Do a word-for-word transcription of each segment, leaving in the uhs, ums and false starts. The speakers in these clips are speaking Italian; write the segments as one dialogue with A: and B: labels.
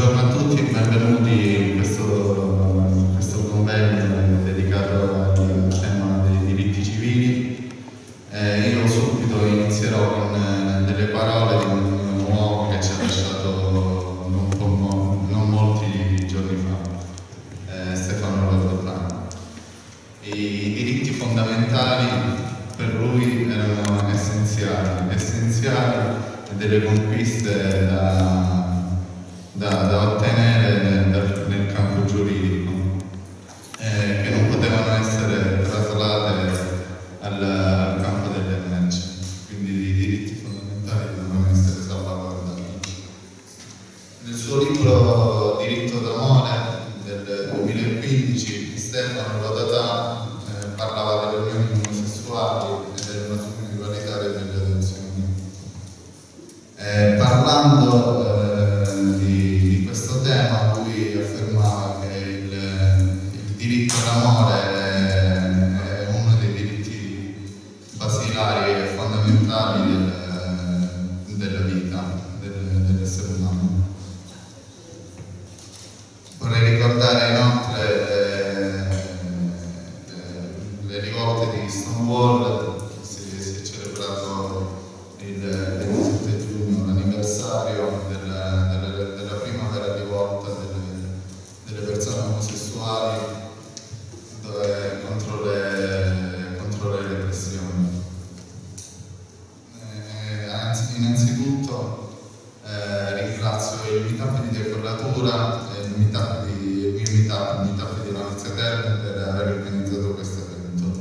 A: Buongiorno a tutti, benvenuti in questo, in questo convegno dedicato al tema dei diritti civili. Eh, io subito inizierò con eh, delle parole di un uomo che ci ha lasciato non, po non molti giorni fa, eh, Stefano Rodotà. I diritti fondamentali per lui erano essenziali, essenziali e delle conquiste da Da, da ottenere nel, nel campo giuridico, eh, che non potevano essere traslate al, al campo delle leggi, quindi i diritti fondamentali dovevano essere salvaguardati. Nel suo libro Diritto d'amore del duemilaquindici, Stefano Rodotà eh, parlava delle unioni omosessuali e delle nozioni di qualità delle adozioni. Eh, parlando eh, di tema, lui affermava che il, il diritto all'amore è uno dei diritti basilari e fondamentali del, della vita del, dell'essere umano. Vorrei ricordare inoltre le, le rivolte di Stonewall. Si, si è celebrato il ventisette giugno l'anniversario del persone omosessuali dove, contro, le, contro le repressioni. Eh, anzi, innanzitutto eh, ringrazio il meetup di Decollatura e il meetup di, il mio meetup, il meetup di Venezia Terme per aver organizzato questo evento.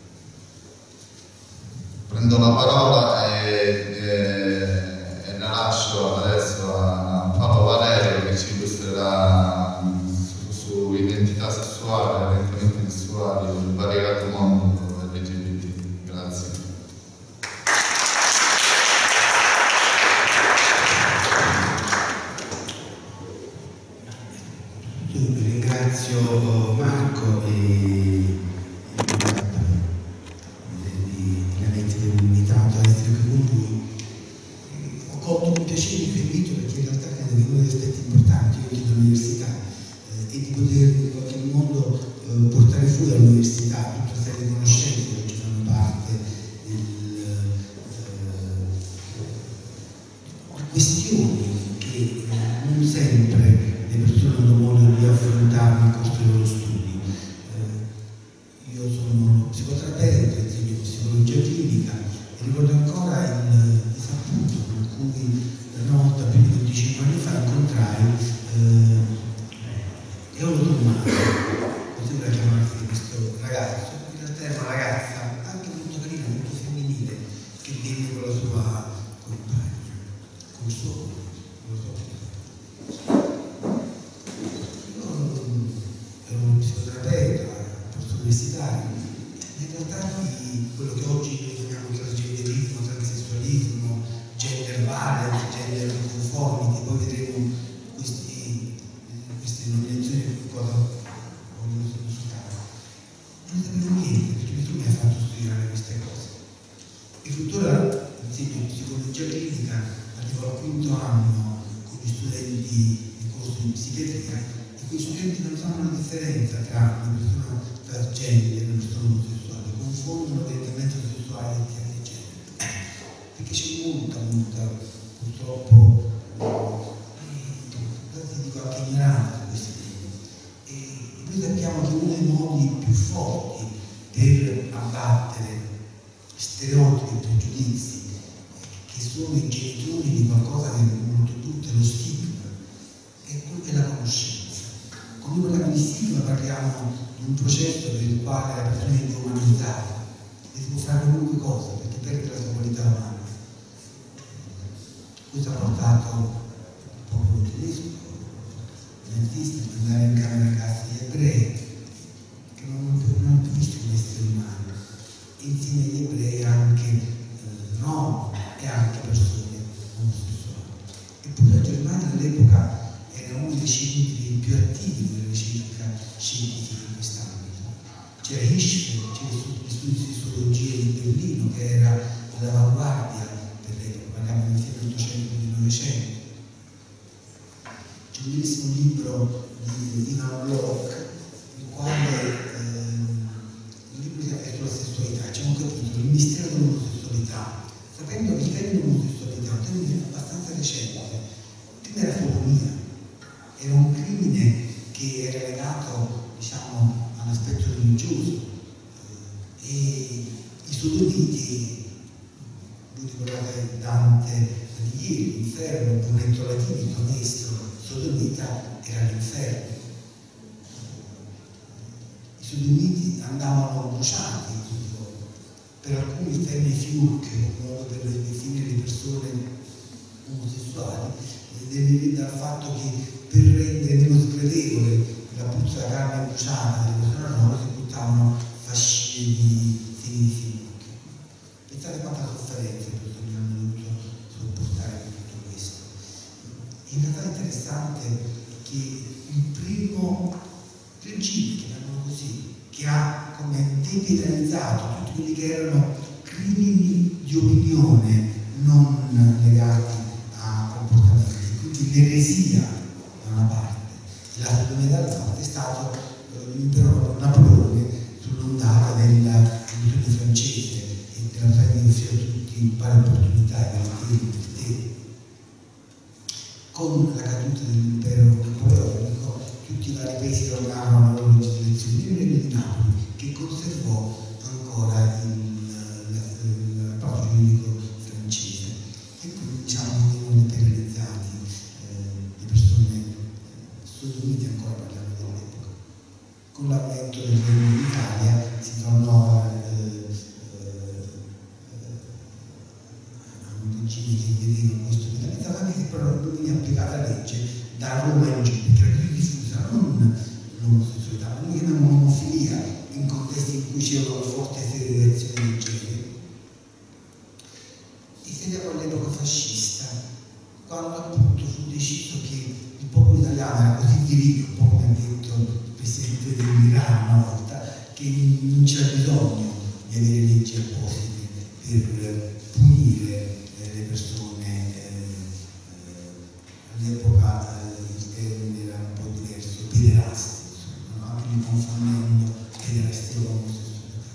A: Prendo la parola e, e, e la lascio adesso a Paolo Valerio che ci illustrerà su identità sessuale, orientamenti sessuali, il variegato mondo L G B T. Grazie.
B: Io ringrazio Marco e gli aventi dell'unità a essere qui con lui. Ho colto con piacere il invito perché in realtà credo che uno degli aspetti importanti dell'università e di poter in qualche modo eh, portare fuori dall'università tutta una serie di conoscenze che oggi fanno parte del, eh, di questioni che eh, non sempre le persone hanno modo di affrontare nel corso dei loro studi. Eh, io sono psicoterapeuta, insegno psicologia clinica e ricordo ancora il disappunto con cui una volta più di venticinque anni fa incontrai eh, Eolo Tommaso, così da chiamarsi questo ragazzo, in realtà è una ragazza anche molto carina, molto femminile, che viene con la sua compagna, con il suo con la sua Io ero un psicoterapeuta, posto universitario, e in realtà di quello che oggi noi chiamiamo transgenderismo, transessualismo, gender balance, gender conformity, poi vedremo questi queste denominazioni di cosa vogliono significare. Non sapevo niente perché nessuno mi ha fatto studiare queste cose. E tuttora insegno psicologia clinica, arrivo al quinto anno con gli studenti di corso di psichiatria e quei studenti non sanno la differenza tra una persona transgender e una persona omosessuale, confondono orientamento sessuale e identità di genere. Perché c'è molta, molta, purtroppo, dico anche ignoranza di questi temi. E noi sappiamo che uno dei modi più forti per abbattere stereotipi e pregiudizi che sono i genitori di qualcosa che è molto brutto, lo stigma, è quello della conoscenza. Quando parliamo di stigma parliamo di un processo per il quale la persona è deumanizzata e si può fare qualunque cosa perché perde la sua qualità umana. Questo ha portato il popolo tedesco nazisti per andare in camera a casa gli ebrei che non hanno più visto come esseri umani, insieme agli ebrei anche eh, rom e anche persone omosessuali. Eppure la Germania all'epoca era uno dei centri più attivi della ricerca scientifica in quest'ambito. C'era Hirschfeld, c'era gli studi di sociologia di Berlino che era all'avanguardia per l'epoca, parliamo del ottocento e del novecento. C'è un termine omosessualità, un termine abbastanza recente. Prima era sodomia, era un crimine che era legato, diciamo, all'aspetto religioso, eh, e i sodomiti, voi ricordate Dante Alighieri, l'inferno, un ponetto latinico, maestro, sodomita era l'inferno. I sodomiti andavano bruciati, per alcuni il termine fiuc, un modo per definire le persone omosessuali, deriva dal fatto che per rendere meno sgradevole la puzza della carne bruciata delle persone nuove si buttavano fascine di semi di fiuc. Pensate quanta sofferenza le persone hanno dovuto sopportare per tutto questo. In realtà è interessante che il primo regime, chiamiamolo così, che ha come depenalizzato tutti quelli che erano crimini di opinione non legati a comportamenti, quindi l'eresia da una parte e la sodomia dall'altra parte, è stato eh, l'impero Napoleone sull'ondata della rivoluzione francese e della tragedia di offrire a tutti pari opportunità e valentini. Con la caduta dell'impero napoleonico tutti i vari paesi rogarono la loro legislazione, il Regno di Napoli, che conservò ancora il, il proprio giuridico francese, e quindi diciamo venivano depenalizzati eh, le persone sodomite, ancora parliamo dell'epoca. Con l'avvento del Regno d'Italia si tornò a eh, eh, un regime che vedeva questo penalizzato, anche se però non veniva applicata la legge da Roma in giù, perché era più diffusa non l'omosessualità, ma noi chiamiamo omofilia in contesti in cui c'era una forte segregazione di genere. E sediamo all'epoca fascista, quando appunto fu deciso che il popolo italiano era così diritto, un po' come ha detto il presidente dell'Iran una volta, che non c'era bisogno di avere leggi apposite per punire eh, le persone. Eh, all'epoca il termine era un po' diverso, pederasti, insomma, anche li confondendo pederastia con omosessualità.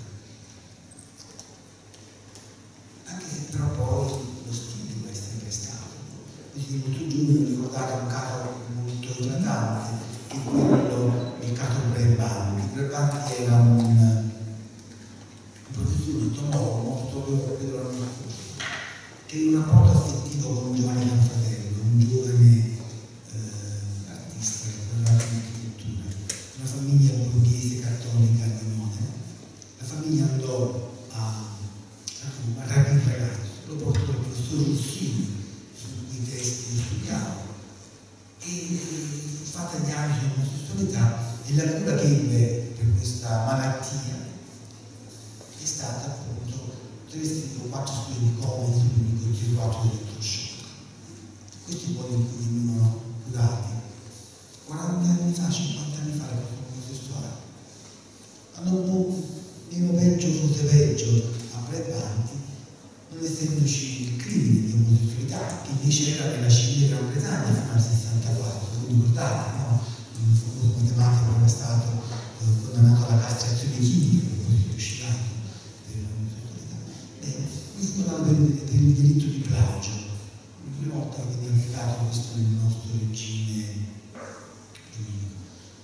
B: Anche se però poi lo stigma è sempre stato. Quindi molto giovane ricordate un caso molto eclatante, che è quello del caso Brabandi. Brabandi era un, un professore, un entomologo molto Pedro che in un rapporto affettivo con Giovanni Manfratello, un giovane eh, artista che lavorava in architettura, una famiglia borghese cattolica di Modena. La famiglia andò a, a Roma a rapire il ragazzo, lo portò dal professor Rossini, su cui testi studiava, e fatta diagnosi di omosessualità, e la cura che ebbe per questa malattia è stata appunto tre o quattro studi di coma in clinico circuito elettroshock. Questi poi venivano curati. quaranta anni fa, cinquanta anni fa, le persone omosessuali hanno un po' meno peggio, forse peggio, a Brabandi, non essendoci il crimine di omosessualità, che invece era nella civile Gran Bretagna fino al sessantaquattro, voi ricordate, no? Un famoso matematico che era stato eh, condannato alla castrazione chimica per così riuscito per l'omosessualità. Bene, qui fu parlando per, per il diritto di plagio, la prima volta che viene applicato questo nel nostro regime giuridico.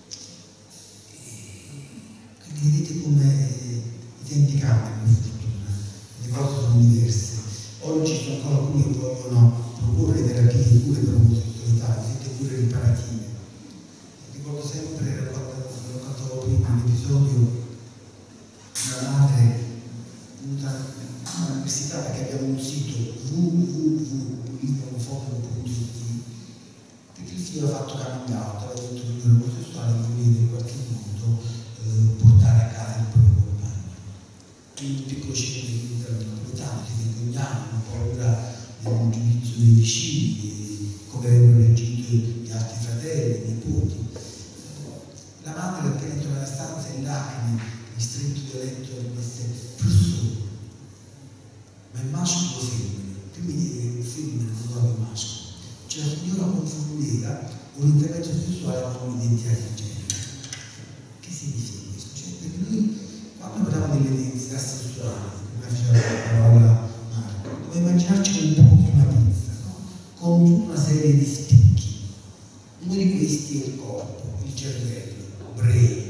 B: Quindi vedete come i tempi cambiano in fortuna, le cose sono diverse. Oggi ci sono ancora alcuni che vogliono proporre terapie e cure per l'omosessualità, siete cure riparative. Ricordo sempre, quando raccontavo prima l'episodio, una madre venuta all'università perché abbiamo un sito w w w punto librofono punto i t, perché il figlio aveva fatto coming out, aveva detto che lui era omosessuale e voleva in qualche modo eh, portare a casa il proprio compagno. In un piccolo centro di napoletano si vergognavano, hanno paura del giudizio dei vicini, come avevano reagito gli altri fratelli, i nipoti. La madre appena entrò nella stanza in lacrime, in stretto violento, disse: professore, ma il maschio o femmina? Prima di dire che femmina non va il maschio. Cioè la signora confondeva un intervento sessuale con un'identità di genere. Che significa questo? Cioè, perché noi quando parliamo dell'identità sessuale, come faceva la parola Marco, dobbiamo immaginarci un po' con tutta una serie di spicchi. Uno di questi è il corpo, il cervello, brain,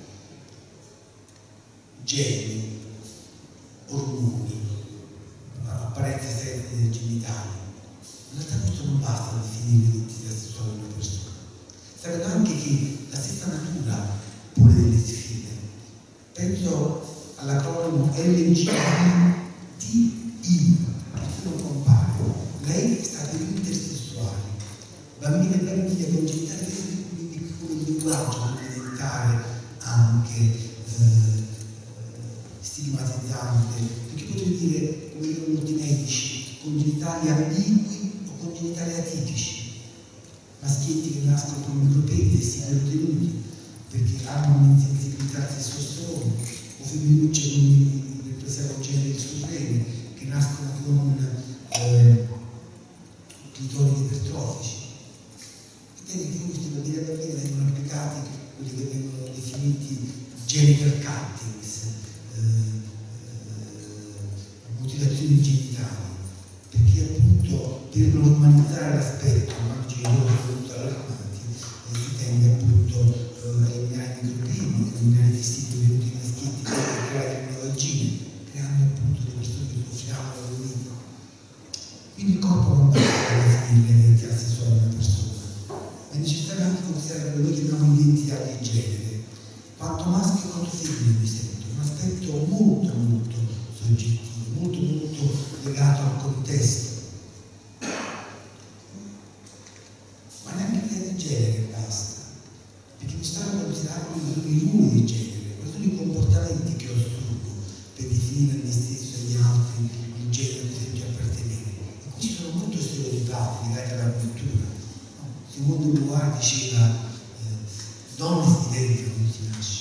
B: geni, ormoni, apparenze esterne genitali. In realtà questo non basta a definire l'identità sessuale di una persona. Sapendo anche che la stessa natura pone delle sfide. Penso all'acronimo L G B T I, che non compare. Lei sta per intersessuali, bambini e bambine con genitali, quindi come il linguaggio può diventare anche eh, stigmatizzante, perché potrei dire, come dicono molti medici, con genitali ambigui o con genitali atipici, maschietti che nascono con micropenici ipertenuti perché hanno un'insensibilità al testosterone, o femminucce con il preservo genere supreme che nascono con eh, clitoridi ipertrofici. E vedi che questi bambini e bambine vengono applicati quelli che vengono definiti genital cuttings, eh, eh, mutilazioni genitali, perché appunto per normalizzare l'aspetto, quando i genitori sono molto allarmati, eh, si tende appunto eh, a eliminare i microbini, a eliminare i vestiti venuti maschietti per creare una vagina, creando appunto delle persone che soffriranno la vita. Quindi il corpo non basta per definire l'identità sessuale di una persona, ma è necessario anche considerare quello che chiamiamo identità di genere, quanto maschio quanto femminile mi sento, un aspetto molto molto soggettivo, molto molto legato al contesto. Ma neanche l'idea di genere basta, perché mi stanno considerando i ruoli di genere, quali sono i comportamenti che ho assunto per definire me stesso e gli altri il genere a cui sento appartenere. E qui sono molto stereotipati legati alla cultura. No? Simone de Beauvoir diceva eh, donne si diventa, non si nasce.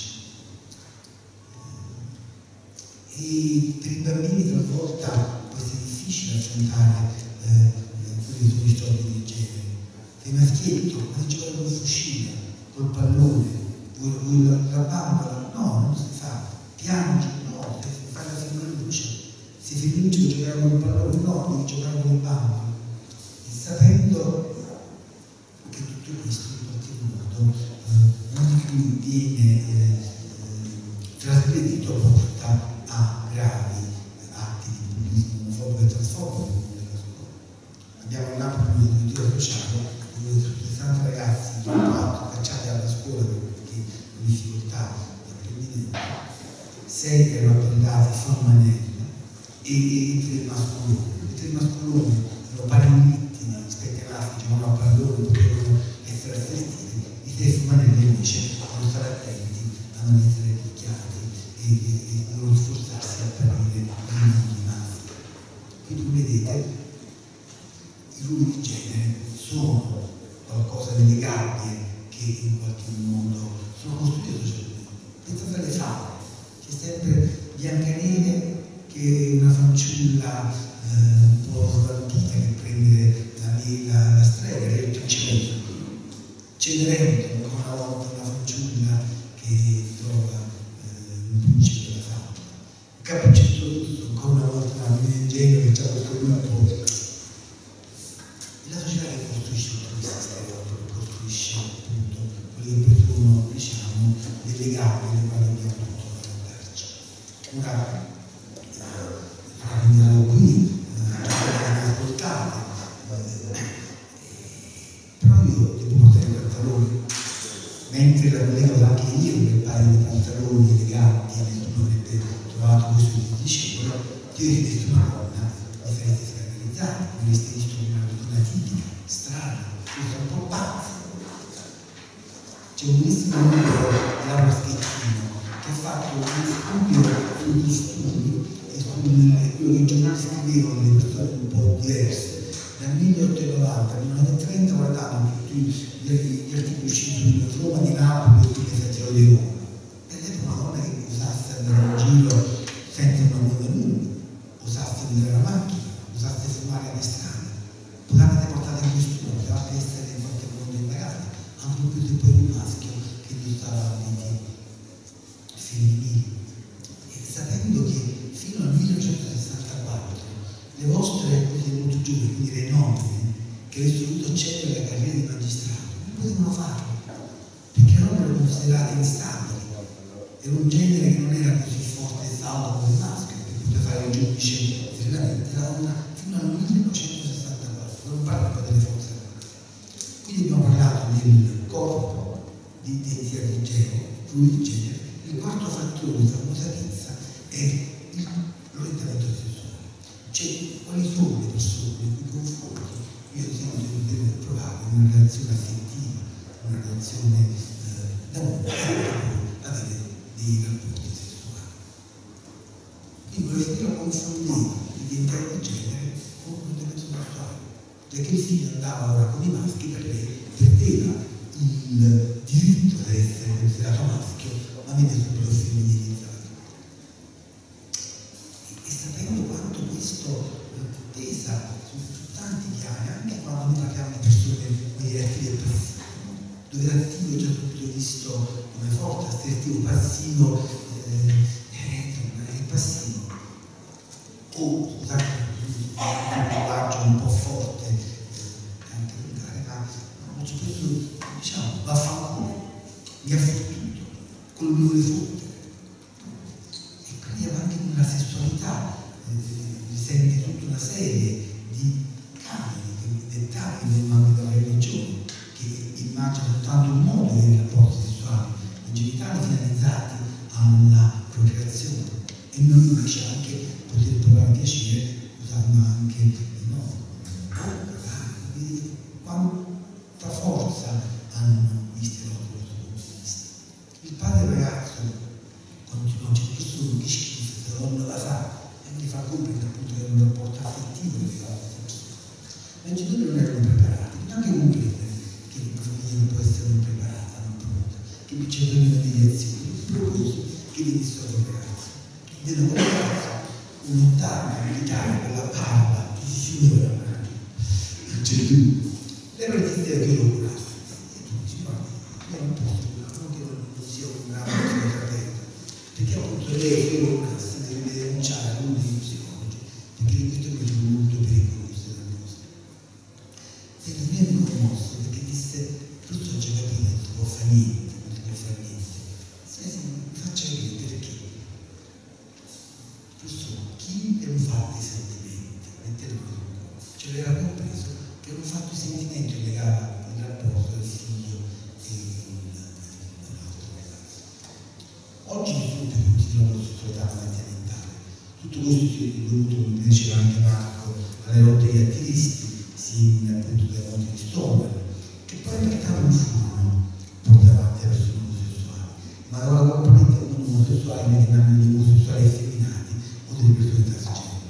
B: E per i bambini talvolta può essere difficile affrontare eh, quelli sono i storie di genere. Sei maschietto, vuoi giocare con fucile, col pallone, vuoi, vuoi la, la bambola? No, non si fa. Piangi? No, fai la femminuccia. Se femminuccia vuoi giocare con il pallone? No, devi giocare con le bambole. E sapendo che tutto questo in qualche modo eh, non di cui viene eh, eh, trasgredito porta a gravi atti di bullismo omofobico e transfobico nella scuola. Abbiamo l'ambito dell'editoria sociale dove sessanta ragazzi di quattro cacciati dalla scuola perché con difficoltà di apprendimento, sei erano appellati Formanella e, e tre mascoloni. I tre mascoloni erano paralittini, spettelati, giocavano a pallone, potevano essere assistiti, i tre Formanella invece devono stare attenti a non essere picchiati e, e, e non sforzarsi a apparire in modo maschi. Quindi vedete, i ruoli di genere sono qualcosa di legabile che in qualche modo sono costruiti socialmente. Pensate alle favole, c'è sempre Biancaneve che è una fanciulla eh, un po' sbalordita che prende la mela, la strega, e il principetto. Cenerentola, ancora una volta una fanciulla che trova eh, un principe della favola. Cappuccetto Russo, ancora una volta una bambina ingenua che c'ha questo gruppo. E la società che costruisce tutti questi stereotipi, costruisce appunto quelli che poi sono, diciamo, delle gabbie nelle quali abbiamo tutto da andarci. Ora, eh, qui, eh, ascoltate, eh, però io devo portare i pantaloni, mentre la volevo anche io un paio di pantaloni eleganti, nessuno avrebbe trovato questo che dicevo, io ho visto una donna di feste scandalizzate, mi avete visto una donna tipica, strana, questo è un po' pazzo. C'è un bellissimo libro di Laura Schettino che ha fatto uno studio sugli studi e su quello che i giornali scrivevano le persone un po' diverse. Dal milleottocentonovanta al millenovecentotrenta guardavano tutti gli, gli articoli usciti su Roma di Napoli e tutte le stazioni di Roma. Ed era una donna che usasse andare in giro senza una buona luna, usasse guidare la macchina, usasse filmare le strade, potevate portare in questo modo, potevate essere in qualche modo indagati, ancora più se poi un maschio che indossava abiti femminili. E sapendo che fino al millenovecentosessantaquattro le vostre, quelle molto giovani, quindi le nonne, che avessero dovuto accedere alla carriera di magistrato, non potevano farlo, perché erano considerati instabili. Era un genere che non era così forte e saldo come il maschio, che poteva fare il giudice serenamente, era una, fino al millenovecentosessantaquattro, non parlo delle forze armate. Quindi abbiamo parlato del corpo di identità di genere, fluidi di genere. Il quarto fattore di famosa pizza è l'orientamento sessuale. Cioè, quali sono le persone in cui confronto io sento di poter provare una relazione affettiva, una relazione eh, d'amore, avere dei rapporti sessuali. Quindi volevo dire confondere l'identità di genere con l'orientamento sessuale, perché il figlio andava ora con i maschi per lei perdeva il diritto ad essere considerato maschio, ma venne subito femminilizzato. E, e sapendo quanto questo pesa su, su tanti piani, anche quando noi parliamo di persone come attive e passive, dove l'attivo è già subito visto come forte, assertivo, passivo, eh, eh, è passivo. O, scusate, un linguaggio un po' forte, eh, anche volgare, ma molto spesso diciamo, vaffanculo, mi ha fottuto, quello mi vuole fottere. E quindi anche nella sessualità eh, risente tutta una serie di canoni, di dettagli nell'ambito della religione, che immagina soltanto un modo di avere i rapporti sessuali, i genitali finalizzati alla procreazione, e non invece anche poter provare piacere usando anche no, quanta forza hanno gli stereotipi da questo punto di vista. Il padre ragazzo, quando ci dice questo che schifo, se non la fa, e mi fa comprendere appunto che è un rapporto affettivo che fa questa persona. Ma i genitori non erano preparati, anche comprendere che la famiglia non può essere non preparata, non pronta, che c'è una mediazione, proposi che venissero con il ragazzo. Nella con il ragazzo, un'ottava militare con la barba che si chiudeva la mano. Gesù, le partite che lo curasse. E tu dici, ma io non posso curarlo, che non sia un bravo psicoterapeuta, perché appunto lei che lo curasse deve denunciare a uno degli psicologi, perché questo è quello molto pericoloso della cosa. E non mi è commosso perché disse, questo non c'è capito, non può fare niente, non può fare niente. Sì, sì, mi faccia capire perché. Questo chi è un fatto di sentimenti, mettete così un po', ce l'aveva compreso che era un fatto di sentimento che legava il rapporto del figlio e l'altro ragazzo. Oggi ci sono tutti di nuovo sessualità mentale. Tutto questo si è dovuto, come diceva anche Marco, alle lotte degli attivisti, sin appunto dai monti di Stonewall, che poi in realtà non furono portati avanti verso l'omosessuale, ma avevano componenti non omosessuali, ne chiamano gli omosessuali effeminati o delle persone trasgender.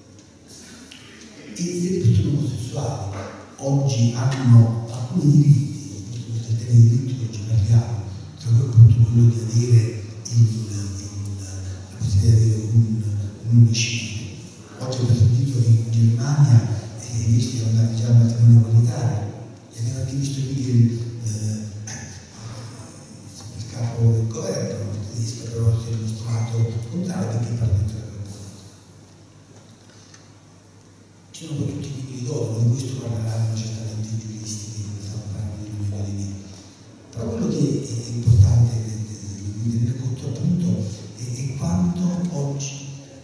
B: E se le persone omosessuali oggi hanno alcuni diritti, questo è il tema di diritto che oggi parliamo, tra cui appunto quello di avere il, il, la possibilità di avere un, un omicidio. Oggi abbiamo sentito che in Germania eh, invece di andare già al matrimonio egualitario, e abbiamo anche visto qui che il, eh, il capo del governo tedesco però si è dimostrato contrario perché parla di ci sono poi tutti i tipi di dono, di questo parleranno certamente i giuristi che stanno parlando di meglio di me. Però quello che è importante di tenere conto appunto è, è quanto oggi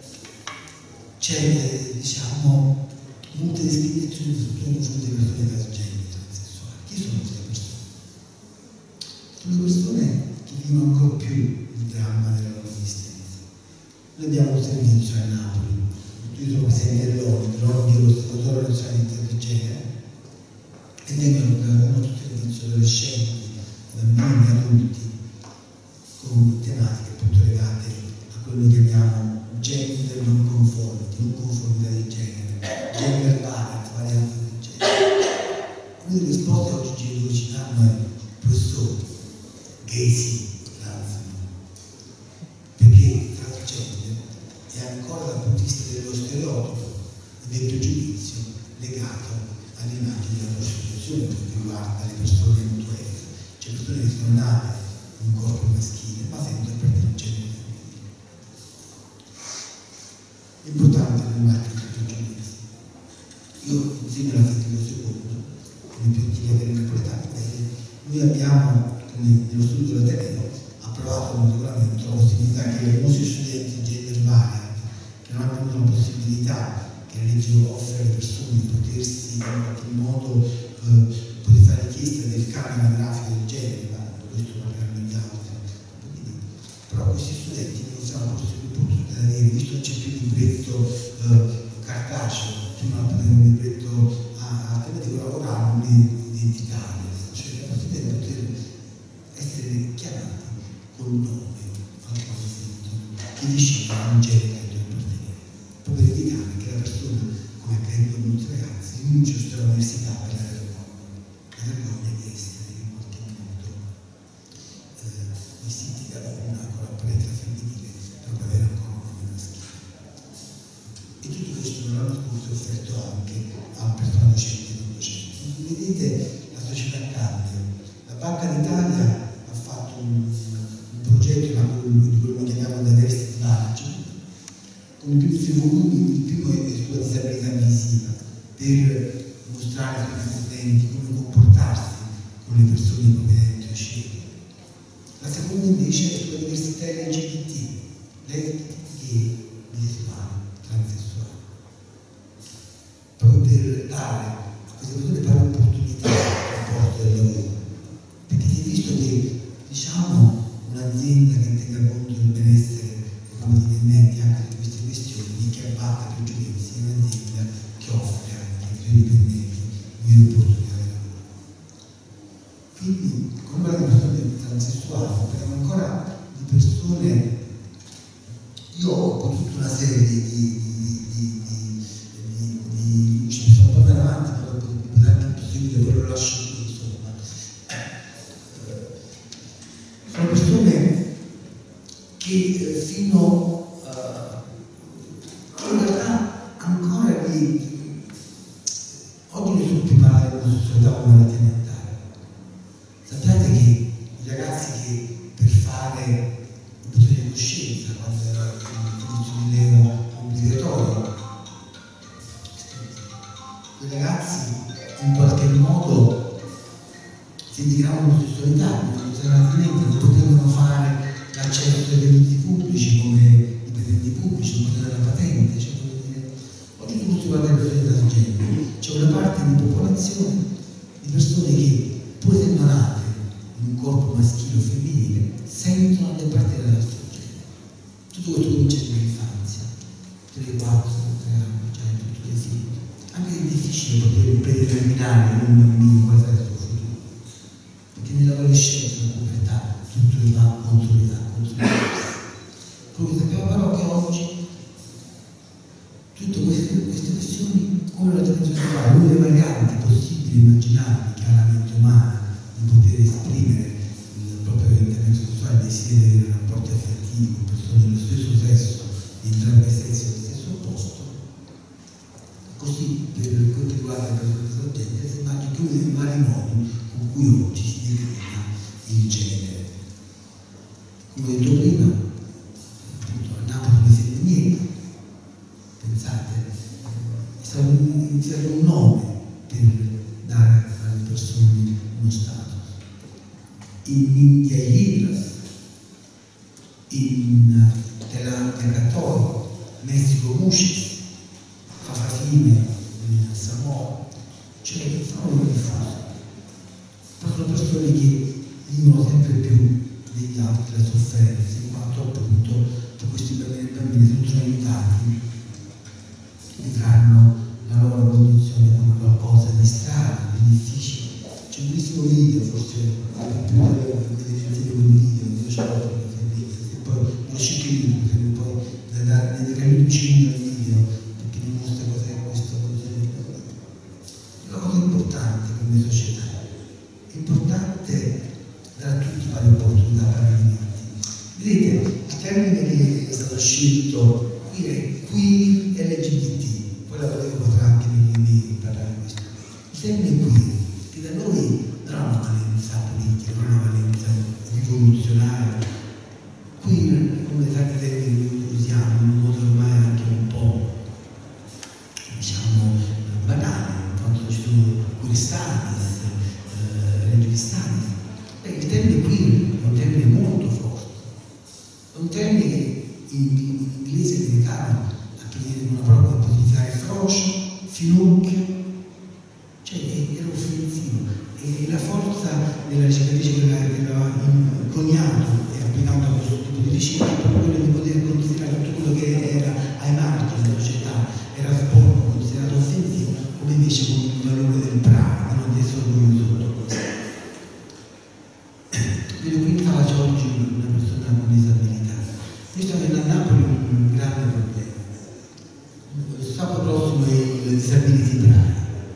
B: c'è, diciamo, molte discriminazioni sono confronti delle persone trasgender, transessuali. Chi sono queste persone? Sono persone che vivono ancora più il dramma della loro esistenza. Noi abbiamo un servizio a Napoli. Io sono presidente dell'O N U, l'O N U è l'Osservatorio Nazionale di Genere, e noi abbiamo un nostro servizio adolescenti, bambini e adulti con tematiche appunto legate a quello che chiamiamo gender non conformity, non conformità di genere, gender variant, varianza di genere. Una delle risposte oggi i genitori ci danno è professore, gay sì, trans no. Perché transgender è ancora dal punto di vista dello stereotipo e del pregiudizio legato all'immagine della prostituzione per quanto riguarda le persone mutuelle, cioè persone che sono nate in un corpo maschile ma senza perdere un genere femminile. È importante non mettere tutto il giudizio. Io insieme alla Federico secondo, come più antiche delle napoletane. Noi abbiamo, come nello studio dell'Ateneo, approvato un regolamento la possibilità che i nostri studenti gender variant, che non hanno avuto la possibilità che la legge offre alle persone di potersi in qualche modo eh, poter fare richiesta del canone anagrafico del genere, ma questo parleranno gli altri. Quindi, però questi studenti non siamo potuti avere, visto che c'è più il libretto eh, cartaceo, prima avere un libretto a tematico lavorare, un identitario, cioè la possibilità di poter essere chiamati col nome al quale sentono, che decide un genere che deve appartenere, proprio per evitare che la persona, come accade con molti ragazzi, rinuncia a studiare all'università per la vergogna, la vergogna di essere in qualche modo eh, vestiti da donna con l'apparenza femminile per avere ancora un nome maschile. E tutto questo non l'anno scorso è offerto anche a personale docente e non docente. Come vedete, la società cambia. La Banca d'Italia ha fatto un, un progetto di quello che chiamiamo diversity management, con i più tre volumi. Il primo è sulla disabilità visiva, per mostrare ai studenti come comportarsi con le persone ipovedenti o cieche. La seconda invece è sulla diversità L G B T, lesbiche, bisessuali, transessuali, proprio per dare a queste persone pari opportunità al posto del lavoro. Perché si è visto che, diciamo, un'azienda che tenga conto del benessere come dipendenti anche di queste questioni, che abbatta pregiudizi, è un'azienda che offre anche ai suoi dipendenti meno opportunità di lavoro. Quindi, come la persone transessuali, parliamo ancora di persone. Io ho tutta una serie di, di, di, di, di, di ci sono un po' più avanti, ma dopo potete anche proseguire, però lo lascio qui, insomma. Eh, sono persone che eh, fino uh, in realtà ancora di oggi ne sono più parlare di una società con malattia mentale. Sappiate che i ragazzi che per fare l'opzione di coscienza, quando era il rilievo obbligatorio, i ragazzi in qualche modo si indicavano omosessualità, non potevano fare l'accesso ai servizi pubblici come dipendenti pubblici, non potevano la patente, cioè, oggi non si parla di persone transgender, c'è una parte di popolazione di persone che, pur essendo nate in un corpo maschile o femminile, sentono di appartenere al suo genere. Tutto questo comincia nell'infanzia, tre, quattro, tre anni, cioè tutti i figli. Anche è difficile poter predeterminare in un bambino quale sarà il suo futuro, perché nell'adolescenza, nella pubertà, tutto va contro l'età, contro l'età. Come sappiamo però che oggi tutte queste, queste questioni, come la televisione fa, una delle varianti possibili, immaginabili, che ha la mente umana di poter esprimere il proprio orientamento sessuale, desiderio di avere rapporti affettivi con persone dello stesso sesso, di entrambi i sessi allo stesso posto. Così, per quanto riguarda le persone transgender, si immagina che uno dei vari modi con cui oggi si declina il genere. Come ho detto prima, appunto, a Napoli non serve niente. Pensate, è stato iniziato un nome per dare alle persone uno status. In India Hidras, in Thailandia Cattolico, Messico Mushis, Fafafine, in Samoa, cioè sono diffusi. Ma sono persone che vivono sempre più degli altri la sofferenza, in quanto appunto questi bambini e bambine non sono aiutati, vedranno la loro condizione come qualcosa di strano, di difficile. C'è un bellissimo video, forse più vedete quel video, io ce l'ho per e poi lo scicchino, perché poi da dare dei capelli vicini al video, perché dimostra cos'è questa condizione di lavoro. È una cosa importante come società, è importante dare a tutti pari opportunità, pari limiti. Vedete, il termine che è stato scelto qui è qui L G B T, poi la collega potrà anche venire a parlare di questo. Il termine qui, che da noi non ha una valenza politica, non ha una valenza rivoluzionaria. Qui, come tanti termini che usiamo, in un modo ormai anche un po', diciamo, banale, in quanto oppure Stanis, eh, Reggi Stanis. Beh, il termine qui è un termine molto forte, è un termine che in, in inglese e in americano ha a che vedere con una parola che può significare frocio, finocchio, cioè era offensivo. E la forza della ricercatrice che aveva coniato e applicato a questo tipo di ricerca è proprio quello di poter considerare tutto quello che era ai marchi della società, era sporco, considerato offensivo, come invece con il valore del bravo, non di essere orgoglioso sotto questo. Vedo qui in sala c'è oggi una persona con disabilità. Noi stiamo avendo a Napoli un grande problema. Il sabato prossimo è il Disability Pride.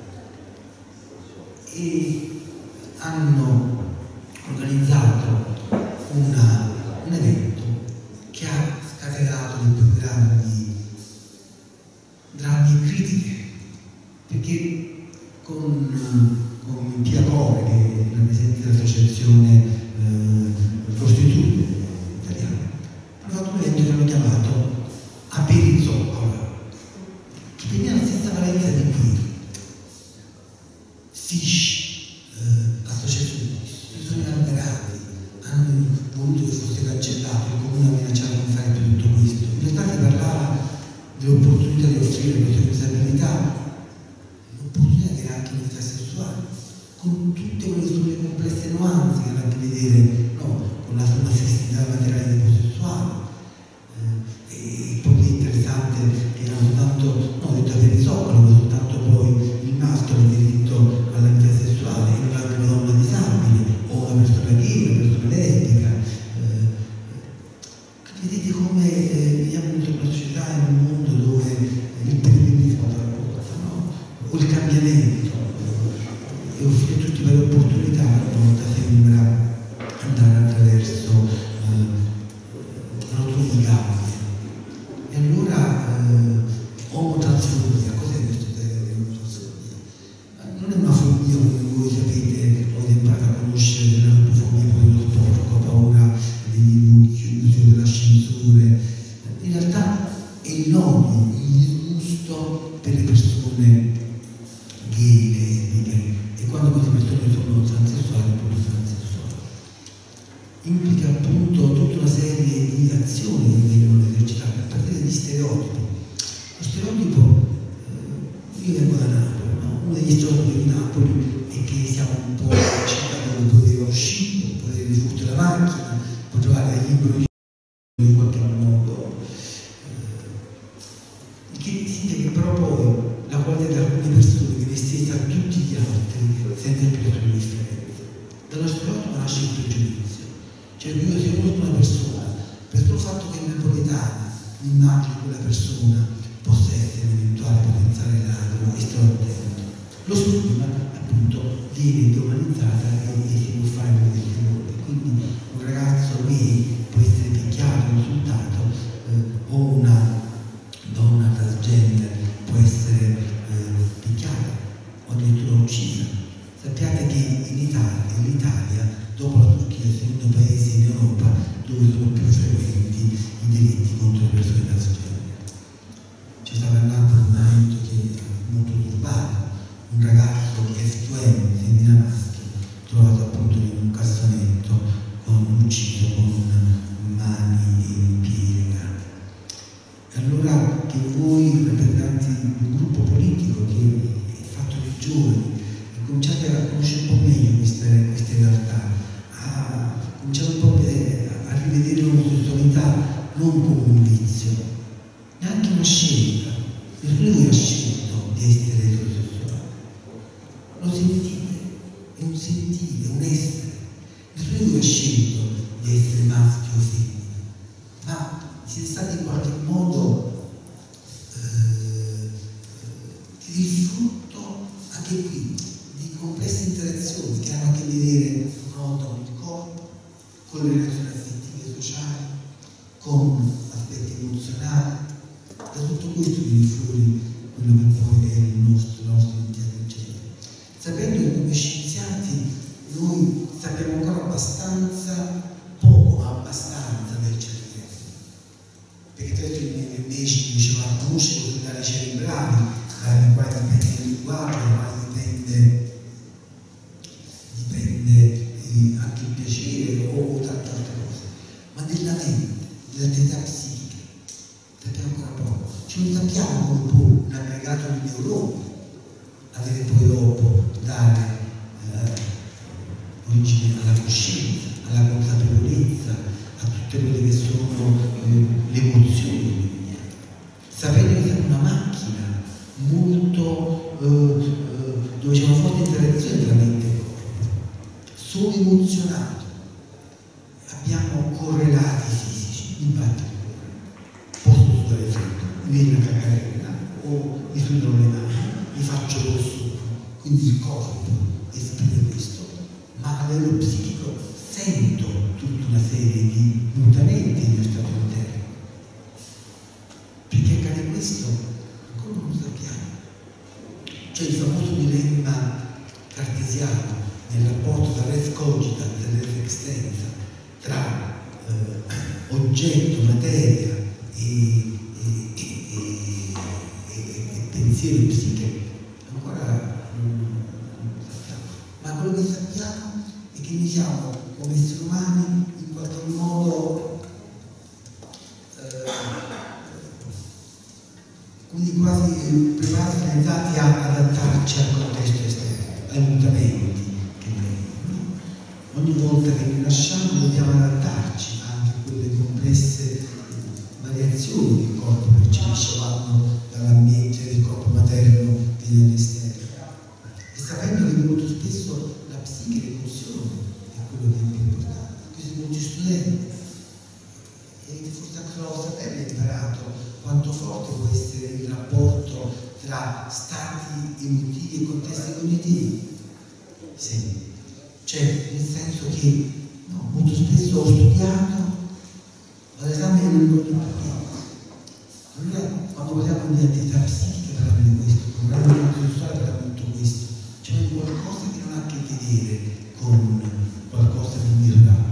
B: E hanno organizzato una, un evento che ha scatenato le più grandi drammi e critiche, perché con, con Pia Core, che è la presidente dell'associazione eh, prostitute italiane, hanno fatto un evento che hanno chiamato Aperizoccola, che tenia la stessa valenza di qui. Fish, eh, associazioni, si sono innamorati, hanno voluto che fosse cancellato, il comune ha minacciato di fare più tutto questo. In realtà si parlava dell'opportunità di offrire a queste disabilità l'opportunità che era anche una vita sessuale, con tutte quelle sono le complesse nuanze che hanno a che vedere no, con la sessità materiale dell'omosessuale. Eh, e poi è interessante che non soltanto, no, ho detto avere il zoccolo, ma soltanto poi il maschio ha il diritto alla vita sessuale e non anche una donna disabile o una persona gay, una persona lesbica. Eh, vedete come eh, viviamo in una società, in un mondo dove il pericolo no? o il cambiamento e offrire tutti le opportunità a volta sembra andare attraverso eh, rotoli di gambe. E allora eh, omotransfobia, cos'è questo termine di omotransfobia? Non è una fobia come voi sapete o avete imparato a conoscere della fobia per lo sporco, paura degli buchi chiusi, dell'ascensore. In realtà è il odio, il disgusto per le persone gay, lesbiche, e quando queste persone sono transessuali, proprio transessuali. Implica appunto tutta una serie di azioni che vengono esercitate a partire dagli stereotipi. Lo stereotipo, eh, io vengo da Napoli, no? Uno degli stereotipi di Napoli è che siamo un po' una città dove poteva uscire, poteva furto la macchina, può trovare degli libri in qualche modo. Eh, che significa che però poi la qualità di alcune persone viene estesa a tutti gli altri senza più alcune differenze. Dallo stereotipo nasce il pregiudizio. Cioè io se conosco una persona, per solo fatto che è napoletana, immagino che quella persona possa essere un eventuale potenziale ladro e sto attento. Lo stigma appunto viene deumanizzata e, e si può fare dei errori. Quindi un ragazzo gay può essere picchiato, insultato, eh, o una donna transgender può essere eh, picchiata o addirittura uccisa. Sappiate che in Italia, in Italia dopo la Turchia è il secondo paese in Europa dove sono più frequenti i delitti contro le persone transgender. Ci stava a Napoli un evento che è molto turbato, un ragazzo F due M, femmina maschio, trovato appunto in un cassonetto, con, ucciso con mani e piedi legati. E allora che voi, rappresentanti di un gruppo politico che è fatto di giovani, cominciate a conoscere un po' meglio queste, queste realtà, a cominciare un po' a, a rivedere l'omosessualità non come un vizio, neanche una scelta. Nessuno di voi ha scelto di essere eterosessuale. Lo sentite, è un sentire, è un essere. Nessuno di voi ha scelto di essere maschio o femmina, ma siete stati in qualche modo eh, il frutto anche qui di complesse interazioni che hanno a che vedere con il corpo, con le relazioni affettive e sociali, con aspetti emozionali. Da tutto questo viene fuori quello che poi è il nostro, la nostra identità di genere. Sapendo che come scienziati noi sappiamo ancora abbastanza, poco ma abbastanza del cervello. Perché tra l'altro i medici dicevano conoscere i colori cerebrali, dai quali dipende il linguaggio, dai quali dipende origine alla coscienza, alla consapevolezza, a tutte quelle che sono eh, le emozioni. Sapere che siamo una macchina molto eh, eh, dove c'è una forte interazione tra mente e corpo. Sono emozionato, abbiamo correlati fisici, mi batte il cuore, posso sudare freddo, mi viene una cacarella o mi sudano le mani, mi faccio rosso, quindi il corpo esprime questo, ma a livello psichico sento tutta una serie di mutamenti nel mio stato interno. Perché accade questo? Ancora non lo sappiamo. C'è il famoso dilemma cartesiano nel rapporto tra res cogita e res extensa, tra eh, oggetto, materia e, e, e, e, e pensiero e psiche. Ancora non, non lo sappiamo. Ma quello che sappiamo è che noi siamo, come esseri umani, in qualche modo eh, quindi quasi preparati, finalizzati a adattarci al contesto esterno, ai mutamenti che vengono. Ogni volta che noi nasciamo dobbiamo adattarci anche a quelle complesse variazioni che il corpo percepisce quando dall'ambiente del corpo materno viene all'esterno. E sapendo che molto spesso la psiche, l'emozione è quello che è più importante. Questi sono molti studenti e forse anche la vostra pelle ha imparato quanto forte può essere il rapporto tra stati emotivi e contesti cognitivi. Sì. Cioè, nel senso che no, molto spesso ho studiato, all'esame non ricordo più niente. Allora, quando parliamo di attività psichica parliamo di questo, quando parliamo di storia parliamo di tutto questo. C'è qualcosa che non ha a che vedere con qualcosa di misurabile.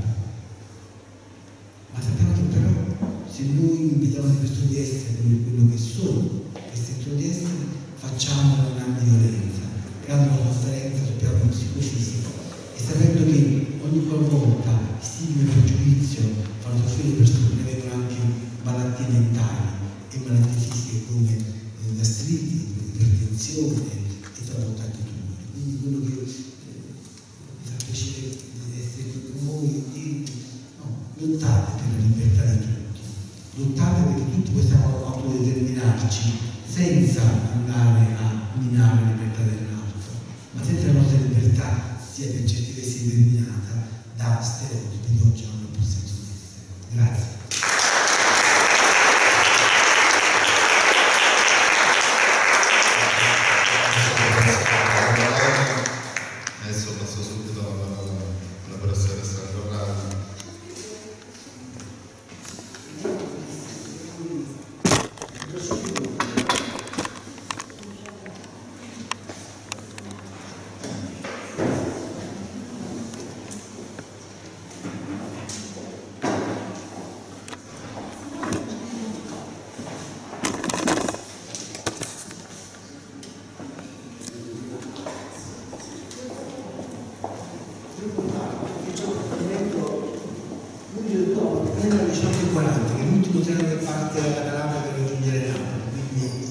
B: Ma sappiamo che però se noi impediamo alle persone di essere quello che sono, questi di essere, facciamo una grande violenza, grande sofferenza sul piano psicofisico. E sapendo che ogni qualvolta stigma e pregiudizio fanno soffrire le persone che avevano anche malattie mentali e malattie fisiche come eh, gastriti, ipertensione e talvolta anche tumori. Quindi quello che eh, mi fa piacere essere qui con voi e dirvi, no, lottate per la libertà di tutti, lottate perché tutti possiamo autodeterminarci senza andare a minare la libertà dell'altro, ma senza la nostra libertà sia per certi versi determinata da stereotipi che oggi hanno più senso di essere. Grazie.
A: Adesso passo subito alla parola alla professoressa Corrado.
B: quaranta, che è l'ultimo treno che parte dalla Calabria per raggiungere Napoli, quindi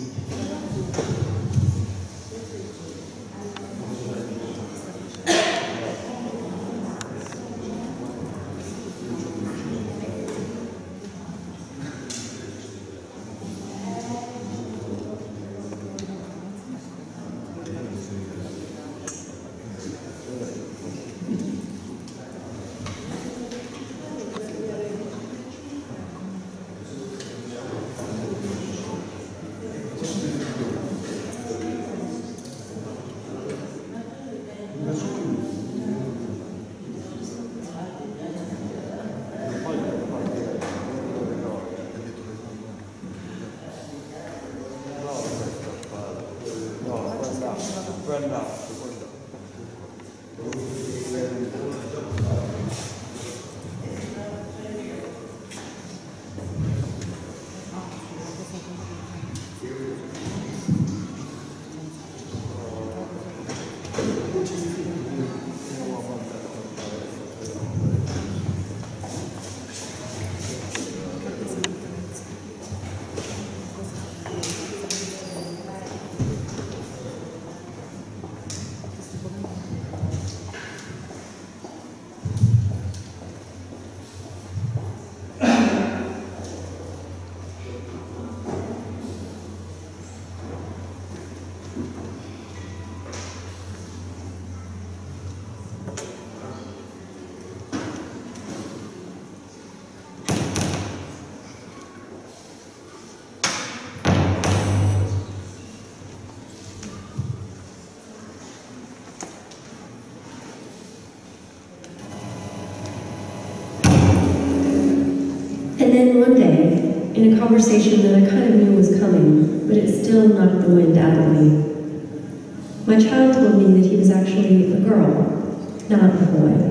C: And then one day, in a conversation that I kind of knew was coming, but it still knocked the wind out of me, my child told me that he was actually a girl, not a boy.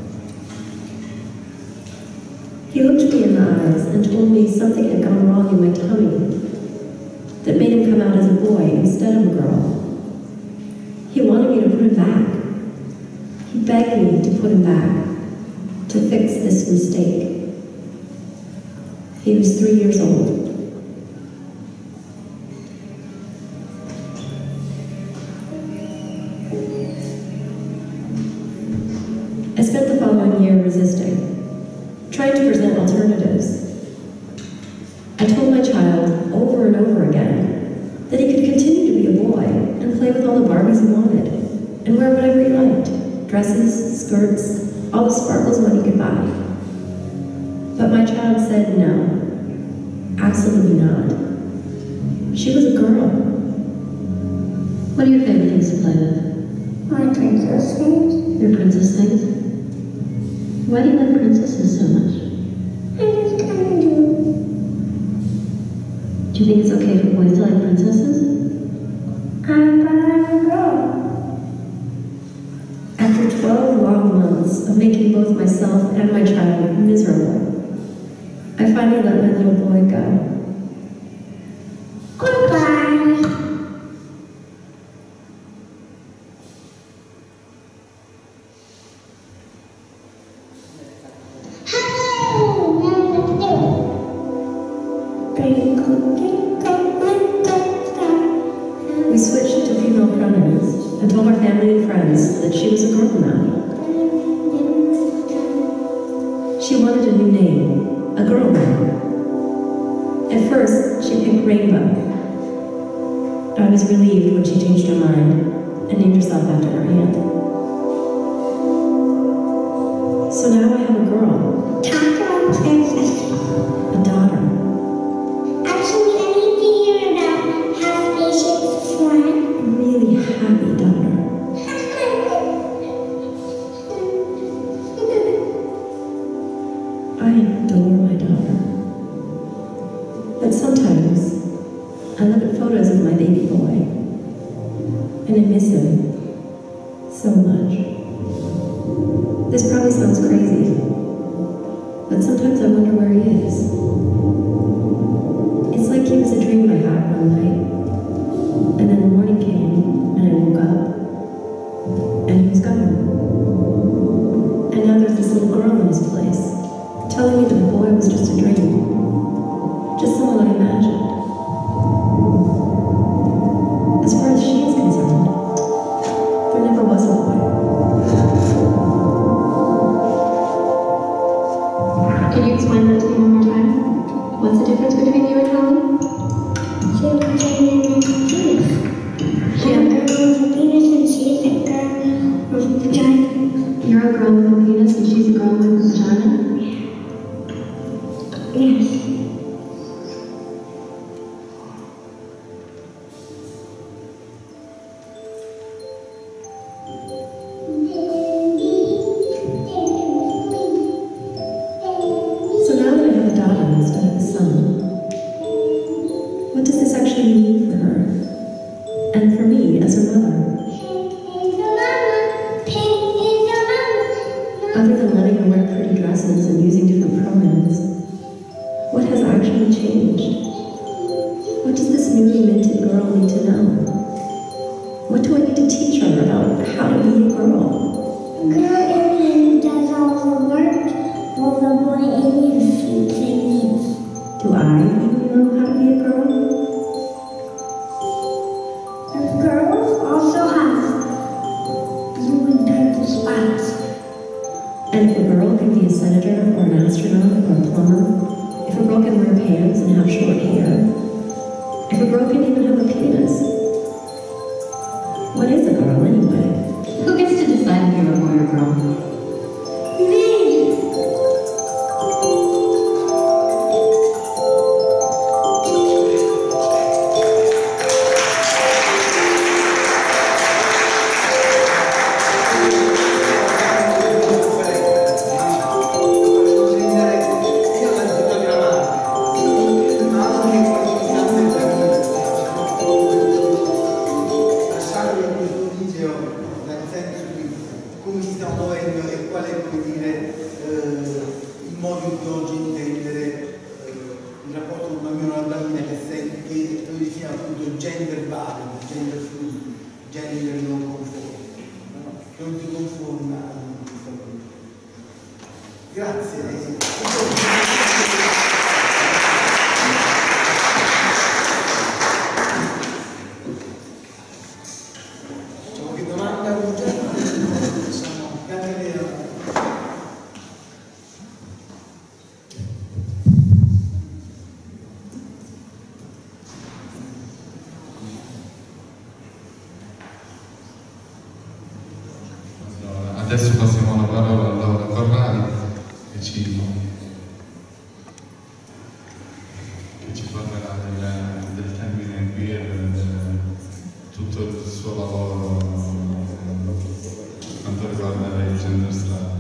C: He looked me in the eyes and told me something had gone wrong in my tummy that made him come out as a boy instead of a girl. He wanted me to put him back. He begged me to put him back, to fix this mistake. He was three years old. I spent the following year resisting, trying to present alternatives. I told my child over and over again that he could continue to be a boy and play with all the Barbies he wanted, and wear whatever he liked, dresses, skirts, all the sparkles money could buy. But my child said no, absolutely not. She was a girl. What are your favorite things to play with?
D: My princess things.
C: Your princess things? Why do you like princesses so much?
D: I just kind of do.
C: Do you think it's okay for boys to like princesses?
D: I'm a girl.
C: After twelve long months of making both myself and my child miserable, I finally let my little boy go.
D: Goodbye.
C: We switched to female pronouns and told our family and friends that she was a girl now. She wanted a new name, a girl name. At first, she picked Rainbow. I was relieved when she changed her mind and named herself after her aunt. So now I have a girl.
D: Talk about princess.
C: A daughter.
D: Actually, I need to hear about how spaceships fly.
C: A really happy daughter. I adore my daughter. But sometimes, I look at photos of my baby boy, and I miss him so much. This probably sounds crazy, but sometimes I wonder where he is. It's like he was a dream I had one night, and then the morning came, and I woke up, and he was gone. And now there's this little girl in his place, telling me that the boy was just a dream, just someone I imagined. As far as she is concerned, there never was a boy. Can you explain that to me one more time? What's the difference between you and Holly?
D: She was a penis.
C: She
D: I'm a girl with a penis and she's a girl with a vagina.
C: You're a girl with a penis and she's a girl with a vagina?
D: Yes.
C: So now that I have a daughter instead of a son, what does this actually mean for her? And for me as her mother? Other than letting her wear pretty dresses and using different pronouns, what has actually changed? What does this newly minted girl need to know? What do I need to teach her about how to be a girl?
D: Girl alien does all the work, while the boy alien sleeps and eats.
C: Do I even know how to be a girl?
D: The girls also have blue and purple spots.
C: And if a girl can be a senator or an astronaut or a plumber, if a girl can wear pants and have short hair, if a girl can even have a penis, what is a girl anyway?
E: Who gets to decide if you're a boy or girl?
B: come ci stiamo muovendo e qual è, come dire, eh, il modo di oggi intendere eh, il rapporto con un bambino o una bambina che, sei, che noi definiamo appunto gender vario, gender fluido, gender non conforme, no? Che non ti conforma a questa cosa. Grazie.
A: Adesso passiamo la parola a Laura Corrali che ci, che ci parlerà del, del termine queer, del, tutto il suo lavoro per quanto riguarda il gender study.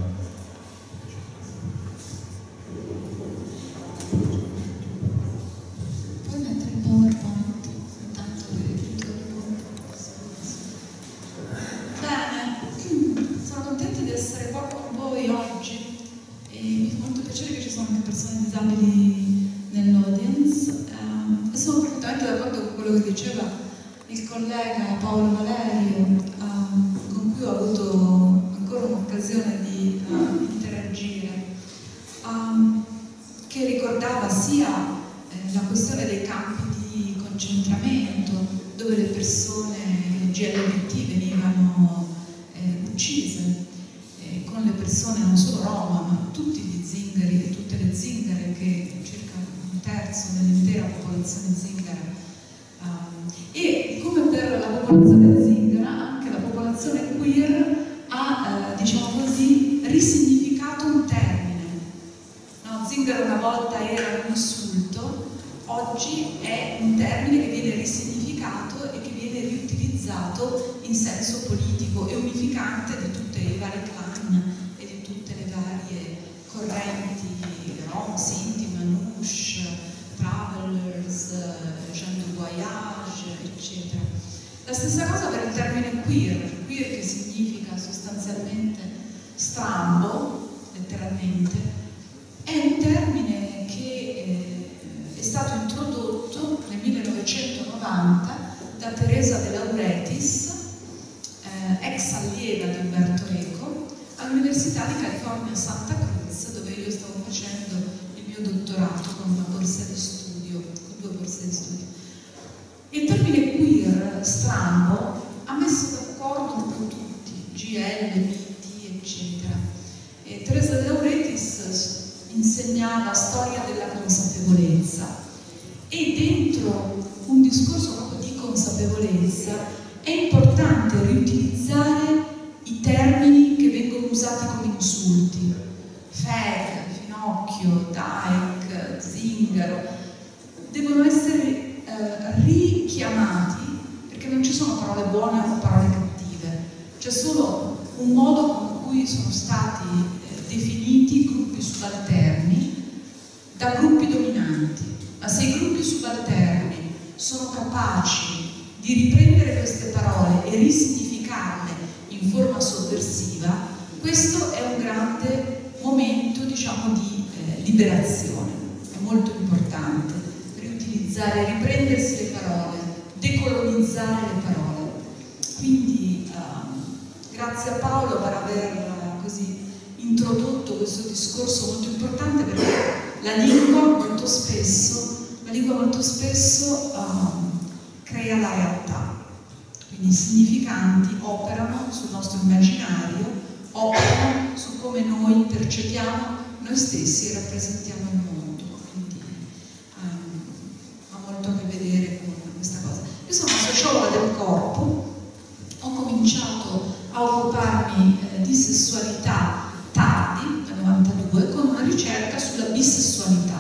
E: Puoi mettere il PowerPoint intanto che bene, sono contenta di essere qua con voi oggi e mi fa molto piacere che ci sono anche persone disabili nell'audience eh, e sono perfettamente d'accordo con quello che diceva il collega Paolo Valerio eh, con cui ho avuto ancora un'occasione di uh, interagire um, che ricordava sia eh, la questione dei campi di concentramento dove le persone L G B T venivano eh, uccise eh, con le persone non solo Roma ma tutti gli zingari e tutte le zingare che circa un terzo dell'intera popolazione zingara um, e come per la popolazione zingara anche la popolazione queer ha eh, diciamo così risignificato un termine, no? Zingaro una volta era un insulto, oggi è un termine che viene risignificato e che viene riutilizzato in senso politico e unificante di tutte i vari clan e di tutte le varie correnti Rom, Sinti, Manouche, Travelers, Gens du Voyage, eccetera. La stessa cosa per il termine queer, queer che significa sostanzialmente strambo, letteralmente, è un termine che eh, è stato introdotto nel millenovecentonovanta da Teresa De Lauretis, eh, ex allieva di Umberto Eco, all'Università di California Santa Cruz, dove io stavo facendo il mio dottorato con una borsa di studio, con due borse di studio. Il termine queer, strambo, ha messo d'accordo un po' tutti, G L, B T, eccetera. E Teresa De Lauretis insegnava storia della consapevolezza e dentro un discorso proprio di consapevolezza è importante riutilizzare i termini che vengono usati come insulti. Fag, Finocchio, Dyke, Zingaro, devono essere eh, richiamati perché non ci sono parole buone o parole cattive, c'è solo un modo con cui sono stati eh, definiti gruppi subalterni da gruppi dominanti. Ma se i gruppi subalterni sono capaci di riprendere queste parole e risignificarle in forma sovversiva, questo è un grande momento, diciamo, di eh, liberazione. È molto importante riutilizzare, riprendersi le parole, decolonizzare le parole. Quindi uh, grazie a Paolo per aver uh, così introdotto questo discorso molto importante, perché la lingua molto spesso, la lingua molto spesso uh, crea la realtà. Quindi i significanti operano sul nostro immaginario, operano su come noi percepiamo noi stessi e rappresentiamo il mondo. Quindi um, ha molto a che vedere con questa cosa. Io sono una sociologa del corpo, ho cominciato a occuparmi eh, di sessualità tardi, nel novantadue, con una ricerca sulla bisessualità.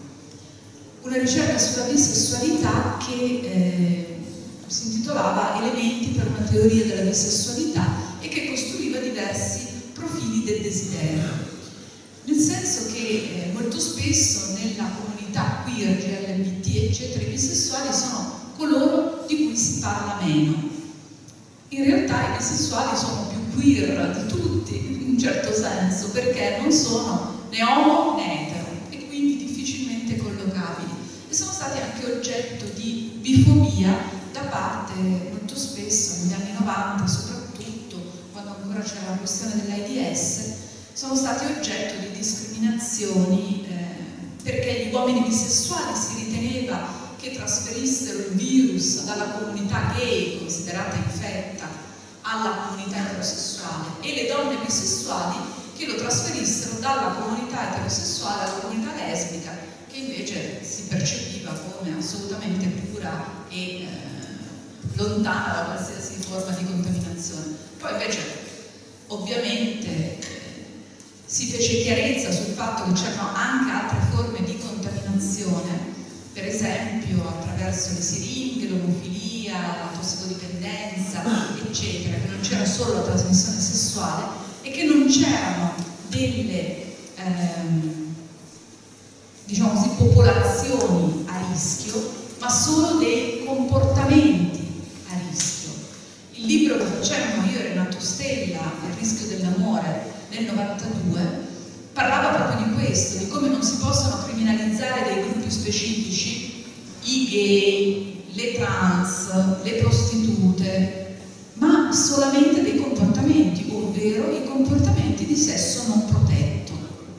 E: Una ricerca sulla bisessualità che eh, si intitolava Elementi per una teoria della bisessualità e che costruiva diversi profili del desiderio. Nel senso che eh, molto spesso nella comunità queer, G L B T, eccetera, i bisessuali sono coloro di cui si parla meno. In realtà i bisessuali sono più queer di tutti, in un certo senso, perché non sono né homo né etero e quindi difficilmente collocabili. E sono stati anche oggetto di bifobia da parte, molto spesso, negli anni novanta, soprattutto, quando ancora c'era la questione dell'AIDS, sono stati oggetto di discriminazioni eh, perché gli uomini bisessuali si riteneva che trasferissero il virus dalla comunità gay, considerata infetta, alla comunità eterosessuale, e le donne bisessuali che lo trasferissero dalla comunità eterosessuale alla comunità lesbica, che invece si percepiva come assolutamente pura e eh, lontana da qualsiasi forma di contaminazione. Poi invece, ovviamente, si fece chiarezza sul fatto che c'erano anche altre forme di contaminazione, per esempio attraverso le siringhe, l'omofilia, la tossicodipendenza, eccetera, che non c'era solo la trasmissione sessuale e che non c'erano delle ehm, diciamo così, popolazioni a rischio, ma solo dei comportamenti a rischio. Il libro che facemmo io e Renato Stella, Il rischio dell'amore, nel novantadue, parlava proprio di questo, di come non si possono criminalizzare dei gruppi specifici, i gay, le trans, le prostitute, ma solamente dei comportamenti, ovvero i comportamenti di sesso non protetto.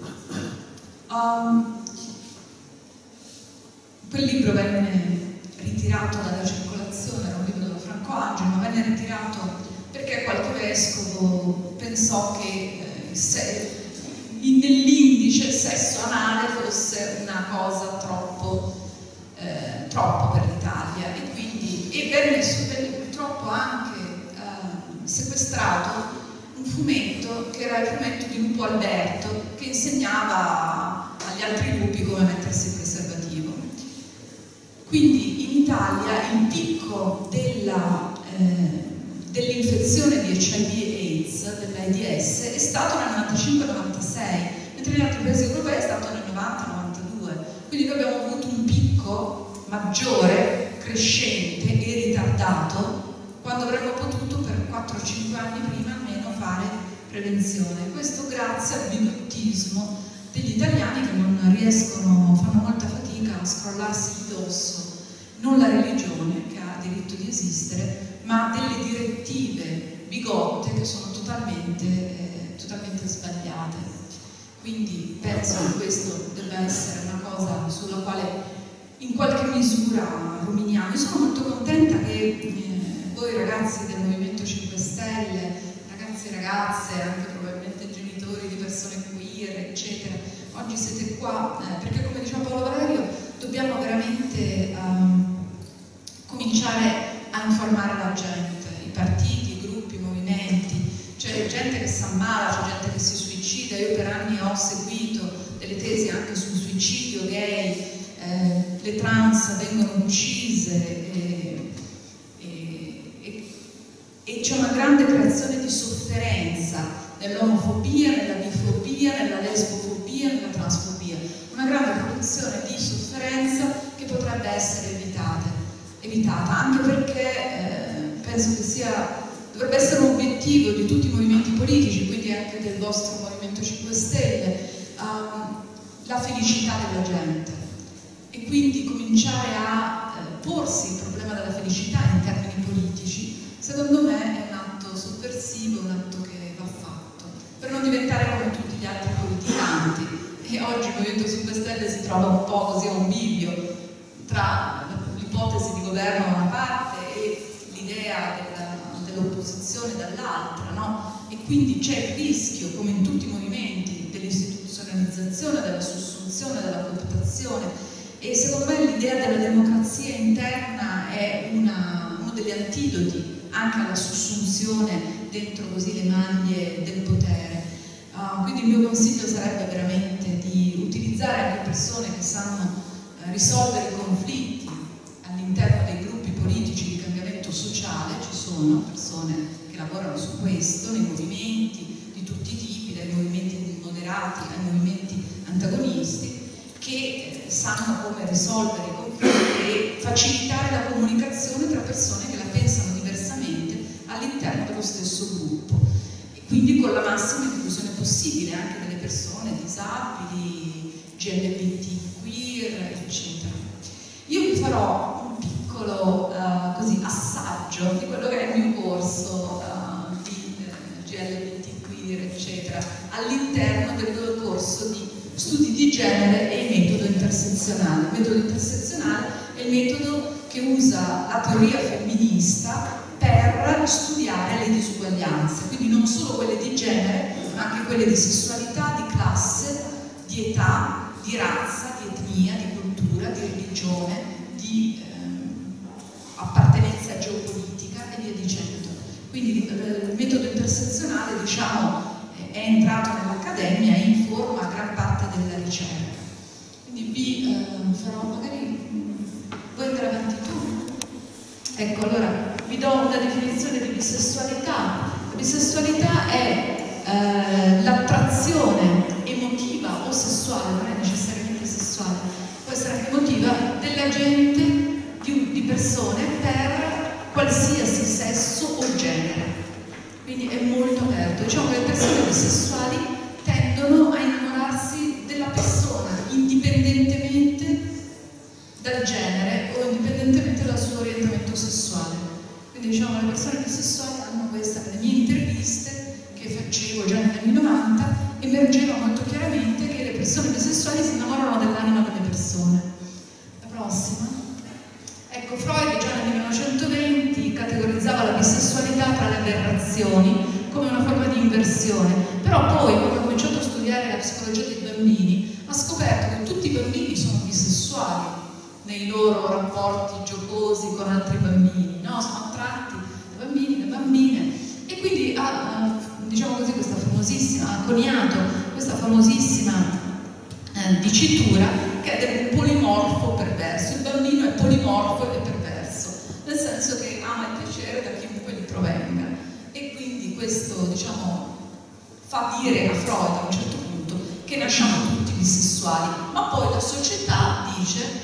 E: Um, quel libro venne ritirato dalla circolazione, era un libro dello Franco Angelo, ma venne ritirato perché qualche vescovo pensò che eh, se, nell'indice il sesso anale fosse una cosa troppo, eh, troppo per l'Italia, e quindi e venne, venne purtroppo anche eh, sequestrato un fumetto che era il fumetto di Lupo Alberto, che insegnava agli altri lupi come mettersi il preservativo. Quindi in Italia il picco della eh, dell'infezione di H I V e AIDS, dell'AIDS, è stato nel novantacinque novantasei, mentre negli altri paesi europei è stato nel novanta novantadue. Quindi noi abbiamo avuto un picco maggiore, crescente e ritardato, quando avremmo potuto per quattro cinque anni prima almeno fare prevenzione. Questo grazie al bigottismo degli italiani che non riescono, fanno molta fatica a scrollarsi di dosso non la religione, che ha diritto di esistere, ma delle direttive bigotte che sono totalmente, eh, totalmente sbagliate. Quindi penso che questo debba essere una cosa sulla quale in qualche misura ruminiamo. Io sono molto contenta che eh, voi ragazzi del Movimento cinque Stelle, ragazzi e ragazze, anche probabilmente genitori di persone queer, eccetera, oggi siete qua, eh, perché come diceva Paolo Valerio, dobbiamo veramente um, cominciare a informare la gente, i partiti, i gruppi, i movimenti. C'è gente che si ammala, c'è gente che si suicida. Io per anni ho seguito delle tesi anche sul suicidio gay, eh, le trans vengono uccise e, e, e, e c'è una grande creazione di sofferenza nell'omofobia, nella bifobia, nella lesbofobia, nella transfobia. Una grande produzione di sofferenza che potrebbe essere evitata. evitata, anche perché eh, penso che sia, dovrebbe essere un obiettivo di tutti i movimenti politici, quindi anche del vostro Movimento cinque Stelle, um, la felicità della gente, e quindi cominciare a eh, porsi il problema della felicità in termini politici, secondo me è un atto sovversivo, un atto che va fatto, per non diventare come tutti gli altri politicanti. E oggi il Movimento cinque Stelle si trova un po' così a un bivio tra l'ipotesi di governo da una parte e l'idea dell'opposizione dall'altra, no? E quindi c'è il rischio, come in tutti i movimenti, dell'istituzionalizzazione, della sussunzione, della cooptazione, e secondo me l'idea della democrazia interna è una, uno degli antidoti anche alla sussunzione dentro così le maglie del potere. Uh, quindi il mio consiglio sarebbe veramente di utilizzare anche persone che sanno uh, risolvere i conflitti all'interno dei gruppi politici di cambiamento sociale. Ci sono persone che lavorano su questo nei movimenti di tutti i tipi, dai movimenti moderati ai movimenti antagonisti, che eh, sanno come risolvere i conflitti e facilitare la comunicazione tra persone che la pensano diversamente all'interno dello stesso gruppo. quindi con la massima inclusione possibile anche delle persone disabili, G L B T, queer, eccetera. Io vi farò un piccolo uh, così, assaggio di quello che è il mio corso uh, di uh, G L B T, queer, eccetera, all'interno del corso di studi di genere e il metodo intersezionale. Il metodo intersezionale è il metodo che usa la teoria femminista per studiare le disuguaglianze, quindi non solo quelle di genere, ma anche quelle di sessualità, di classe, di età, di razza, di etnia, di cultura, di religione, di ehm, appartenenza geopolitica e via dicendo. Quindi il metodo intersezionale, diciamo, è entrato nell'accademia e informa gran parte della ricerca. Quindi vi eh, farò magari... Vuoi andare avanti tu? Ecco, allora, vi do una definizione di bisessualità. La bisessualità è eh, l'attrazione emotiva o sessuale, non è necessariamente sessuale, può essere anche emotiva, della gente, di, di persone, per qualsiasi sesso o genere. Quindi è molto aperto. Diciamo che le persone bisessuali tendono a innamorarsi della persona indipendentemente dal genere o indipendentemente dal suo orientamento sessuale. Quindi diciamo le persone bisessuali hanno questa, nelle mie interviste che facevo già negli anni novanta, emergeva molto chiaramente che le persone bisessuali si innamorano dell'anima delle persone. La prossima. Ecco, Freud già nel millenovecentoventi categorizzava la bisessualità tra le aberrazioni come una forma di inversione, però poi quando ha cominciato a studiare la psicologia dei bambini ha scoperto che tutti i bambini sono bisessuali nei loro rapporti giocosi con altri bambini, no? Sono attratti da bambini, da bambine, e quindi ha, diciamo così, questa famosissima, ha coniato questa famosissima eh, dicitura che è del polimorfo perverso. Il bambino è polimorfo e perverso, nel senso che ama il piacere da chiunque gli provenga, e quindi questo, diciamo, fa dire a Freud a un certo punto che nasciamo tutti bisessuali, ma poi la società dice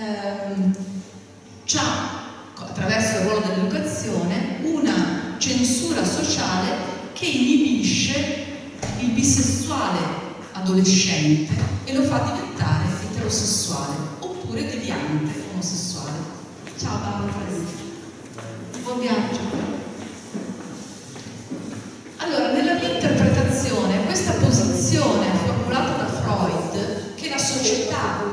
E: Ehm, c'ha, attraverso il ruolo dell'educazione, una censura sociale che inibisce il bisessuale adolescente e lo fa diventare eterosessuale oppure deviante omosessuale. Ciao Paolo, buon viaggio. Allora, nella mia interpretazione, questa posizione formulata da Freud, che la società...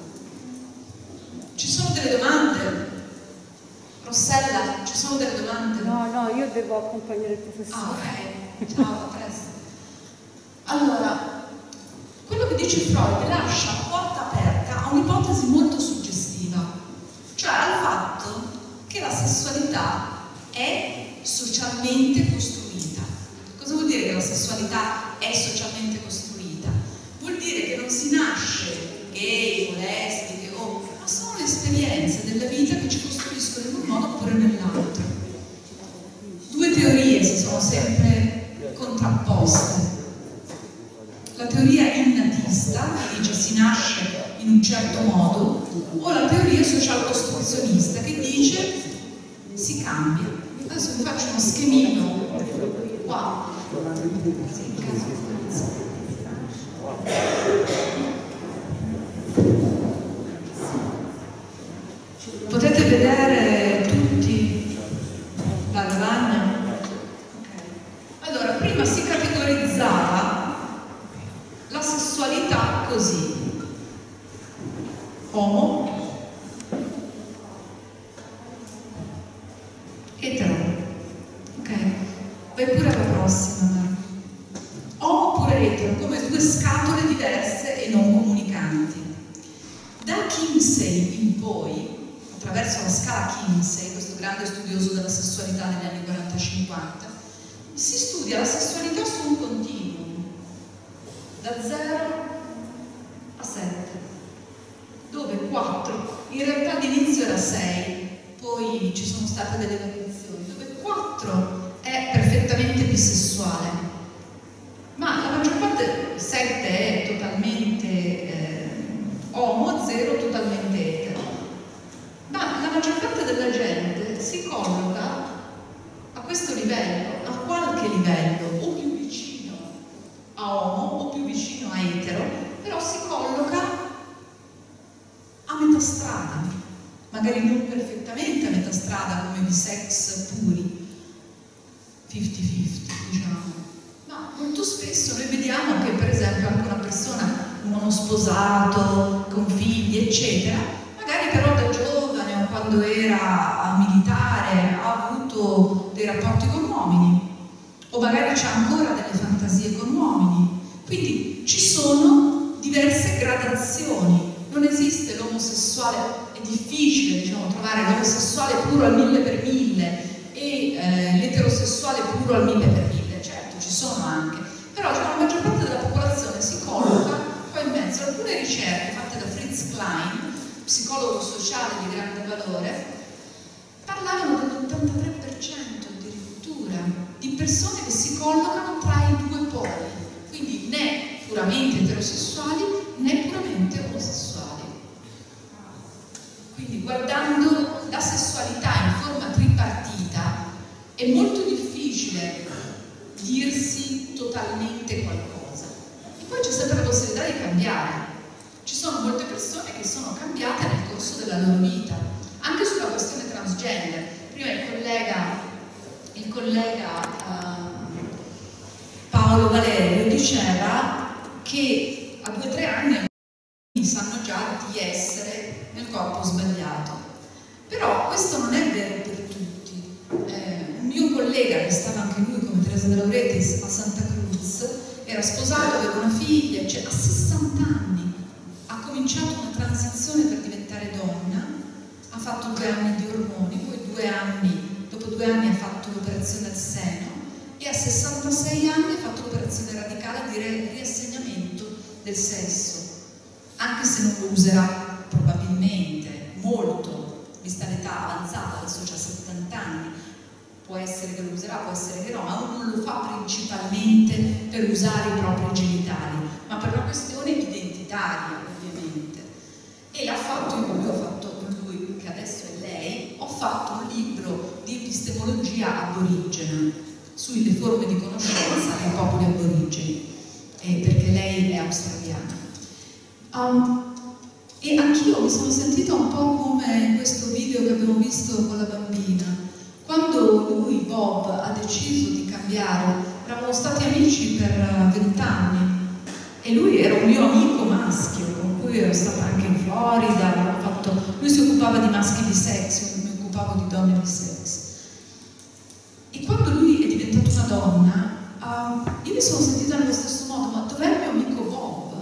E: Ci sono delle domande? Rossella, ci sono delle domande?
F: No, no, io devo accompagnare il professore.
E: Ah, ok. Ciao, a presto. Allora, quello che dice Freud lascia porta aperta a un'ipotesi molto suggestiva, cioè al fatto che la sessualità è socialmente costruita. Cosa vuol dire che la sessualità è socialmente costruita? Vuol dire che non si nasce gay o lesbiche, ma sono le esperienze della vita che ci costruiscono in un modo oppure nell'altro. Due teorie si sono sempre contrapposte. La teoria innatista, che dice si nasce in un certo modo, o la teoria social-costruzionista, che dice si cambia. Adesso vi faccio uno schemino qua. Sì, in caso. Potete vedere tutti la lavagna? Okay. Allora, prima si categorizzava la sessualità così: homo, etero. Ok? Vai pure alla prossima. Homo oppure etero, come due scatole diverse e non comunicanti. Da Kinsey in poi, attraverso la scala Kinsey, questo grande studioso della sessualità negli anni quaranta cinquanta, si studia la sessualità su un continuum, da zero a sette, dove quattro, in realtà all'inizio era sei, poi ci sono state delle variazioni, dove quattro è perfettamente bisessuale, ma la maggior parte, sette è totalmente eh, homo, zero totalmente etero. Ma la maggior parte della gente si colloca a questo livello, a qualche livello, o più molto spesso noi vediamo che per esempio anche una persona, un uomo sposato, con figli, eccetera, magari però da giovane o quando era militare ha avuto dei rapporti con uomini, o magari c'ha ancora delle fantasie con uomini. Quindi ci sono diverse gradazioni, non esiste l'omosessuale, è difficile diciamo, trovare l'omosessuale puro al mille per mille e eh, l'eterosessuale puro al mille per mille, certo ci sono anche, però cioè, la maggior parte della popolazione si colloca qua in mezzo. Alcune ricerche fatte da Fritz Klein, psicologo sociale di grande valore, parlavano dell'ottantatré per cento addirittura di persone che si collocano tra i due poli, quindi né puramente eterosessuali né puramente omosessuali. Quindi guardando la sessualità in forma tripartita è molto difficile dirsi totalmente qualcosa. E poi c'è sempre la possibilità di cambiare. Ci sono molte persone che sono cambiate nel corso della loro vita, anche sulla questione transgender. Prima il collega, il collega uh, Paolo Valerio diceva che a due o tre anni sanno già di essere nel corpo sbagliato. Però questo non è vero per tutti. Eh, un mio collega che stava anche lui come Teresa De Lauretis a Santa Cruz, era sposato, aveva una figlia, cioè a sessanta anni ha cominciato una transizione per diventare donna, ha fatto due anni di ormoni, poi due anni, dopo due anni ha fatto l'operazione al seno e a sessantasei anni ha fatto l'operazione radicale di riassegnamento del sesso, anche se non lo userà probabilmente molto, vista l'età avanzata, adesso ha settanta anni, può essere che lo userà, può essere che no, ma uno non lo fa principalmente per usare i propri genitali, ma per una questione identitaria, ovviamente. E l'ha fatto, io ho fatto con lui, che adesso è lei, ho fatto un libro di epistemologia aborigena sulle forme di conoscenza dei popoli aborigeni, eh, perché lei è australiana. Um, e anch'io mi sono sentita un po' come questo video che abbiamo visto con la bambina, quando lui, Bob, ha deciso di cambiare. Eravamo stati amici per vent'anni e lui era un mio amico maschio con cui ero stata anche in Florida, fatto... lui si occupava di maschi bisex, io mi occupavo di donne bisex. E quando lui è diventato una donna, uh, io mi sono sentita nello stesso modo, ma dov'è il mio amico Bob?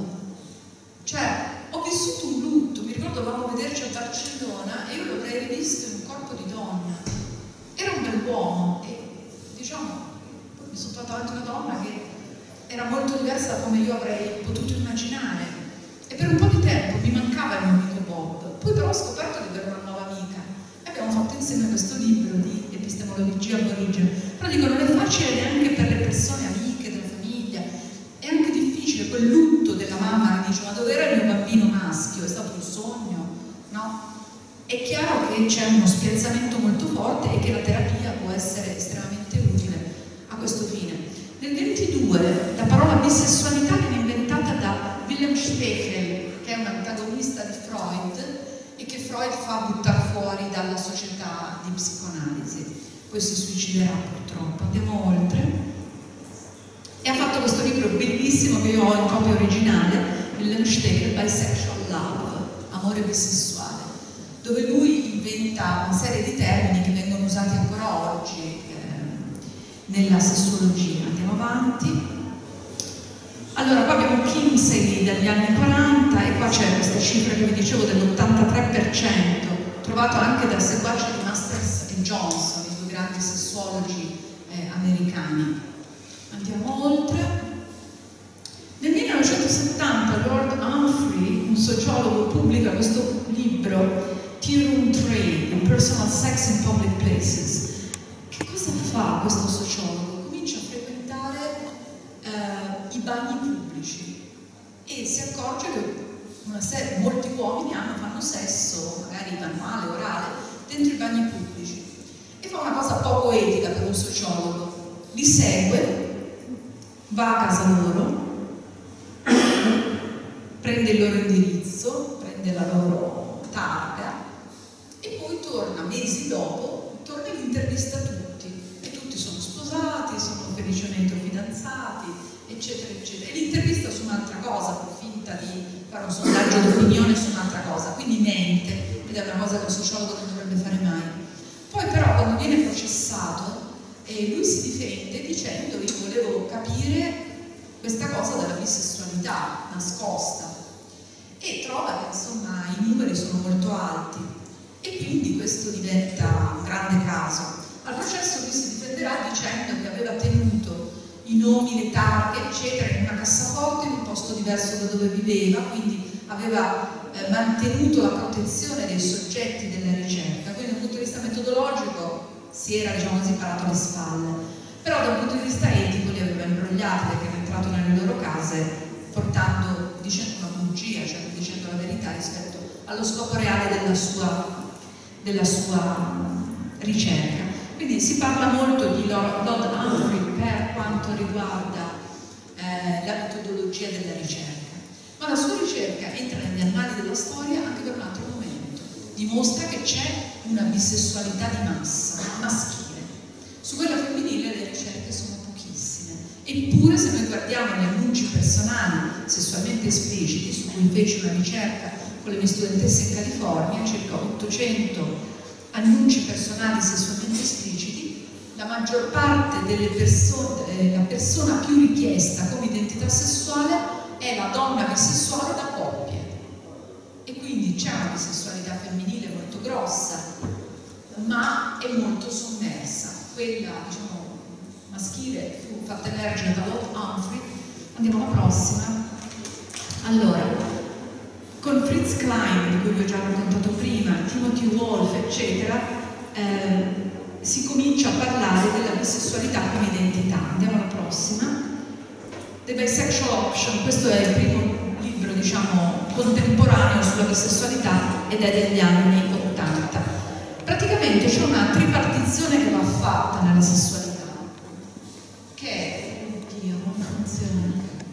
E: Cioè, ho vissuto un lutto, mi ricordo dovevamo vederci a Barcellona e io lo avrei rivisto in un corpo di donna. Era un bell'uomo e, diciamo, mi sono trovata davanti una donna che era molto diversa da come io avrei potuto immaginare. E per un po' di tempo mi mancava il mio amico Bob. Poi però ho scoperto di avere una nuova amica e abbiamo fatto insieme questo libro di epistemologia aborigena. Però dico, non è facile neanche per le persone amiche della famiglia, è anche difficile quel lutto della mamma che dice ma dove era il mio bambino maschio? È stato un sogno? No? È chiaro che c'è uno spiazzamento molto forte e che la terapia può essere estremamente utile a questo fine. Nel ventidue la parola bisessualità viene inventata da Wilhelm Stechel, che è un antagonista di Freud e che Freud fa buttare fuori dalla società di psicoanalisi. Poi si suiciderà purtroppo. Andiamo oltre. E ha fatto questo libro bellissimo che io ho in copia originale, Wilhelm Stechel, Bisexual Love, amore bisessuale, dove lui inventa una serie di termini che vengono usati ancora oggi eh, nella sessuologia. Andiamo avanti. Allora, qua abbiamo Kinsey dagli anni quaranta e qua c'è questa cifra che vi dicevo dell'ottantatré per cento, trovato anche dal seguace di Masters e Johnson, i due grandi sessuologi eh, americani. Andiamo oltre. Nel millenovecentosettanta Lord Humphrey, un sociologo, pubblica questo libro Tea Room Trade, Personal Sex in Public Places. Che cosa fa questo sociologo? Comincia a frequentare eh, i bagni pubblici e si accorge che una serie, molti uomini hanno, fanno sesso, magari manuale, orale, dentro i bagni pubblici. E fa una cosa poco etica per un sociologo. Li segue, va a casa loro, prende il loro indirizzo, prende la loro targa e poi torna mesi dopo, torna e li intervista tutti e tutti sono sposati, sono felicemente fidanzati eccetera, eccetera. E l'intervista su un'altra cosa, finta di fare un sondaggio d'opinione su un'altra cosa, quindi mente, ed è una cosa che un sociologo non dovrebbe fare mai. Poi però quando viene processato, eh, lui si difende dicendo: io volevo capire questa cosa della bisessualità nascosta, e trova che insomma i numeri sono molto alti, e quindi questo diventa un grande caso. Al processo lui si difenderà dicendo che aveva tenuto i nomi, le targhe, eccetera, in una cassaforte in un posto diverso da dove viveva, quindi aveva eh, mantenuto la protezione dei soggetti della ricerca, quindi dal punto di vista metodologico si era, diciamo così, parato le spalle, però dal punto di vista etico li aveva imbrogliati, perché era entrato nelle loro case portando, dicendo una bugia, cioè dicendo la verità rispetto allo scopo reale della sua, della sua ricerca. Quindi si parla molto di Lord Humphrey per quanto riguarda eh, la metodologia della ricerca, ma la sua ricerca entra negli annali della storia anche per un altro momento. Dimostra che c'è una bisessualità di massa, maschile. Su quella femminile le ricerche sono pochissime. Eppure se noi guardiamo gli annunci personali sessualmente espliciti, su cui feci una ricerca con le mie studentesse in California, circa ottocento annunci personali sessualmente espliciti, la maggior parte delle persone, eh, la persona più richiesta come identità sessuale è la donna bisessuale da coppie, e quindi c'è una bisessualità femminile molto grossa, ma è molto sommersa. Quella, diciamo, maschile fu fatta emergere da Lord Humphrey. Andiamo alla prossima. Allora, con Fritz Klein, di cui vi ho già raccontato prima, Timothy Wolf, eccetera, eh, si comincia a parlare della bisessualità come identità. Andiamo alla prossima. The Bisexual Option, questo è il primo libro, diciamo, contemporaneo sulla bisessualità ed è degli anni ottanta. Praticamente c'è una tripartizione che va fatta nella sessualità, che è, oddio, non funziona.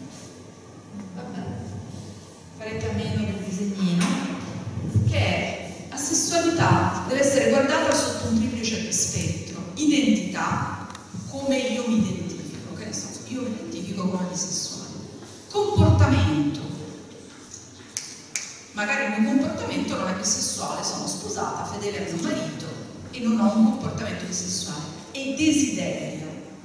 E: Vabbè, farete a meno del disegnino, che è: la sessualità deve essere guardata sotto un triplice spettro. Identità, come io mi identifico, che nel senso io mi identifico come bisessuale. Comportamento, magari il mio comportamento non è bisessuale, sono sposata, fedele a mio marito e non ho un comportamento bisessuale. E desiderio,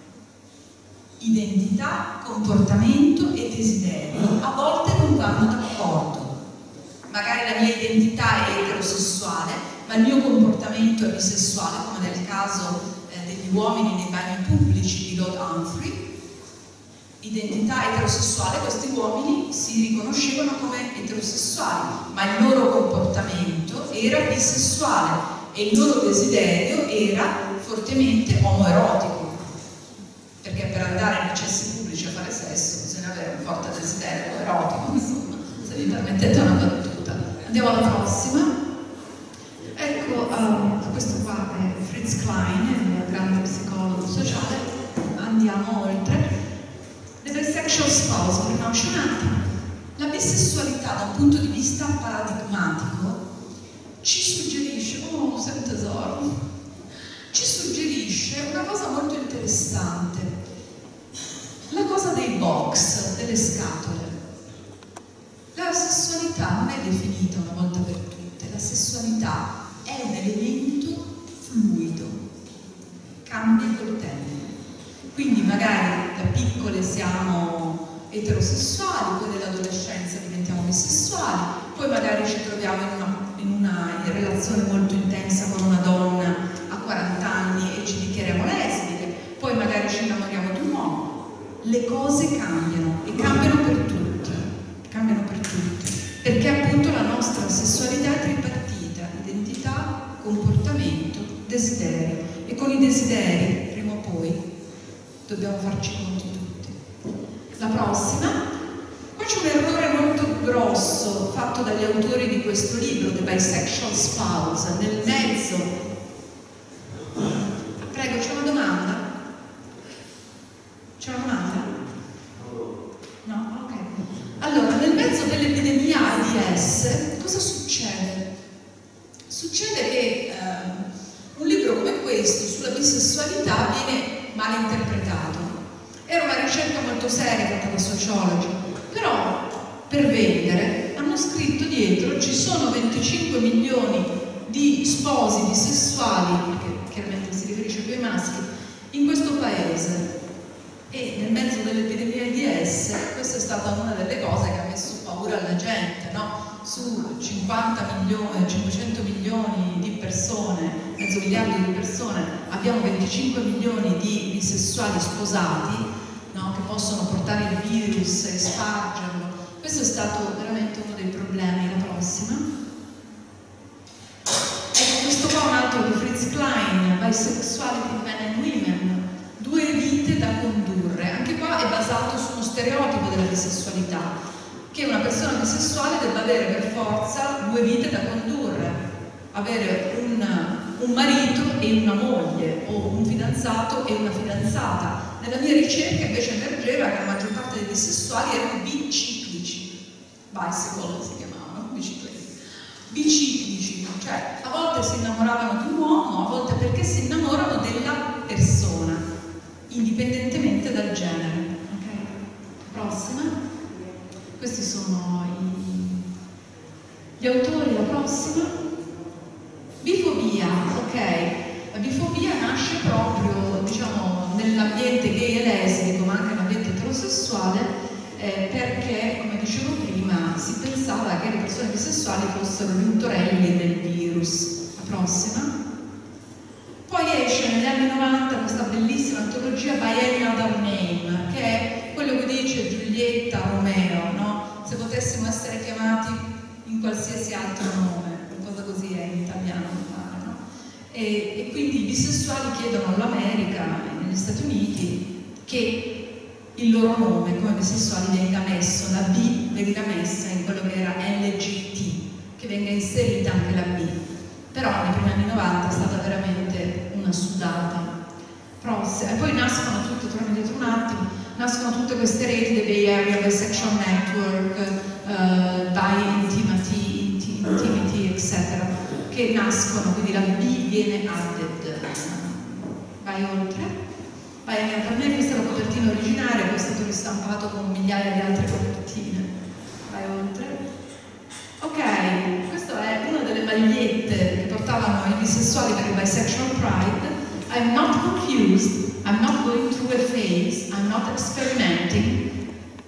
E: identità, comportamento e desiderio a volte non vanno d'accordo. Magari la mia identità è eterosessuale, ma il mio comportamento è bisessuale, come nel caso eh, degli uomini nei bagni pubblici di Lord Humphrey. Identità eterosessuale, questi uomini si riconoscevano come eterosessuali, ma il loro comportamento era bisessuale e il loro desiderio era fortemente omoerotico, perché per andare nei cessi pubblici a fare sesso bisogna avere un forte desiderio erotico, insomma, se mi permettete una battuta. Andiamo alla prossima. Ecco, um, questo qua è Fritz Klein, il grande psicologo sociale. Andiamo oltre. The Bisexual Spouse, riconosce un attimo. La bisessualità da un punto di vista paradigmatico ci suggerisce, oh, sei un tesoro, ci suggerisce una cosa molto interessante, la cosa dei box, delle scatole. La sessualità non è definita una volta per tutte, la sessualità è un elemento fluido, cambia col tempo. Quindi magari da piccole siamo eterosessuali, poi nell'adolescenza diventiamo bisessuali, poi magari ci troviamo in una, in una relazione molto intensa con una donna a quaranta anni e ci dichiariamo lesbiche, poi magari ci innamoriamo di un uomo. Le cose cambiano e cambiano per tutti, cambiano per tutti, perché appunto la nostra sessualità è tripartita: identità, comportamento, desiderio, e con i desideri prima o poi dobbiamo farci conti tutti. La prossima. Qua c'è un errore molto grosso fatto dagli autori di questo libro, The Bisexual Spouse. Nel mezzo, prego, c'è una domanda? C'è una domanda? No? Ok. Allora, nel mezzo dell'epidemia AIDS, cosa succede? Succede che eh, un libro come questo sulla bisessualità viene mal interpretato. Era una ricerca molto molto seria fatta da sociologi, però per vendere hanno scritto dietro ci sono venticinque milioni di sposi bisessuali, che chiaramente si riferisce più ai maschi, in questo paese. E nel mezzo dell'epidemia di AIDS questa è stata una delle cose che ha messo paura alla gente, no? Su cinquanta milioni, cinquecento milioni di persone, mezzo miliardo di persone, abbiamo venticinque milioni di bisessuali sposati, no? Che possono portare il virus e spargerlo. Questo è stato veramente uno dei problemi. La prossima. Ecco, questo qua è un altro di Fritz Klein, Bisexuality, Men and Women, due vite da condurre. Anche qua è basato su uno stereotipo della bisessualità, che una persona bisessuale debba avere per forza due vite da condurre, avere un, un marito e una moglie, o un fidanzato e una fidanzata. Nella mia ricerca invece emergeva che la maggior parte dei bisessuali erano biciclici, bicycle si chiamavano, biciclette, biciclici, cioè a volte si innamoravano di un uomo, a volte perché si innamorano della persona, indipendentemente dal genere. Okay? Prossima. Questi sono i, gli autori. La prossima. Bifobia, ok. La bifobia nasce proprio, diciamo, nell'ambiente gay e lesbico, ma anche nell'ambiente eterosessuale, eh, perché, come dicevo prima, si pensava che le persone bisessuali fossero gli untorelli del virus. La prossima. Poi esce negli anni novanta questa bellissima antologia By Any Other Name, che è quello che dice Giulietta Romeo, no? Se potessimo essere chiamati in qualsiasi altro nome, qualcosa così è in italiano, no? E, e quindi i bisessuali chiedono all'America e negli Stati Uniti che il loro nome come bisessuali venga messo, la B venga messa in quello che era L G T, che venga inserita anche la B. Però nei primi anni novanta è stata veramente una sudata. Prossima. E poi nascono tutte, torniamo dietro un attimo, nascono tutte queste reti dei Bay Area Bisexual Network, uh, By Intimacy, Inti, Intimity, eccetera, che nascono, quindi la B viene added. Vai oltre. Vai, per me questa è la copertina originaria, poi è stato ristampato con migliaia di altre copertine. Vai oltre. Ok, questa è una delle magliette che portavano i bisessuali per il Bisexual Pride. I'm not confused, I'm not going through a phase, I'm not experimenting,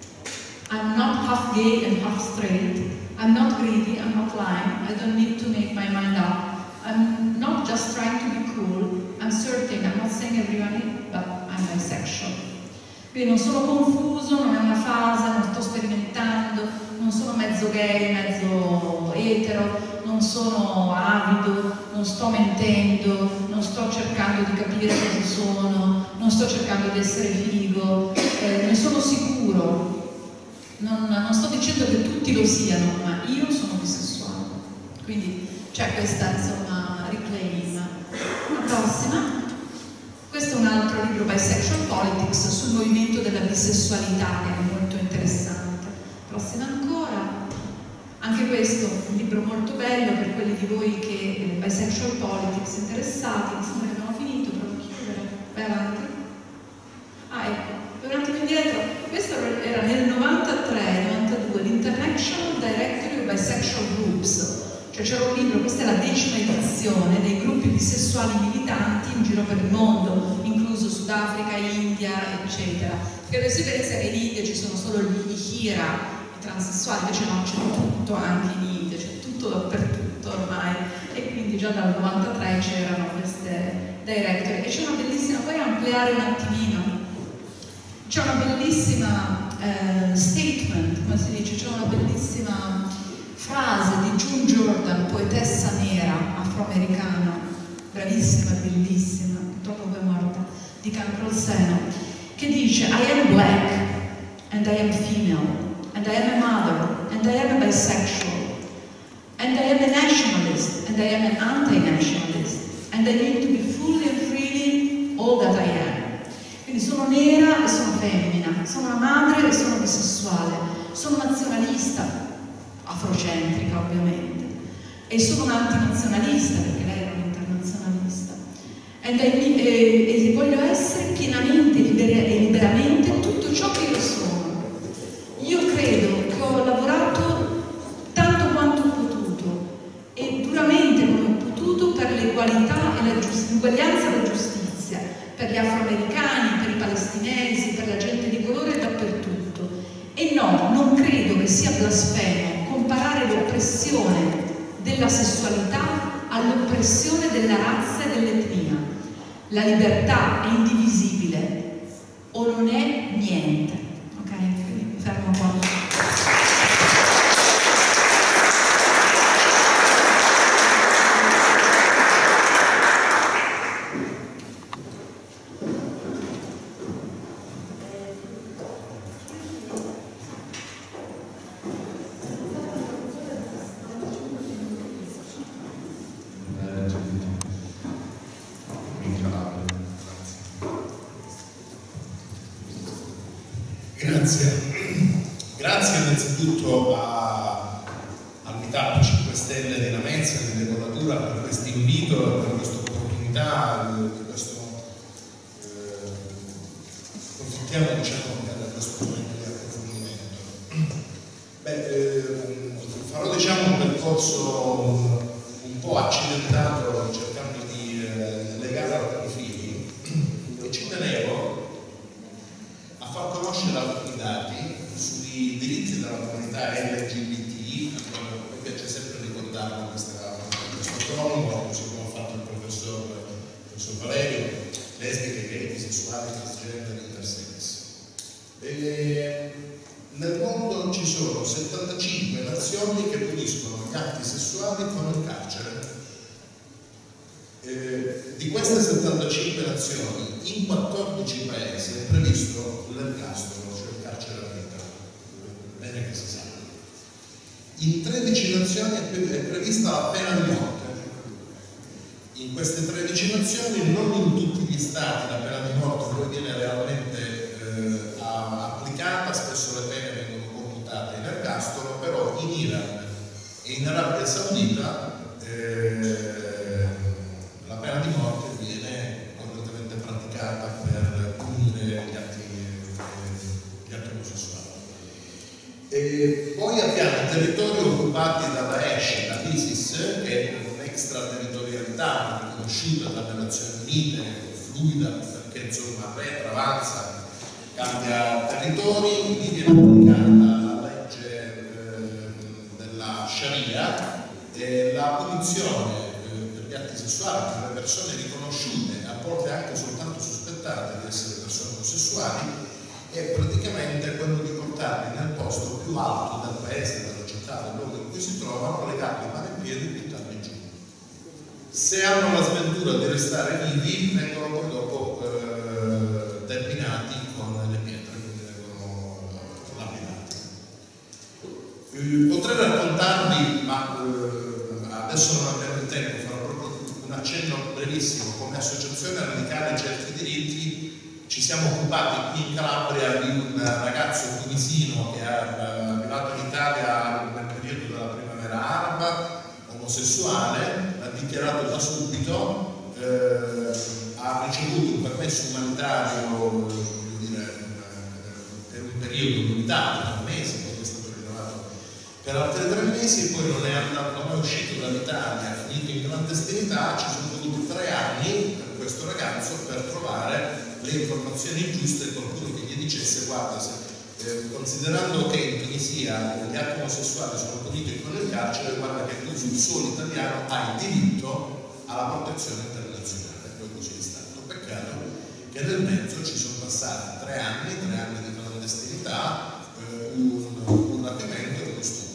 E: I'm not half gay and half straight, I'm not greedy, I'm not lying, I don't need to make my mind up, I'm not just trying to be cool, I'm certain, I'm not saying everyone, but I'm bisexual. Quindi non sono confuso, non è una fase, non sto sperimentando, non sono mezzo gay, mezzo etero, non sono avido, non sto mentendo, non sto cercando di capire cosa sono, non sto cercando di essere figo, eh, ne sono sicuro, non, non sto dicendo che tutti lo siano, ma io sono bisessuale. Quindi c'è questa, insomma, reclaim. La prossima. Questo è un altro libro, Bisexual Politics, sul movimento della bisessualità, che è molto interessante. Prossima ancora. Anche questo è un libro molto bello per quelli di voi che eh, Bisexual Politics interessati. Mi sembra che abbiamo finito, provo a chiudere. Vai avanti. Ah, ecco, per un attimo indietro. Questo era nel novantatré novantadue, l'International Directory of Bisexual Groups. Cioè c'era un libro, questa è la decima edizione dei gruppi bisessuali militanti in giro per il mondo, incluso Sudafrica, India, eccetera. Perché si pensa che in India ci sono solo gli Hira, i transessuali, invece no, c'è tutto anche in India, c'è tutto dappertutto ormai. E quindi già dal novantatré c'erano queste directory. E c'è una bellissima, puoi ampliare un attimino, c'è una bellissima eh, statement, come si dice, c'è una bellissima frase di June Jordan, poetessa nera afroamericana, bravissima, bellissima, purtroppo poi è morta, di cancro al seno, che dice: I am black and I am female and I am a mother and I am a bisexual and I am a nationalist and I am an anti-nationalist and I need to be fully and freely all that I am. Quindi sono nera e sono femmina, sono una madre e sono bisessuale, sono nazionalista, afrocentrica ovviamente, e sono un antinazionalista perché lei era un internazionalista, e, e, e voglio essere pienamente libera, e liberamente tutto ciò che io sono. Io credo che ho lavorato tanto quanto ho potuto e duramente come ho potuto per l'egualità e la l'uguaglianza e la giustizia, per gli afroamericani, per i palestinesi, per la gente di colore dappertutto. E no, non credo che sia blasfemo comparare l'oppressione della sessualità all'oppressione della razza e dell'etnia. La libertà è indivisibile o non è niente. Ok? Quindi mi fermo qua.
G: Grazie, grazie innanzitutto a, al Meetup cinque Stelle di Lamezia, di Decoratura, per questo invito, per questa opportunità, di questo eh, approfittiamo diciamo di questo momento di approfondimento. Beh, eh, farò diciamo un percorso un po' accidentato cercando di eh, legare alcuni fili e ci tenevo a far conoscere alcuni dati sui diritti della comunità L G B T. Mi piace sempre ricordarlo questa, questo acronimo, così come ha fatto il professor, il professor Valerio: lesbiche, gay, bisessuali, transgender, intersex. E nel mondo ci sono settantacinque nazioni che puniscono gli atti sessuali con il carcere. Eh, di queste settantacinque nazioni, in quattordici paesi è previsto l'ergastolo, cioè il carcere a vita, bene che si sa. In tredici nazioni è prevista la pena di morte. In queste tredici nazioni, non in tutti gli stati, la pena di morte poi viene realmente eh, applicata, spesso le pene vengono commutate in ergastolo, però in Iran e in Arabia Saudita eh, la pena di morte viene correttamente praticata per punire gli atti, eh, gli atti omosessuali. E poi abbiamo i territori occupati da Daesh, da ISIS, che è un'extraterritorialità riconosciuta dalle Nazioni Unite, fluida, perché insomma penetra, avanza, cambia territori, lì viene applicata la legge eh, della Sharia e la punizione gli atti sessuali per le persone riconosciute, a volte anche soltanto sospettate di essere persone omosessuali, è praticamente quello di portarli nel posto più alto del paese, della città, del luogo in cui si trovano, legarli mano in piedi e buttarli giù. Se hanno la sventura di restare vivi, vengono poi dopo eh, terminati con le pietre, quindi vengono eh, lapidati. Eh, potrei raccontarvi, ma eh, adesso non abbiamo il tempo, farò un accenno brevissimo. Come associazione Radicale Certi Diritti ci siamo occupati qui in Calabria di un ragazzo tunisino che è arrivato in Italia nel periodo della primavera araba, omosessuale, ha dichiarato da subito, eh, ha ricevuto un permesso umanitario voglio dire, per un periodo limitato, tre mesi, poi è stato rinnovato per altri tre mesi, poi non è andato, non è uscito dall'Italia, ha finito in clandestinità. Ci sono voluti tre anni per questo ragazzo per trovare le informazioni giuste, qualcuno che gli dicesse: guarda, se, eh, considerando che in Tunisia gli atti omosessuali sono puniti con il carcere, guarda che tu sul suolo italiano hai diritto alla protezione internazionale. Poi così è stato. Peccato che nel mezzo ci sono passati tre anni, tre anni di clandestinità, eh, un, un rapimento e uno stupro.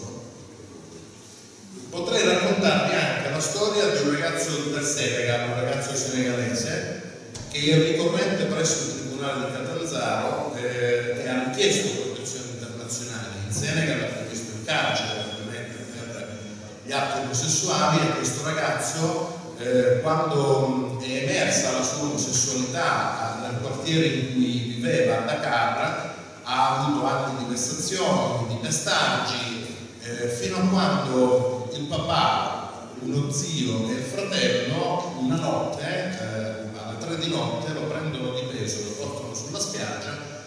G: Potrei raccontarvi anche la storia di un ragazzo del Senegal, un ragazzo senegalese, che è ricorrente presso il Tribunale di Catanzaro eh, e ha richiesto protezione internazionale. In Senegal ha previsto il carcere ovviamente per gli atti omosessuali, e questo ragazzo eh, quando è emersa la sua omosessualità nel quartiere in cui viveva, a Dakar, ha avuto anni di vessazioni, di pestaggi, eh, fino a quando il papà, uno zio e il fratello una notte, eh, alle tre di notte, lo prendono di peso, lo portano sulla spiaggia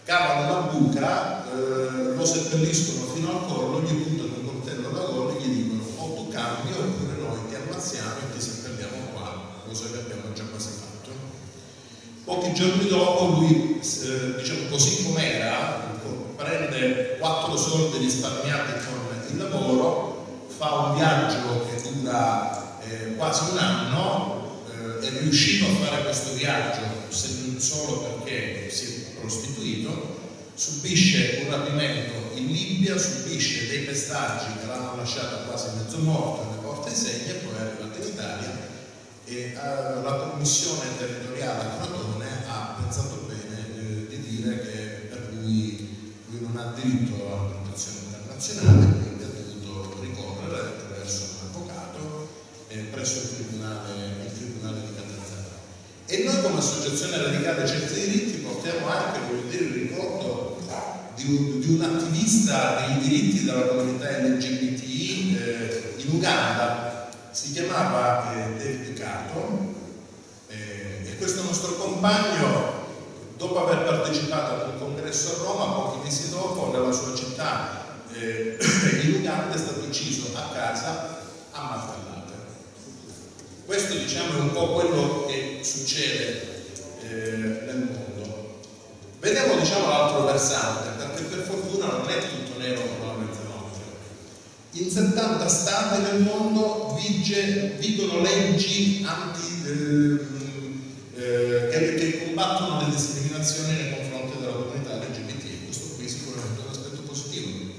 G: cavano una buca, eh, lo seppelliscono fino al collo, gli puntano un coltello alla gola e gli dicono o tu cambi oppure noi ti ammazziamo e ti seppelliamo qua, cosa che abbiamo già quasi fatto. Pochi giorni dopo lui, eh, diciamo così com'era, prende quattro soldi risparmiati con il lavoro, fa un viaggio che dura eh, quasi un anno, eh, è riuscito a fare questo viaggio se non solo perché si è prostituito, subisce un rapimento in Libia, subisce dei pestaggi che l'hanno lasciato quasi mezzo morto alle porte di Segna, poi è arrivato in Italia e eh, la commissione territoriale a Crotone ha pensato bene eh, di dire che per lui lui non ha diritto alla protezione internazionale, quindi ha dovuto ricorrere attraverso un avvocato eh, presso il tribunale, il tribunale di Catanzaro. E noi come Associazione Radicale Certi Diritti portiamo anche, voglio dire, il ricordo di un, di un attivista dei diritti della comunità L G B T I eh, in Uganda, si chiamava eh, David Kato, eh, e questo nostro compagno, dopo aver partecipato ad un congresso a Roma, pochi mesi dopo, nella sua città eh, in Uganda, è stato ucciso a casa a martellate. Questo, diciamo, è un po' quello che succede eh, nel mondo. Vediamo, diciamo, l'altro versante, perché per fortuna non è tutto nero come la mezzanotte. In settanta stati nel mondo vige, vigono leggi anti... Eh, Eh, che, che combattono le discriminazioni nei confronti della comunità L G B T. Questo qui sicuramente è un aspetto positivo.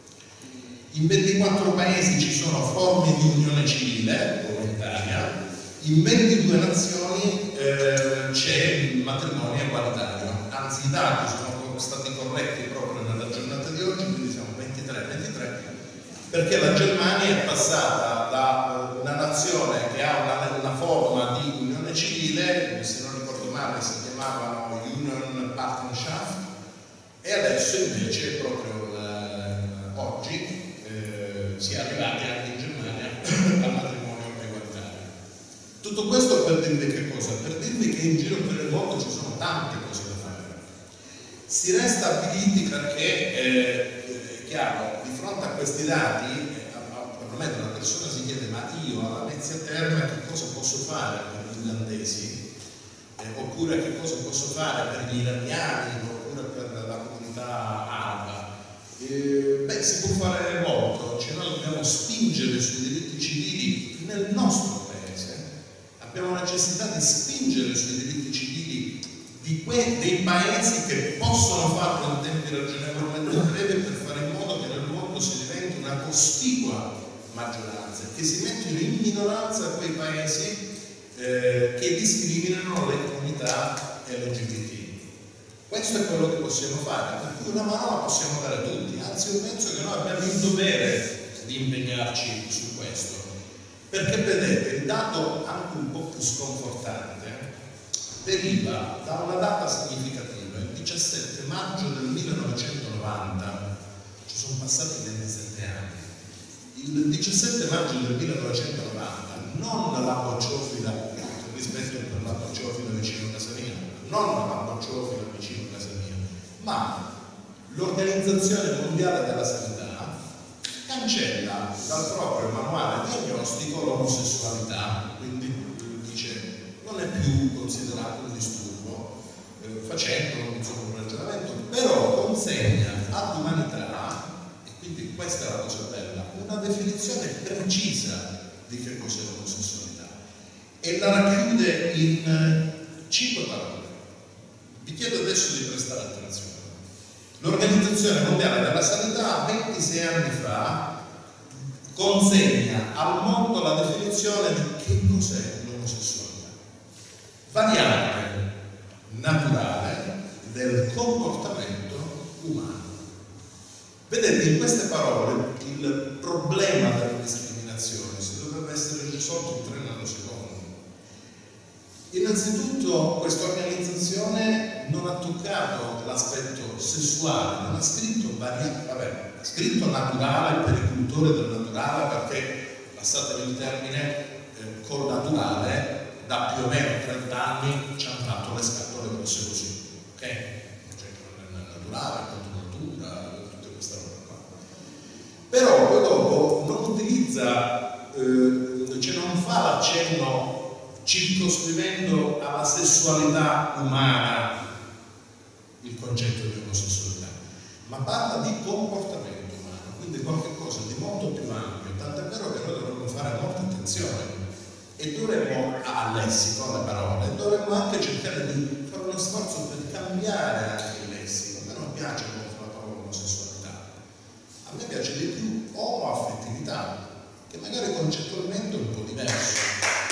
G: In ventiquattro paesi ci sono forme di unione civile volontaria, in ventidue nazioni eh, c'è il matrimonio egualitario, anzi i dati sono stati corretti proprio nella giornata di oggi, quindi siamo ventitré ventitré, perché la Germania è passata da una nazione che ha una, una forma di unione civile, se non ricordo male si chiamavano Union Partnerschaft, e adesso invece proprio eh, oggi eh, si è arrivati anche in Germania al matrimonio egualitario. Tutto questo per dirvi che cosa? Per dirvi che in giro per il mondo ci sono tante cose da fare. Si resta avviliti perché eh, è chiaro, di fronte a questi dati, perlomeno una persona si chiede: ma io alla Mezzia Terme che cosa posso fare per gli irlandesi? Eh, oppure che cosa posso fare per gli iraniani? Oppure per la comunità araba? Eh, beh, si può fare molto, cioè noi dobbiamo spingere sui diritti civili nel nostro paese, abbiamo necessità di spingere sui diritti civili di que- dei paesi che possono farlo in tempi ragionevolmente brevi per fare in modo che nel mondo si diventi una cospicua maggioranza, che si mettono in minoranza quei paesi eh, che discriminano le comunità L G B T. Questo è quello che possiamo fare, per cui una mano la possiamo dare a tutti, anzi io penso che noi abbiamo il dovere di impegnarci su questo, perché vedete, il dato anche un po' più sconfortante deriva da una data significativa, il diciassette maggio del millenovecentonovanta, ci sono passati ventisette anni. Il diciassette maggio del millenovecentonovanta non la bocciofila, rispetto per la bocciofila vicino a casa mia, non la bocciofila vicino a casa mia, ma l'Organizzazione Mondiale della Sanità cancella dal proprio manuale diagnostico l'omosessualità, quindi dice non è più considerato un disturbo, eh, facendo insomma, un ragionamento, però consegna ad umanità, e quindi questa è la cosa bella, una definizione precisa di che cos'è l'omosessualità e la racchiude in cinque parole. Vi chiedo adesso di prestare attenzione. L'Organizzazione Mondiale della Sanità ventisei anni fa consegna al mondo la definizione di che cos'è l'omosessualità: variante naturale del comportamento umano. Vedete, in queste parole il problema della discriminazione si dovrebbe essere risolto in tre nanosecondi. Innanzitutto questa organizzazione non ha toccato l'aspetto sessuale, non ha scritto variante, vabbè, ha scritto naturale per il cultore del naturale, perché, passatemi il termine, eh, col naturale da più o meno trenta anni ci hanno fatto le scatole grosse così, ok? Cioè, naturale, contro natura, tutte queste robe qua. Però poi dopo non utilizza, eh, cioè non fa l'accenno circoscrivendo alla sessualità umana il concetto di omosessualità, ma parla di comportamento umano, quindi qualcosa di molto più ampio, tant'è vero che noi dovremmo fare molta attenzione e dovremmo, al lessico, alle parole, dovremmo anche cercare di fare uno sforzo per cambiare anche il lessico. A me non piace molto la parola omosessualità, a me piace di più omoaffettività, che magari concettualmente è un po' diverso.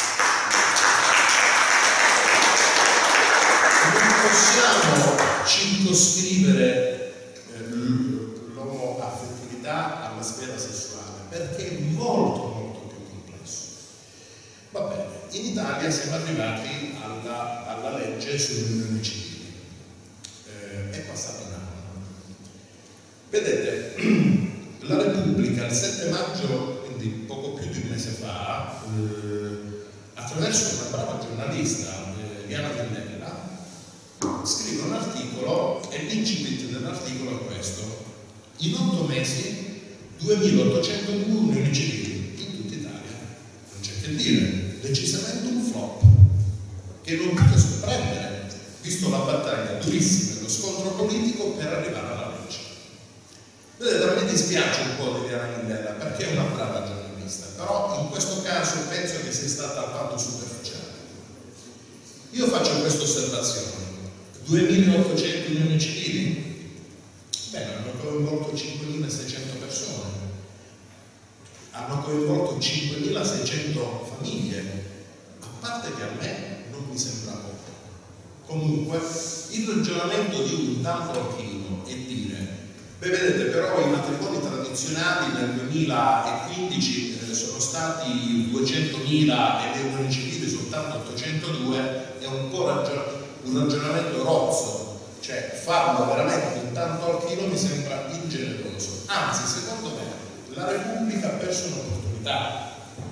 G: Non possiamo circoscrivere eh, l'omoaffettività alla sfera sessuale, perché è molto molto più complesso. Va bene, in Italia siamo arrivati alla, alla legge sulle unioni civili, eh, è passato un anno. Vedete, la Repubblica il sette maggio, quindi poco più di un mese fa, eh, attraverso una brava giornalista, eh, Diana Vennella, scrive un articolo e l'incipit dell'articolo è questo: in otto mesi duemilaottocentodue unioni civili in tutta Italia. Non c'è che dire, decisamente un flop che non può sorprendere, visto la battaglia durissima e lo scontro politico per arrivare alla legge. Vedete, a me dispiace un po' di Diana Vennella perché è una brava giornalista, però in questo caso penso che sia stata alquanto superficiale. Io faccio questa osservazione: duemilaottocento unioni civili? Bene, hanno coinvolto cinquemilaseicento persone, hanno coinvolto cinquemilaseicento famiglie, a parte che a me non mi sembra poco. Comunque, il ragionamento di un Tafrochino è dire: beh, vedete, però i matrimoni tradizionali nel duemilaquindici eh, sono stati duecentomila e le unioni civili soltanto ottocentodue, è un po' ragion- un ragionamento rozzo, cioè farlo veramente un tanto al chilo mi sembra ingeneroso. Anzi, secondo me, la Repubblica ha perso un'opportunità.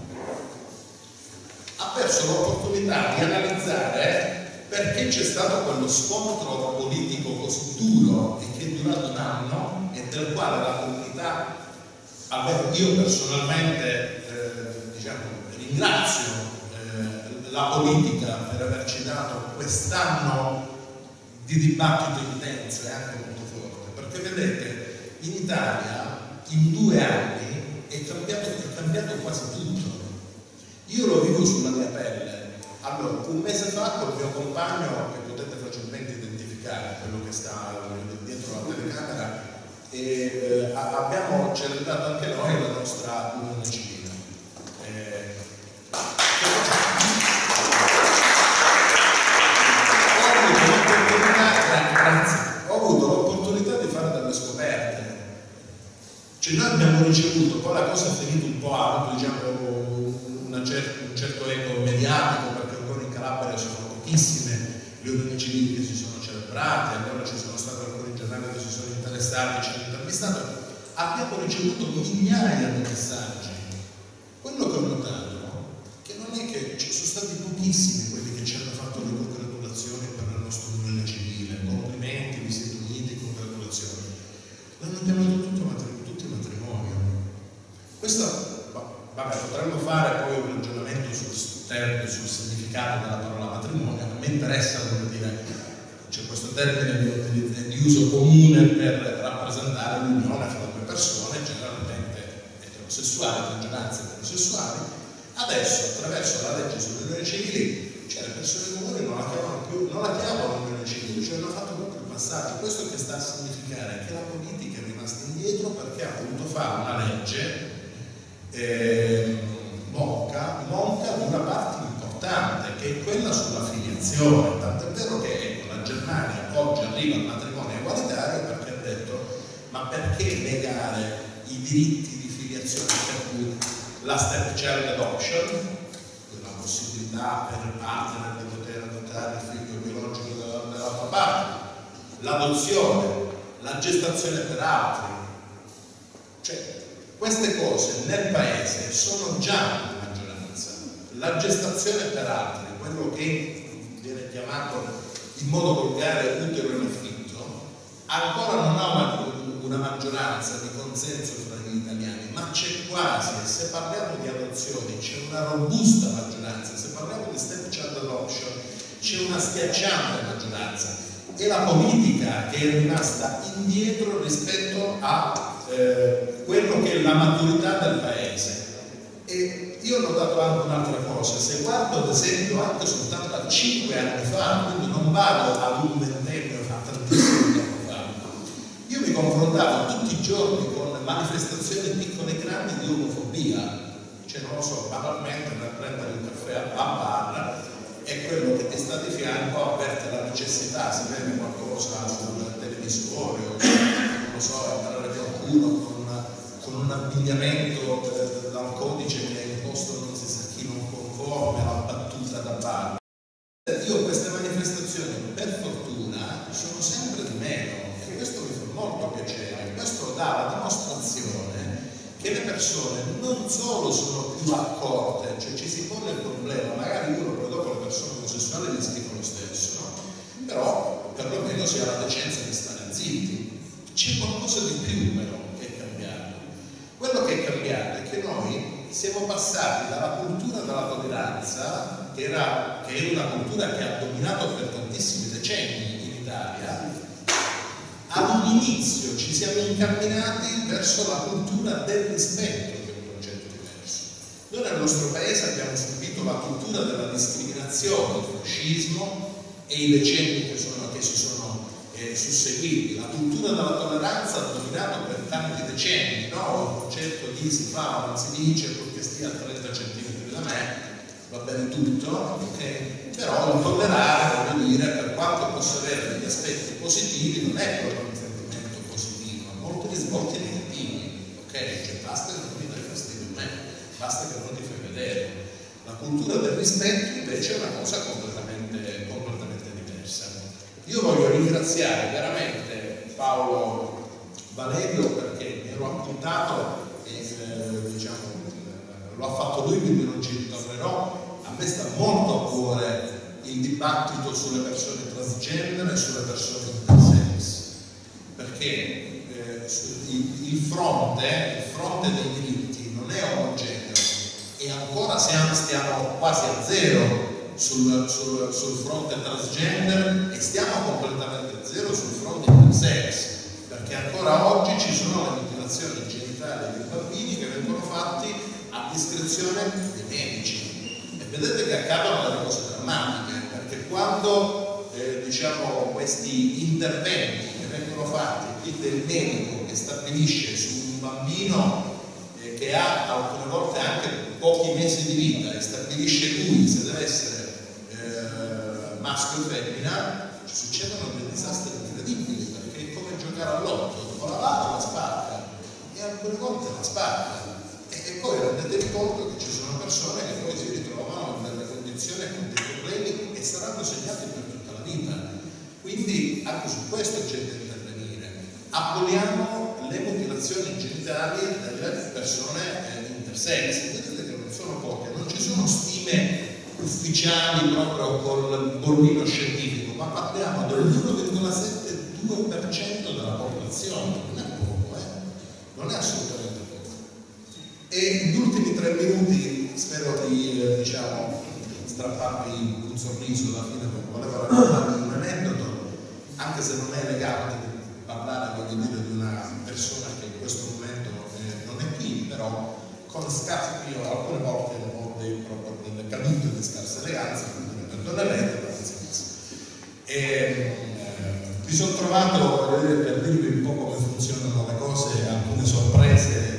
G: Ha perso l'opportunità di analizzare perché c'è stato quello scontro politico così duro e che è durato un anno e del quale la comunità, io personalmente eh, diciamo, ringrazio eh, la politica per averci dato quest'anno di dibattito intenso e anche molto forte, perché vedete, in Italia in due anni è cambiato, è cambiato quasi tutto. Io lo vivo sulla mia pelle. Allora, un mese fa col mio compagno, che potete facilmente identificare, quello che sta dietro la telecamera, e, eh, abbiamo celebrato anche noi la nostra unione civile. Eh, ho avuto l'opportunità di fare delle scoperte. Cioè, noi abbiamo ricevuto, poi la cosa è finita un po' a diciamo, una cer- un certo eco mediatico, perché ancora in Calabria sono pochissime le unioni civili che si sono celebrate, allora ci sono stati alcuni giornali che si sono interessati, ci hanno intervistato. Abbiamo ricevuto migliaia di messaggi. Quello che ho notato che non è che ci sono stati pochissimi quelli che ci hanno fatto le congratulazioni per la nostra unione civile, complimenti, vi siete uniti, congratulazioni. L'hanno chiamato tutto matri- tutti matrimonio. Questo, vabbè, potremmo fare poi un ragionamento sul termine, sul significato della parola matrimonio. A me interessa, voglio dire, c'è questo termine di, di uso comune per rappresentare l'unione fra due persone, generalmente eterosessuali, maggioranza eterosessuali. Adesso, attraverso la legge sulle unioni civili, cioè le persone comuni non la chiamano più, non la chiamano unione civile, cioè hanno fatto proprio il passaggio. Questo che sta a significare che la politica è rimasta indietro perché ha voluto fare una legge eh, monca, monca di una parte importante, che è quella sulla filiazione. Tant'è vero che ecco, la Germania oggi arriva al matrimonio egualitario perché ha detto: ma perché negare i diritti di filiazione, per cui la stepchild adoption, la possibilità per il partner di poter adottare il figlio biologico dall'altra parte, l'adozione, la gestazione per altri, cioè queste cose nel paese sono già in maggioranza. La gestazione per altri, quello che viene chiamato in modo volgare utero in affitto, ancora non ha una, una maggioranza di consenso fra gli italiani, ma c'è quasi, e se parliamo di adozioni c'è una robusta maggioranza, se parliamo di stepchild adoption c'è una schiacciante maggioranza. È la politica che è rimasta indietro rispetto a eh, quello che è la maturità del paese. E io ho notato anche un'altra cosa: se guardo ad esempio anche soltanto a cinque anni fa, quindi non vado ad un ventennio, fa tantissimo tempo fa, io mi confrontavo tutti i giorni con manifestazioni piccole e grandi di omofobia. Cioè, non lo so, banalmente per prendere un caffè a bar e quello che ti sta di fianco avverte la necessità, si vede qualcosa sul televisore o non lo so, entrare qualcuno con, con un abbigliamento eh, da un codice che è imposto non si sa chi, non conforme, la battuta da bar. Io queste manifestazioni per fortuna sono sempre di meno e questo mi fa molto piacere. Questo dà la dimostrazione che le persone non solo sono più accorte, cioè ci si pone il problema, magari uno poi dopo le persone omosessuali le schifo lo stesso, no? Però perlomeno si ha la decenza di stare zitti. C'è qualcosa di più però che è cambiato. Quello che è cambiato è che noi siamo passati dalla cultura della tolleranza, che, era, che è una cultura che ha dominato per tantissimi decenni in Italia, ad un inizio ci siamo incamminati verso la cultura del rispetto, che è un concetto diverso. Noi nel nostro paese abbiamo subito la cultura della discriminazione, il fascismo e i decenni che, sono, che si sono eh, susseguiti. La cultura della tolleranza ha dominato per tanti decenni, no? Il concetto di si fa o non si dice perché stia a trenta centimetri da me, va bene tutto, okay? Però intollerare, voglio dire, per quanto possa avere degli aspetti positivi, non è proprio un sentimento positivo, ha molti risvolti negativi, ok? Cioè basta che non mi dai fastidio a me, basta che non ti fai vedere. La cultura del rispetto invece è una cosa completamente, completamente diversa. Io voglio ringraziare veramente Paolo Valerio perché mi ero appuntato e eh, diciamo lo ha fatto lui, quindi non ci ritornerò. A me sta molto a cuore il dibattito sulle persone transgender e sulle persone intersex, perché eh, il, il, fronte, il fronte dei diritti non è omogeneo e ancora siamo, stiamo quasi a zero sul, sul, sul fronte transgender e stiamo completamente a zero sul fronte intersex, perché ancora oggi ci sono le mutilazioni genitali dei bambini che vengono fatti a discrezione dei medici. Vedete che accadono delle cose drammatiche, perché quando eh, diciamo questi interventi che vengono fatti qui del medico che stabilisce su un bambino eh, che ha alcune volte anche pochi mesi di vita e stabilisce lui se deve essere eh, maschio o femmina, ci succedono dei disastri incredibili, perché è come giocare all'otto, o la va o la spacca, e alcune volte la spacca. E poi rendetevi conto che ci sono persone che poi si ritrovano in delle condizioni e con dei problemi che saranno segnati per tutta la vita. Quindi anche su questo c'è da intervenire. Aboliamo le mutilazioni genitali delle persone eh, intersex. Vedete che non sono poche, non ci sono stime ufficiali proprio col bollino scientifico, ma parliamo dell'uno virgola settantadue per cento della popolazione. Non è poco, eh? Non è assolutamente poco. E gli ultimi tre minuti spero di eh, diciamo strapparvi un sorriso alla fine, perché volevo raccontarvi un aneddoto, anche se non è legato a parlare, voglio dire, di una persona che in questo momento eh, non è qui, però con scarsa, io alcune volte ho dei, proprio delle cadute di scarsa eleganza, quindi mi perdonerete la pazienza. E eh, mi sono trovato, voglio dire, per dirvi un po' come funzionano le cose, alcune sorprese.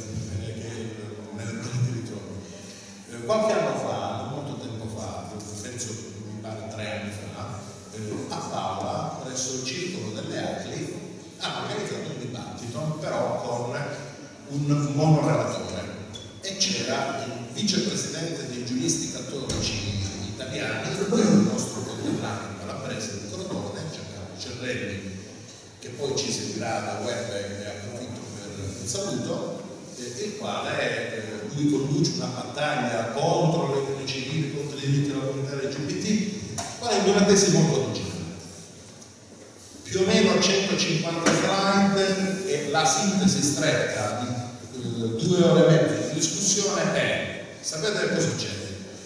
G: Qualche anno fa, molto tempo fa, penso mi pare tre anni fa, eh, a Paola, presso il circolo delle Acli, hanno organizzato un dibattito, però con un monorelatore. E c'era il vicepresidente dei giuristi cattolici italiani, il nostro contemporaneo calabrese di Crotone, Giancarlo Cerrelli, che poi ci seguirà da web e approfitto per il saluto, il quale eh, lui conduce una battaglia contro le unioni civili, contro i diritti della comunità L G B T, qual è una tesi molto originale. Più o meno centocinquanta slide e la sintesi stretta di eh, due ore e mezza di discussione è, sapete cosa succede?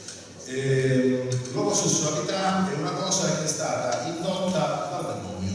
G: Eh, l'omosessualità è una cosa che è stata indotta dal demonio.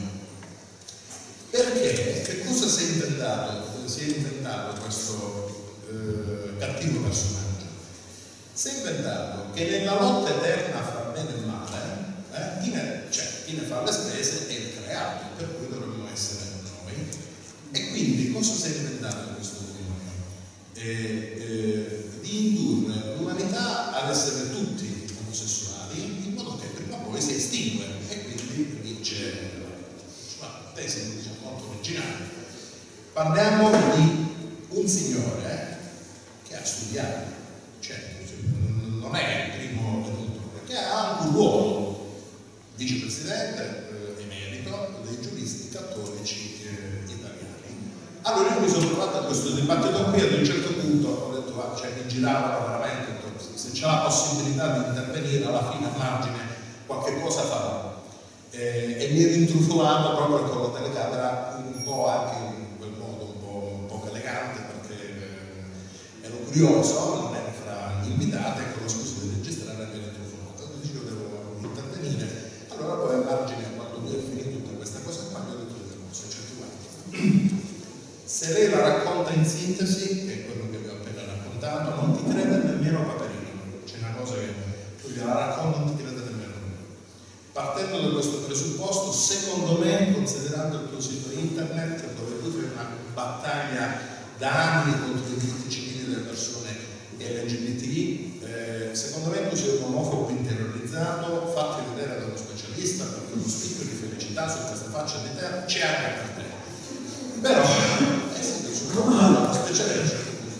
G: Perché? Che cosa si è inventato, si è inventato questo eh, cattivo personaggio? Si è inventato che nella lotta eterna fra bene e male, eh, chi, ne, cioè, chi ne fa le spese è il creato, per cui dovremmo essere noi. E quindi cosa si è inventato questo demonio? Eh, eh, di indurre l'umanità ad essere tutti omosessuali in modo che prima o poi si estingue e quindi vince una tesi diciamo, molto originale. Parliamo di un signore che ha studiato, cioè non è il primo venuto, perché ha anche un ruolo, vicepresidente eh, emerito dei giuristi cattolici eh, italiani. Allora io mi sono trovato a questo dibattito qui, ad un certo punto ho detto, ah, cioè mi giravano veramente, se c'è la possibilità di intervenire alla fine a margine qualche cosa farò. Eh, e mi rintrufolato proprio con la telecamera un po' anche in quel modo un po', un po' elegante, perché eh, ero curioso, non ero fra gli invitati, e con la scusa di registrare mi rintrufolato. Dicevo devo intervenire. Allora poi a margine, quando lui è finito tutta questa cosa qua, mi ho detto delle cose, certi guardi. Se lei la racconta in sintesi, che è quello che vi ho appena raccontato, non ti crede nemmeno Paperino. C'è una cosa che tu gliela racconti, non ti crede nemmeno. Partendo da questo presupposto, secondo me, considerando il tuo sito internet, dove tu fai una battaglia da anni contro i diritti civili delle persone L G B T I, eh, secondo me tu sei un omofobo interiorizzato, fatti vedere da uno specialista, perché uno spicchio di felicità su questa faccia di terra c'è anche per te. Però, eh sì, sono uno specialista.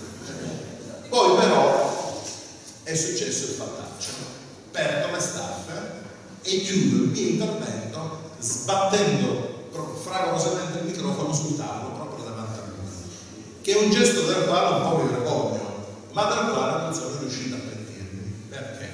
G: Poi però è successo il fattaccio. Perdo le staffe e chiudo il mio intervento sbattendo fragorosamente il microfono sul tavolo proprio davanti a lui, che è un gesto del quale un po' mi vergogno, ma del quale non sono riuscito a pentirmi. Perché?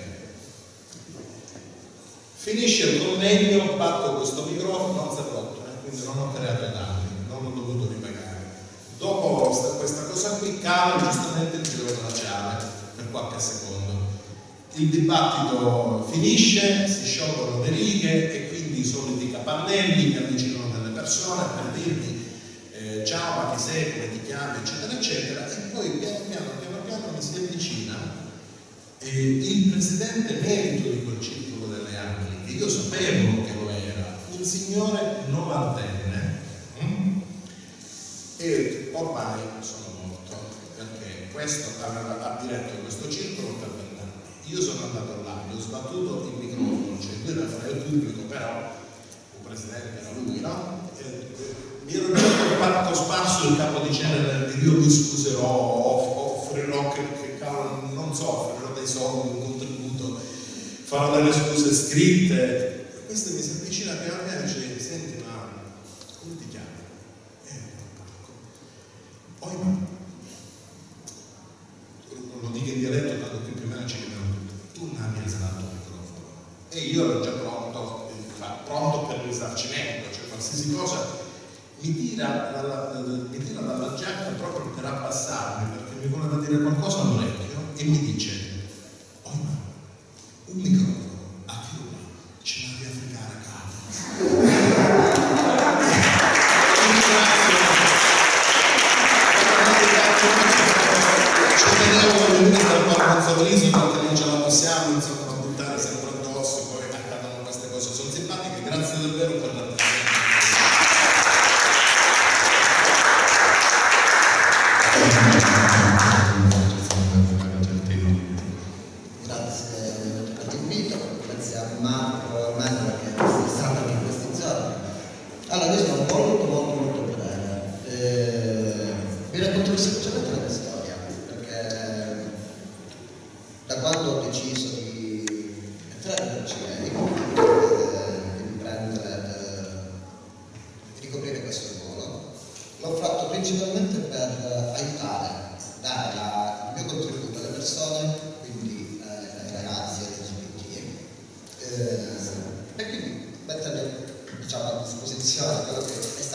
G: Finisce il convegno, batto questo microfono, non si è rotto, eh, quindi non ho creato danni, non ho dovuto ripagare. Dopo questa cosa qui cala giustamente il giro della chiave per qualche secondo. Il dibattito finisce, si sciolgono le righe e quindi i soliti capannelli mi avvicinano delle persone per dirmi eh, ciao, ma chi sei, come ti chiami, eccetera, eccetera, e poi piano piano, piano piano mi si avvicina eh, il presidente emerito di quel circolo delle angeli, che io sapevo che lo era, un signore novantenne, hm? E ormai sono morto, perché questo aveva ha diretto questo circolo per vent'anni. Io sono andato là, gli ho sbattuto il microfono, cioè lui era fra il pubblico, però il presidente era lui, no? E, e, mi ero già fatto sparso il capo di cena del io mi scuserò, offrirò che, che cavolo, non so, offrirò dei soldi, un contributo, farò delle scuse scritte. E questo mi si avvicina piano piano e dice, senti, ma come ti chiami? Poi non lo dico in dialetto, tanto più più o meno ci chiamiamo tutti. Tu non hai alzato il microfono. E io ero già pronto, pronto per il risarcimento, cioè qualsiasi cosa mi tira dalla, mi tira dalla giacca proprio per abbassarmi, perché mi voleva dire qualcosa all'orecchio e mi dice, oh ma un microfono a Fiume ce l'avevi a fregare a casa. Ci tenevo a venire dal porto sorriso perché non ce la possiamo insomma buttare sempre addosso, poi accadono queste cose, sono simpatiche, grazie davvero per l'attenzione.
H: Grazie per l'invito, grazie a Marco e Manuel che è stato in questi giorni. Allora, io sono molto molto molto breve. Eh, vi racconto semplicemente la mia storia, perché da quando ho deciso di entrare nel C I E, eh, di prendere, eh, di ricoprire questo ruolo, l'ho fatto principalmente per aiutare, dare la, il mio contributo alle persone, quindi eh, ai ragazzi, ai L G B T, eh, e quindi mettere diciamo, a disposizione quello che è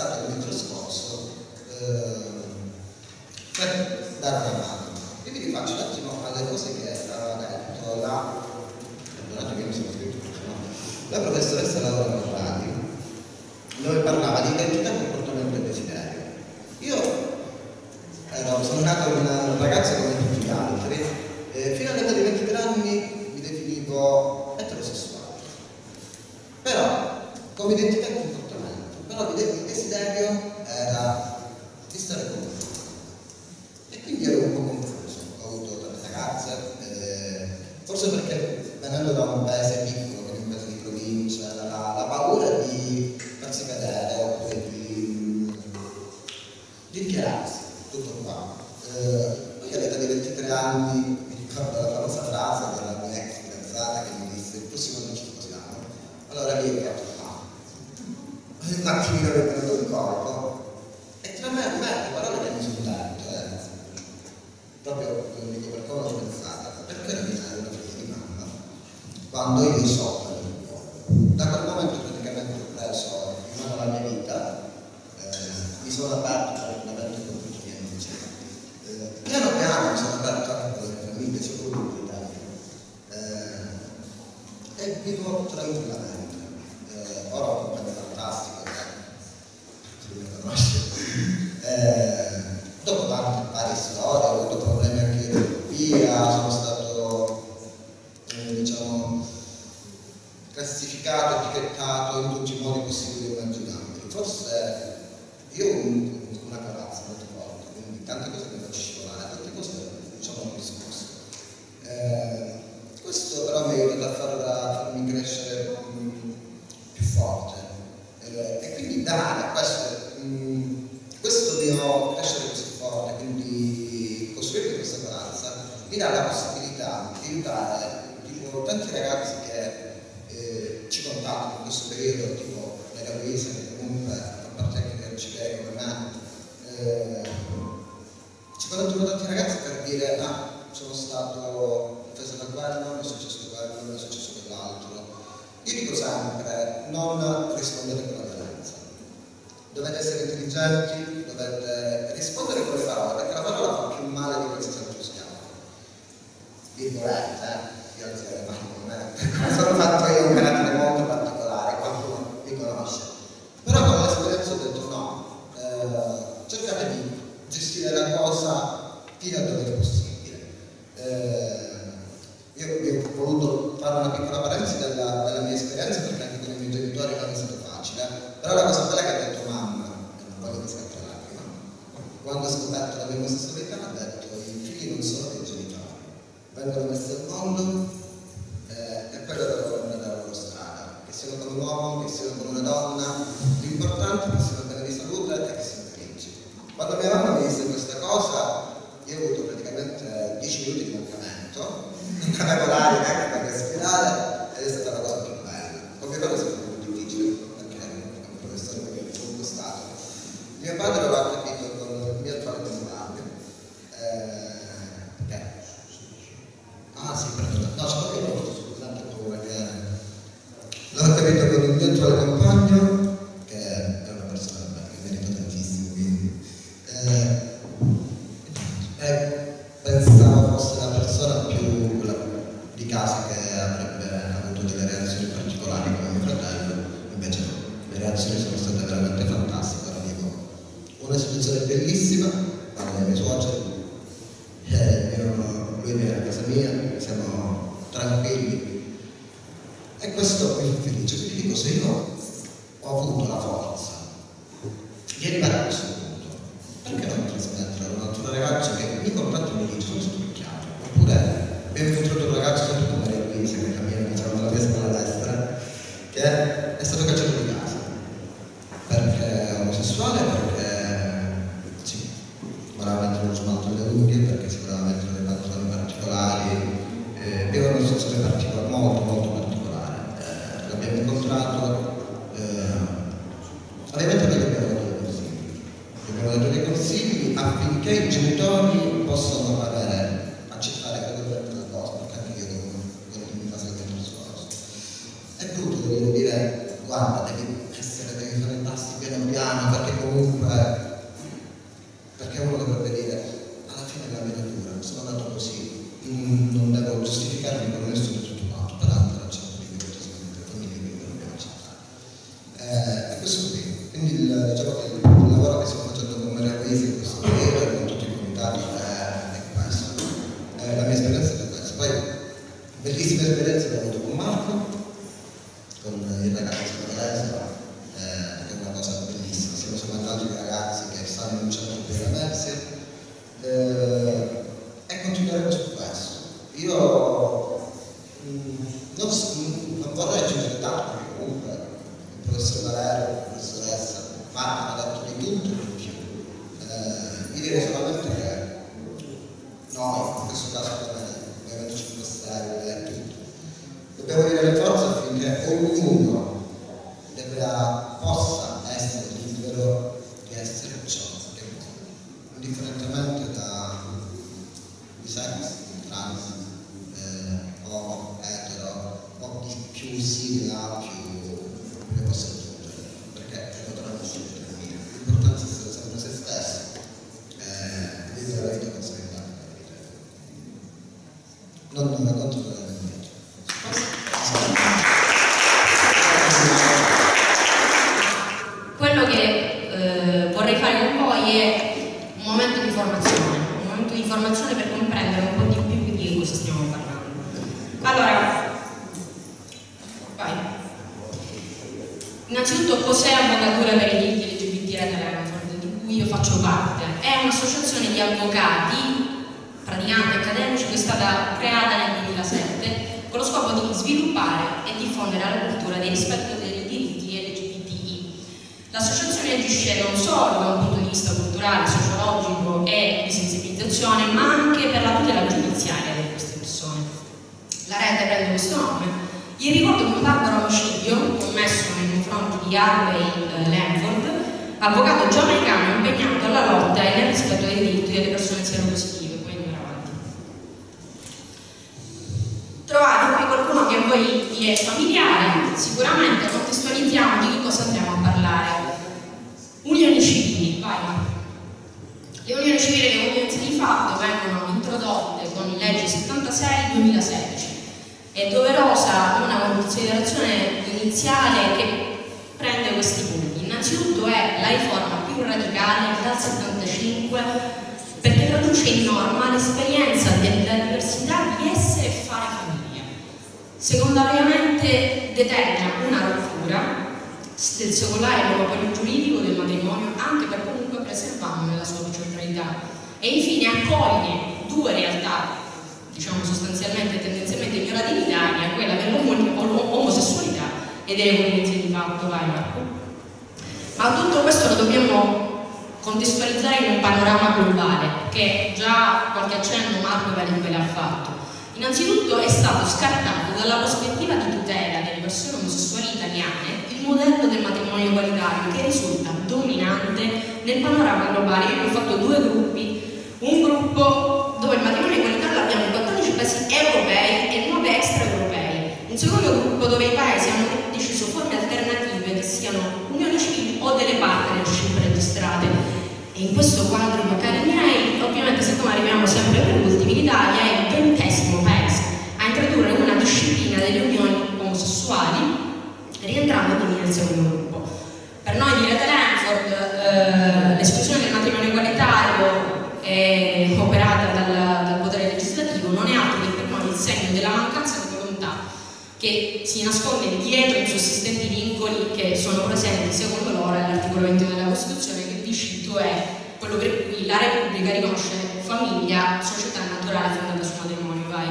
H: dare una mano. Io vi rifaccio un attimo alle cose che aveva detto la, perdonate che mi sono scritto, no? La professoressa Laura Corradi, dove parlava di identità, comportamento e desiderio. Io ero, sono nato un ragazzo come tutti gli altri, e fino all'età di ventitré anni mi definivo eterosessuale. Però, come identità e comportamento, però il desiderio era di stare con me. E quindi ero un po' confuso. Ho avuto tante ragazze, eh, forse perché venendo da un paese piccolo, quindi un paese di provincia, la, la paura di farsi vedere oppure di, di dichiararsi, tutto qua. Eh, poi all'età di ventitré anni mi ricordo la famosa frase della mia ex fidanzata che mi disse: il prossimo anno ci sposiamo. Allora lì ho detto no, un attimino che è venuto il corpo, e tra me e me le parole che mi sono dette, eh, proprio lo dico per come l'ho pensata, perché non mi dai una figlia di mamma quando io so quello che vuole. Da quel momento praticamente ho preso in mano la mia vita, eh, mi sono aperto praticamente con tutti i miei amici. Eh, piano piano mi sono aperto anche con le mie famiglie, soprattutto in Italia, eh, e vivo tranquillamente. Eh, ora ho un compagno fantastico, che mi conosce. Eh, dopo tante varie storie, ho avuto problemi anche di terapia, sono stato eh, diciamo classificato, etichettato in tutti i modi possibili e immaginabili. Forse io ho una corazza molto forte, quindi tante cose mi faccio scivolare, tante cose diciamo non risposto. Eh, questo però mi ha aiutato a, far, a farmi crescere mh, più forte, eh, e quindi dare questo, mh, questo mio crescere così forte, quindi costruire questa corazza mi dà la possibilità di aiutare tipo tanti ragazzi che eh, ci contattano in questo periodo, tipo Maria Luisa, che comunque fa parte anche del C D E come me, eh, ci contattano tanti ragazzi per dire ah, sono stato offeso da quello, mi è successo quello, mi è successo quell'altro. Io dico sempre, non rispondete con la violenza. Dovete essere intelligenti, dovete rispondere con le parole, perché la parola fa più male di qualsiasi altro schiaffo. Virgolette, eh? Io alzerei le mani con me. Sono fatto io un carattere molto particolare, qualcuno mi conosce. Però con l'esperienza ho detto no, eh, cercate di gestire la cosa fino a dove è possibile. Eh, io, io ho voluto fare una piccola parentesi della, della mia esperienza, perché anche con i miei genitori non è stato facile, però la cosa bella è che ha detto mamma, e non voglio che scatta lacrima, quando ha scoperto la mia omosessualità ha detto i figli non sono dei genitori, vengono messi al mondo eh, e poi loro devono andare la loro strada, che siano con un uomo, che siano con una donna, l'importante è che siano bene di salute e che siano felici. Quando mia mamma mi disse questa cosa, io ho avuto praticamente dieci minuti di mancamento, non avevo l'aria neanche per respirare, ed è stata la cosa più bella. Ovviamente è stato più difficile, perché è un professore che mi ha comunque stato. Mio padre aveva capito con il mio attuale compagno, eh, che... Ah sì, perdona, no, c'è proprio molto, scusate, ho paura che... L'ho capito con il mio attuale compagno, che è una persona che merita tantissimo, quindi... Eh, E pensavo fosse la persona più quella di casa che avrebbe avuto delle reazioni particolari come mio fratello, invece no, le reazioni sono state veramente fantastiche. Ora vivo una situazione bellissima, parlo dei miei suoceri, eh, lui viene a casa mia, siamo tranquilli e questo mi fa felice, quindi dico se io ho avuto la forza di arrivare a questo punto, perché non trasmettere a un altro ragazzo che mi contatta e mi dice sono stato picchiato, oppure abbiamo incontrato un ragazzo sempre come Maria Luisa che cammina diciamo alla mia spalla destra, che è stato cacciato di casa perché è omosessuale, perché sì, voleva mettere lo smalto alle unghie, perché si voleva mettere dei pantaloni particolari, eh, aveva una situazione particolare, molto molto particolare. Eh, l'abbiamo incontrato, eh, ovviamente noi abbiamo dato dei consigli, abbiamo dato dei consigli affinché i genitori possano avere, accettare quello che è la cosa, perché anche io quello che mi fa sempre il discorso. È brutto dover dire, guarda, devi essere, devi fare i passi piano piano, perché comunque, perché uno dovrebbe dire, alla fine la sono nato così, mm, non devo giustificarmi con nessuno di tutto quanto, peraltro non c'è un divertimento famiglia, quindi non abbiamo accettato. Eh, è questo qui, quindi il, diciamo che il lavoro che stiamo facendo con Maria Luisa in questo periodo e con tutti i comitati è, è questo. Eh, la mia esperienza è questa. Poi, bellissime esperienze che ho avuto con Marco, con il ragazzo di Teresa, eh, che è una cosa bellissima. Siamo andati con ragazzi che stanno cominciando a vedere la Mercer, eh, e continueremo su questo. Io mh, non, non vorrei aggiungere tanto, perché comunque il professor Valero, la professoressa Marco ha detto di tutto e di più. Eh, io direi solamente che noi, in questo caso come Movimento cinque Stelle e tutto, dobbiamo avere le forze affinché ognuno debba, possa essere libero di essere ciò che vuole, indifferentemente da di sesso, trans, eh, o etero, o chi più sigla, più ne possa aggiungere, perché potranno scegliere il mio. L'importanza è essere sempre se stessi, eh, vivere la vita con serietà. Non non controllare il mio.
I: Quello che eh, vorrei fare con voi è un momento di formazione, un momento di formazione per comprendere un po' di più di cosa stiamo parlando. Allora, vai. Innanzitutto, cos'è Avvocatura per i diritti L G B T Rete Lenford, di cui io faccio parte? È un'associazione di avvocati, praticanti accademici, che è stata creata nel duemilasette con lo scopo di sviluppare e diffondere la cultura del rispetto dei diritti L G B T I. L'associazione agisce non solo da un punto di vista culturale, sociologico e di sensibilizzazione, ma anche per la tutela giudiziaria di queste persone. La rete prende questo nome in ricordo di un barbaro omicidio commesso nei confronti di Harvey eh, Lenford, avvocato giamaicano impegnato alla lotta e nel rispetto dei diritti delle persone sieropositive. Poi andiamo avanti. Trovate qui qualcuno che a voi vi è familiare, sicuramente contestualizziamo di che cosa andremo a parlare. Unioni civili, vai. Le unioni civili e le udienze di fatto vengono introdotte con legge settantasei duemilasedici. È doverosa una considerazione iniziale che prende questi punti. Innanzitutto è la riforma più radicale dal settantacinque, perché traduce in norma l'esperienza della diversità di essere e fare famiglia. Secondariamente determina una rottura del secolare monopolio giuridico del matrimonio, anche per comunque preservarne la sua centralità. E infine accoglie due realtà, diciamo sostanzialmente e tendenzialmente ignorate in Italia, quella dell'omosessualità e delle convenzioni di fatto. Vai Marco. Ma tutto questo lo dobbiamo contestualizzare in un panorama globale, che già qualche accenno Marco ve l'ha fatto. Innanzitutto è stato scartato dalla prospettiva di tutela delle persone omosessuali italiane il modello del matrimonio egualitario, che risulta dominante nel panorama globale. Io ho fatto due gruppi, un gruppo dove il matrimonio egualitario l'abbiamo in quattordici paesi europei e nove extraeuropei, un secondo gruppo dove i paesi hanno deciso forme alternative che siano unioni civili o delle partnership registrate. E in questo quadro, cari miei, ovviamente siccome arriviamo sempre per ultimi, l'Italia è il ventesimo paese a introdurre una disciplina delle unioni omosessuali, rientrando quindi nel secondo gruppo. Per noi di Rete Lenford eh, l'esclusione del matrimonio egualitario è operata dal, dal potere legislativo, non è altro che per noi il segno della mancanza di volontà che si nasconde dietro i sussistenti vincoli che sono presenti secondo loro all'articolo venti della Costituzione, che vi cito è quello per cui la Repubblica riconosce famiglia, società naturale fondata sul matrimonio. Vai.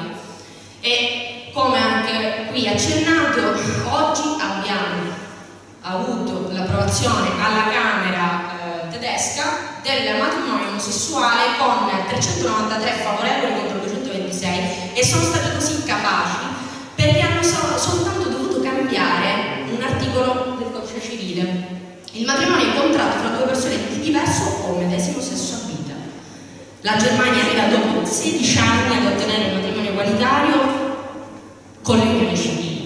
I: E come anche qui accennato, oggi abbiamo avuto l'approvazione alla Camera eh, tedesca del matrimonio omosessuale con trecentonovantatré favorevoli contro duecentoventisei, e sono stati così capaci perché hanno so soltanto dovuto cambiare un articolo del codice civile. Il matrimonio è contratto fra due persone di diverso o medesimo sesso a vita. La Germania arriva dopo sedici anni ad ottenere il matrimonio egualitario con le unioni civili.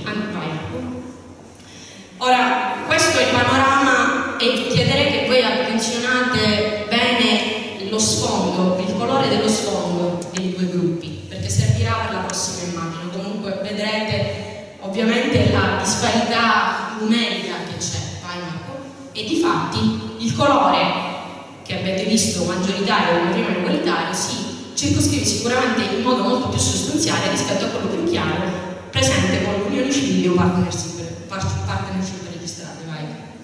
I: Ora, questo è il panorama, e chiederei che voi attenzionate bene lo sfondo, il colore dello sfondo dei due gruppi, perché servirà per la prossima immagine. Comunque vedrete ovviamente la disparità numerica che c'è, vai Marco? E difatti il colore che avete visto maggioritario del matrimonio egualitario si circoscrive sicuramente in modo molto più sostanziale rispetto a quello più chiaro presente con unioni civili o partnership, partnership registrate, vai.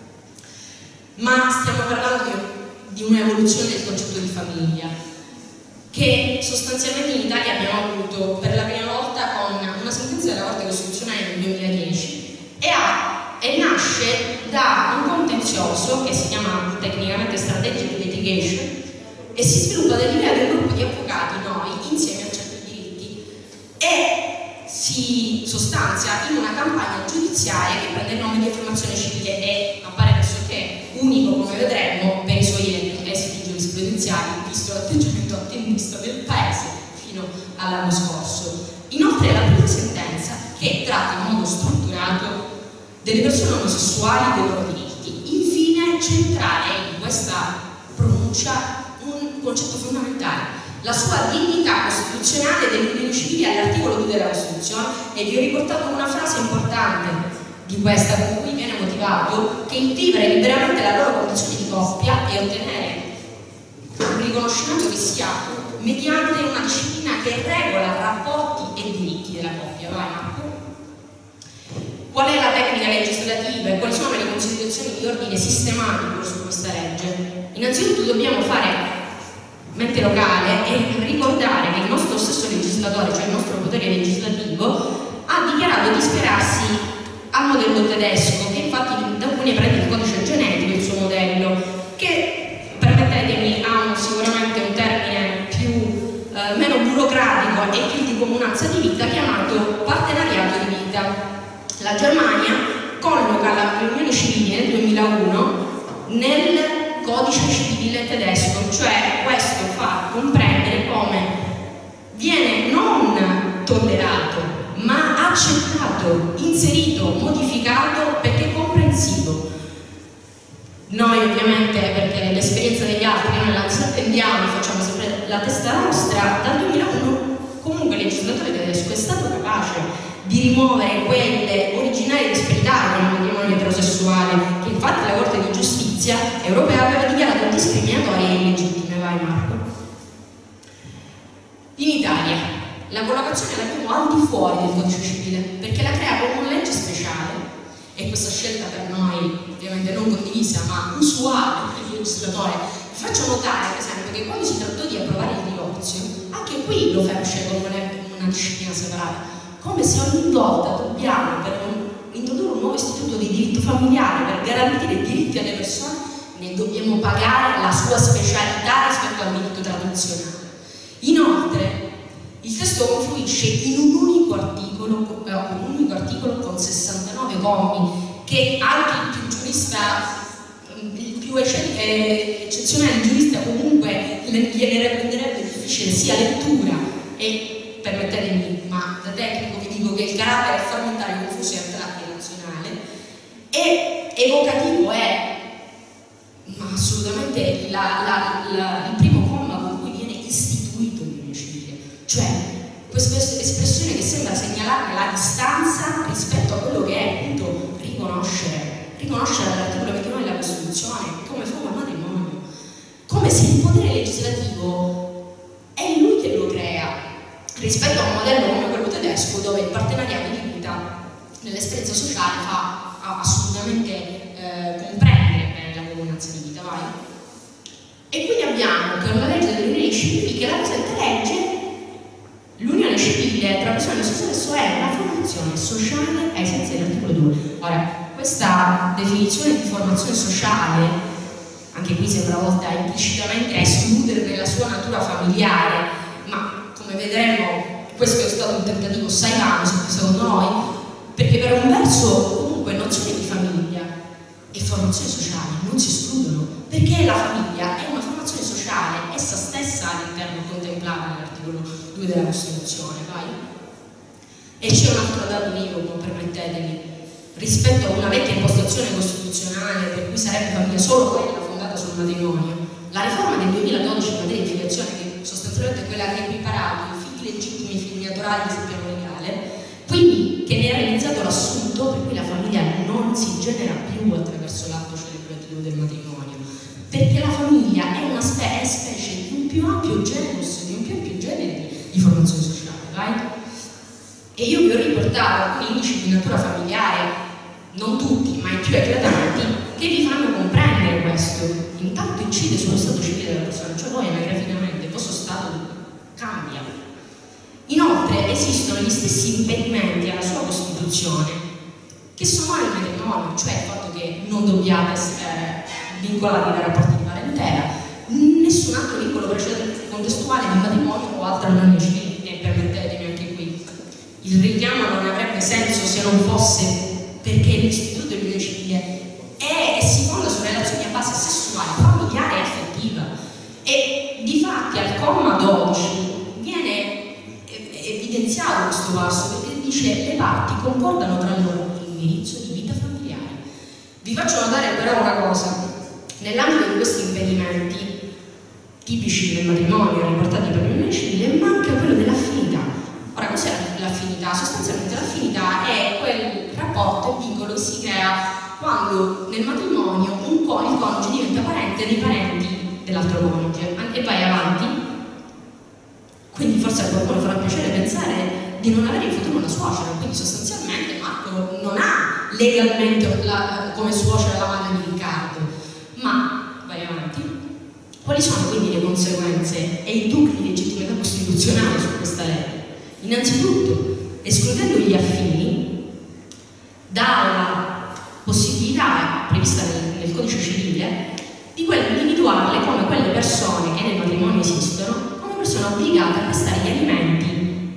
I: Ma stiamo parlando di, di un'evoluzione del concetto di famiglia che sostanzialmente in Italia abbiamo avuto per la prima volta con una sentenza della Corte Costituzionale nel duemiladieci e, ha, e nasce da un contenzioso che si chiama tecnicamente strategic litigation e si sviluppa dall'idea di un gruppo di avvocati, noi, insieme a certi diritti, e si sostanzia in una campagna giudiziaria che prende il nome di affermazione civile e appare pressoché unico, come vedremo, per i suoi esiti giurisprudenziali, visto l'atteggiamento attendista del Paese fino all'anno scorso. Inoltre è la prima sentenza che tratta in modo strutturato delle persone omosessuali e dei loro diritti. Infine, centrale in questa pronuncia un concetto fondamentale, la sua dignità costituzionale delle unioni civili all'articolo due della Costituzione, e vi ho riportato una frase importante di questa con cui viene motivato che il vivere liberamente la loro condizione di coppia e ottenere un riconoscimento che sia mediante una disciplina che regola rapporti e diritti della coppia. Vai Marco. Qual è la tecnica legislativa e quali sono le considerazioni di ordine sistematico su questa legge? Innanzitutto dobbiamo fare mente locale e ricordare che il nostro stesso legislatore, cioè il nostro potere legislativo, ha dichiarato di ispirarsi al modello tedesco, che infatti da cui ne prende il codice genetico, il suo modello, che, permettetemi, ha un, sicuramente un termine più, eh, meno burocratico e più di comunanza di vita, chiamato partenariato di vita. La Germania colloca le unioni civili nel duemilauno nel codice civile tedesco, cioè questo fa comprendere come viene non tollerato, ma accettato, inserito, modificato perché è comprensivo. Noi ovviamente, perché l'esperienza degli altri noi la disattendiamo, facciamo sempre la testa nostra, dal duemilauno comunque il legislatore tedesco è stato capace di rimuovere quelle originarie disparità con il matrimonio eterosessuale, che infatti la Corte di Giustizia europea aveva dichiarato discriminatorie e illegittime. Vai Marco. In Italia la collocazione l'abbiamo al di fuori del codice civile perché la crea come una legge speciale, e questa scelta per noi ovviamente non condivisa ma usuale per il legislatore. Vi faccio notare per esempio che quando si trattò di approvare il divorzio, anche qui lo fece con una disciplina separata, come se ogni volta dobbiamo, per introdurre un nuovo istituto di diritto familiare per garantire i diritti alle persone, ne dobbiamo pagare la sua specialità rispetto al diritto tradizionale. Inoltre, il testo confluisce in un unico articolo, eh, un unico articolo con sessantanove commi, che anche il più giurista, il più eh, eccezionale giurista comunque gliene renderebbe difficile sia lettura e, permettetemi, ma da tecnico vi dico che il carattere è frammentario, confuso e a tratti nazionale, e evocativo è, ma assolutamente la, la, la, il primo comma con cui viene istituito l'unione civile, cioè questa espressione che sembra segnalare la distanza rispetto a quello che è appunto riconoscere, riconoscere all'articolo ventinove della Costituzione come forma matrimonio, come se il potere legislativo è lui che lo crea, rispetto a un modello come quello tedesco dove il partenariato di vita nell'esperienza sociale fa assolutamente eh, comprendere bene la comunanza di vita. Vai. E quindi abbiamo che una legge delle unioni civili che la presente legge l'unione civile tra persone dello stesso sesso è una formazione sociale ai sensi dell'articolo due. Ora, questa definizione di formazione sociale, anche qui sembra volta implicitamente a escludere nella sua natura familiare, ma come vedremo questo è stato un tentativo assai vano secondo noi, perché per un verso comunque nozione di famiglia e formazione sociale non si escludono, perché la famiglia è una formazione sociale essa stessa all'interno contemplata nell'articolo due della Costituzione. Vai. E c'è un altro dato univoco, permettetemi, rispetto a una vecchia impostazione costituzionale per cui sarebbe famiglia solo quella fondata sul matrimonio. La riforma del duemiladodici in materia di filiazione, che sostanzialmente è quella che ha equiparato i figli legittimi e i figli naturali sul piano legale, quindi che ne ha realizzato l'assunto per cui la famiglia non si genera più attraverso l'atto celebrativo del matrimonio, perché la famiglia è una spe è specie di un più ampio genus, di un più ampio genere di formazione sociale, right? E io vi ho riportato alcuni indici di natura familiare, non tutti, ma i più eclatanti, che vi fanno comprendere questo. Intanto incide sullo stato civile della persona, cioè voi anagraficamente il vostro stato cambia. Inoltre esistono gli stessi impedimenti alla sua costituzione che sono nel matrimonio, cioè il fatto che non dobbiate essere vincolati da rapporti di parentela, nessun altro vincolo precedente contestuale di matrimonio o altra unione civile, e permettetemi anche qui, il richiamo non avrebbe senso se non fosse perché l'istituto dell'unione civile è e si fonda su relazioni a base sessuale, familiare e affettiva, e difatti al comma dodici viene evidenziato questo passo perché dice le parti concordano tra loro l'indirizzo di vita familiare. Vi faccio notare però una cosa: nell'ambito di questi impedimenti tipici del matrimonio riportati per l'unione civile manca quello dell'affinità. Ora, cos'è l'affinità? Sostanzialmente l'affinità è quel rapporto e vincolo che si crea quando nel matrimonio un co il coniuge diventa parente dei parenti dell'altro coniuge e vai avanti. Quindi forse a qualcuno farà piacere pensare di non avere in futuro una suocera, quindi sostanzialmente Marco non ha legalmente la, come suocera la madre di Riccardo, ma vai avanti. Quali sono quindi le conseguenze e i dubbio di legittimità costituzionale su questa legge? Innanzitutto, escludendo gli affini dalla possibilità prevista nel, nel codice civile di individuarle come quelle persone che nel matrimonio esistono, come persone obbligate a prestare gli alimenti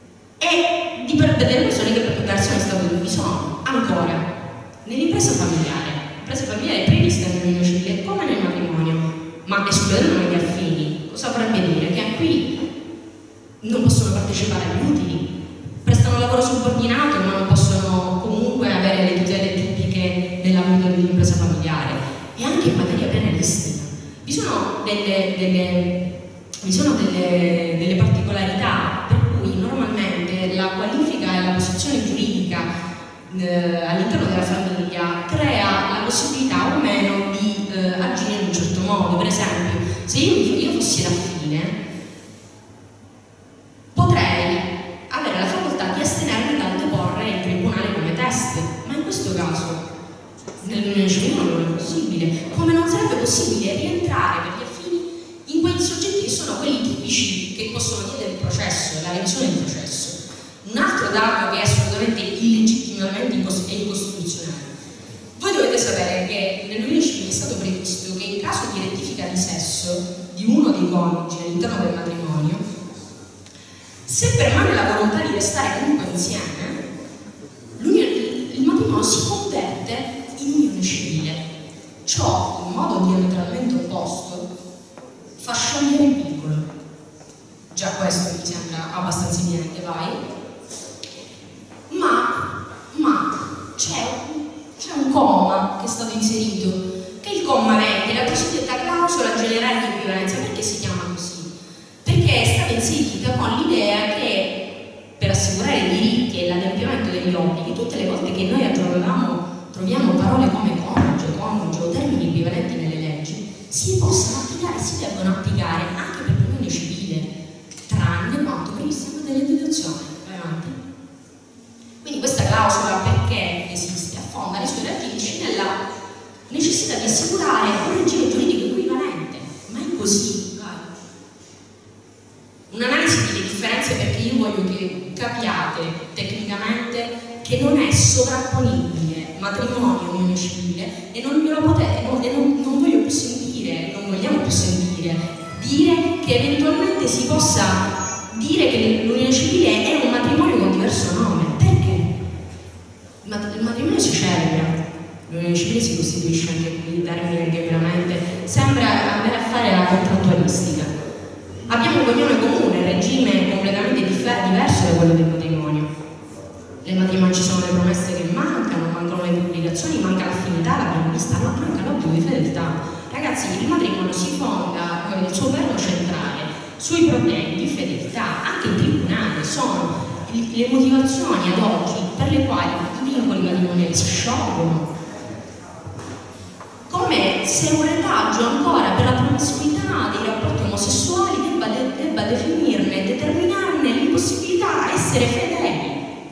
I: e di per, delle persone che per versano in stato di bisogno. Ancora, nell'impresa familiare, l'impresa familiare è prevista nell'unione civile come nel matrimonio, ma escludendo gli affini, cosa vorrebbe dire? Che qui non possono partecipare agli utili, prestano lavoro subordinato ma non possono comunque avere le tutele tipiche nell'ambito dell'impresa familiare. E anche in materia penalistica vi sono delle, delle, vi sono delle, delle particolarità per cui normalmente la qualifica e la posizione giuridica eh, all'interno della famiglia crea la possibilità o meno di eh, agire in un certo modo. Per esempio, se io, io fossi l'affine, potrei avere la facoltà di astenermi dal deporre il tribunale come test, ma in questo caso nell'unione civile non è possibile, come non sarebbe possibile rientrare per gli affini in quei soggetti che sono quelli tipici che possono chiedere il processo, la revisione del processo. Un altro dato che è assolutamente illegittimamente incostituzionale. Voi dovete sapere che nell'unione civile è stato previsto che in caso di rettifica di sesso di uno dei coniugi all'interno del matrimonio, se permane la volontà di restare comunque insieme, il matrimonio si converte in unione civile. Ciò, in modo diametralmente opposto, fa sciogliere il vincolo. Già questo mi sembra abbastanza evidente, vai? Ma, ma c'è un comma che è stato inserito, che è il comma venti, la cosiddetta clausola generale di equivalenza. Perché si chiama così? Perché è stata inserita con l'idea che per assicurare i diritti e l'adempimento degli obblighi, tutte le volte che noi troviamo, troviamo parole come coniuge, coniuge o termini equivalenti nelle leggi, si possano applicare, si devono applicare anche per l'unione civile, tranne quanto previsto in materia di adozione. Vai avanti. Quindi questa clausola, perché esiste, affonda le sue radici nella necessità di assicurare un regime giuridico equivalente, ma è così. Un'analisi delle differenze, perché io voglio che capiate tecnicamente che non è sovrapponibile matrimonio e unione civile, e non me lo potete, non, non, non voglio più sentire, non vogliamo più sentire dire che eventualmente si possa dire che l'unione civile è un matrimonio con diverso nome. Perché? Il matrimonio si celebra, l'unione civile si costituisce anche qui, termine che veramente sembra andare a fare la contrattualistica. Abbiamo un cognome comune, un regime completamente diverso da quello del matrimonio. Nel matrimonio ci sono le promesse che mancano, mancano le pubblicazioni, manca l'affinità, l'abbiamo vista, ma manca l'obbligo di fedeltà. Ragazzi, il matrimonio si fonda, il suo perno centrale, sui problemi di fedeltà, anche in tribunale, sono le motivazioni ad oggi per le quali i vincoli matrimoniali si sciolgono. Come se un retaggio ancora per la promiscuità dei rapporti omosessuali debba, de debba definirne e determinarne l'impossibilità a essere fedeli.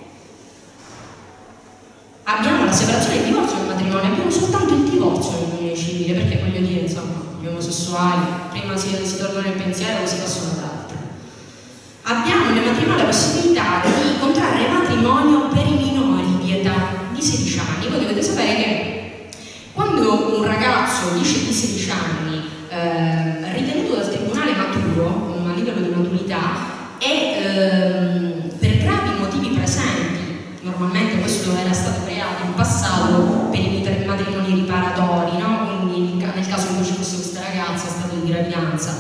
I: Abbiamo la separazione e il divorzio nel matrimonio, abbiamo soltanto il divorzio nell'unione civile, perché voglio dire, insomma, gli omosessuali prima si, si tornano nel pensiero o si passano ad altro. Abbiamo nel matrimonio la possibilità di contrarre matrimonio per i minori di età di sedici anni. Voi dovete sapere che quando un ragazzo dice di sedici anni eh, ritenuto dal tribunale maturo, a livello di maturità, e eh, per gravi motivi presenti, normalmente questo era stato creato in passato per i matrimoni riparatori, no? Quindi nel caso in cui ci fosse questa ragazza, stato di gravidanza.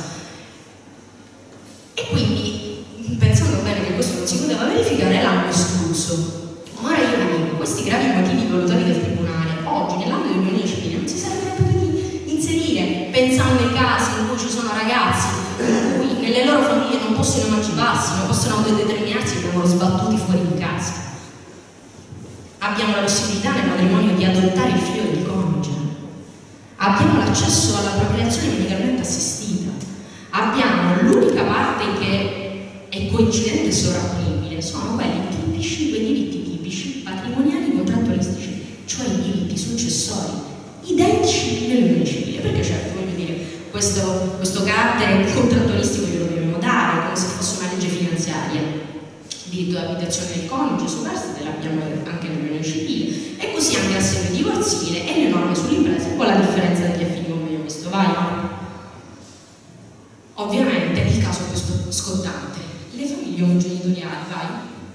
I: E quindi, pensando bene che questo non si poteva verificare, l'hanno escluso. Ora io vi dico, questi gravi motivi valutati dal tribunale, oggi nell'ambito dell'unione civile non si sarebbero potuti inserire, pensando ai casi in cui ci sono ragazzi in cui nelle loro famiglie non possono emanciparsi, non possono autodeterminarsi e vengono sbattuti fuori di casa. Abbiamo la possibilità nel matrimonio di adottare il figlio del coniuge, abbiamo l'accesso alla procreazione medicalmente assistita, abbiamo l'unica parte che è coincidente e sovrapponibile, sono quelli tipici, quei diritti tipici patrimoniali contrattualistici, cioè i diritti successori, identici nell'unione civile, perché certo, voglio dire, questo, questo carattere contrattualistico glielo dobbiamo dare, come se fosse una legge finanziaria. Il diritto d'abitazione del coniuge superstite l'abbiamo anche nell'unione civile, e così anche l'assegno divorzile e le norme sull'impresa, con la differenza degli affidi come abbiamo visto. Vai. Ovviamente il caso più scottante, le famiglie omogenitoriali, vai.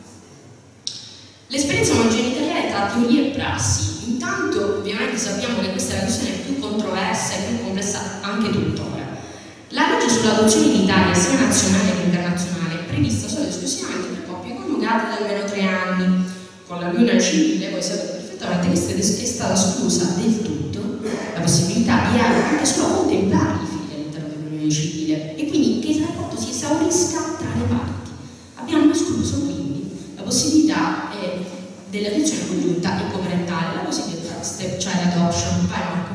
I: L'esperienza omogenitoriale tra teoria e prassi. Intanto ovviamente sappiamo che questa è la questione più controversa e più complessa anche tuttora. La legge sull'adozione in Italia, sia nazionale che internazionale, è prevista solo ed esclusivamente per coppie coniugate da almeno tre anni. Con la unione civile, voi sapete perfettamente che è stata esclusa del tutto la possibilità di anche solo contemplare i figli all'interno dell'unione civile, e quindi che il rapporto si esaurisca tra le parti. Abbiamo escluso quindi la possibilità eh, dell'adozione congiunta e coparentale, la cosiddetta step child adoption. Vai, Marco.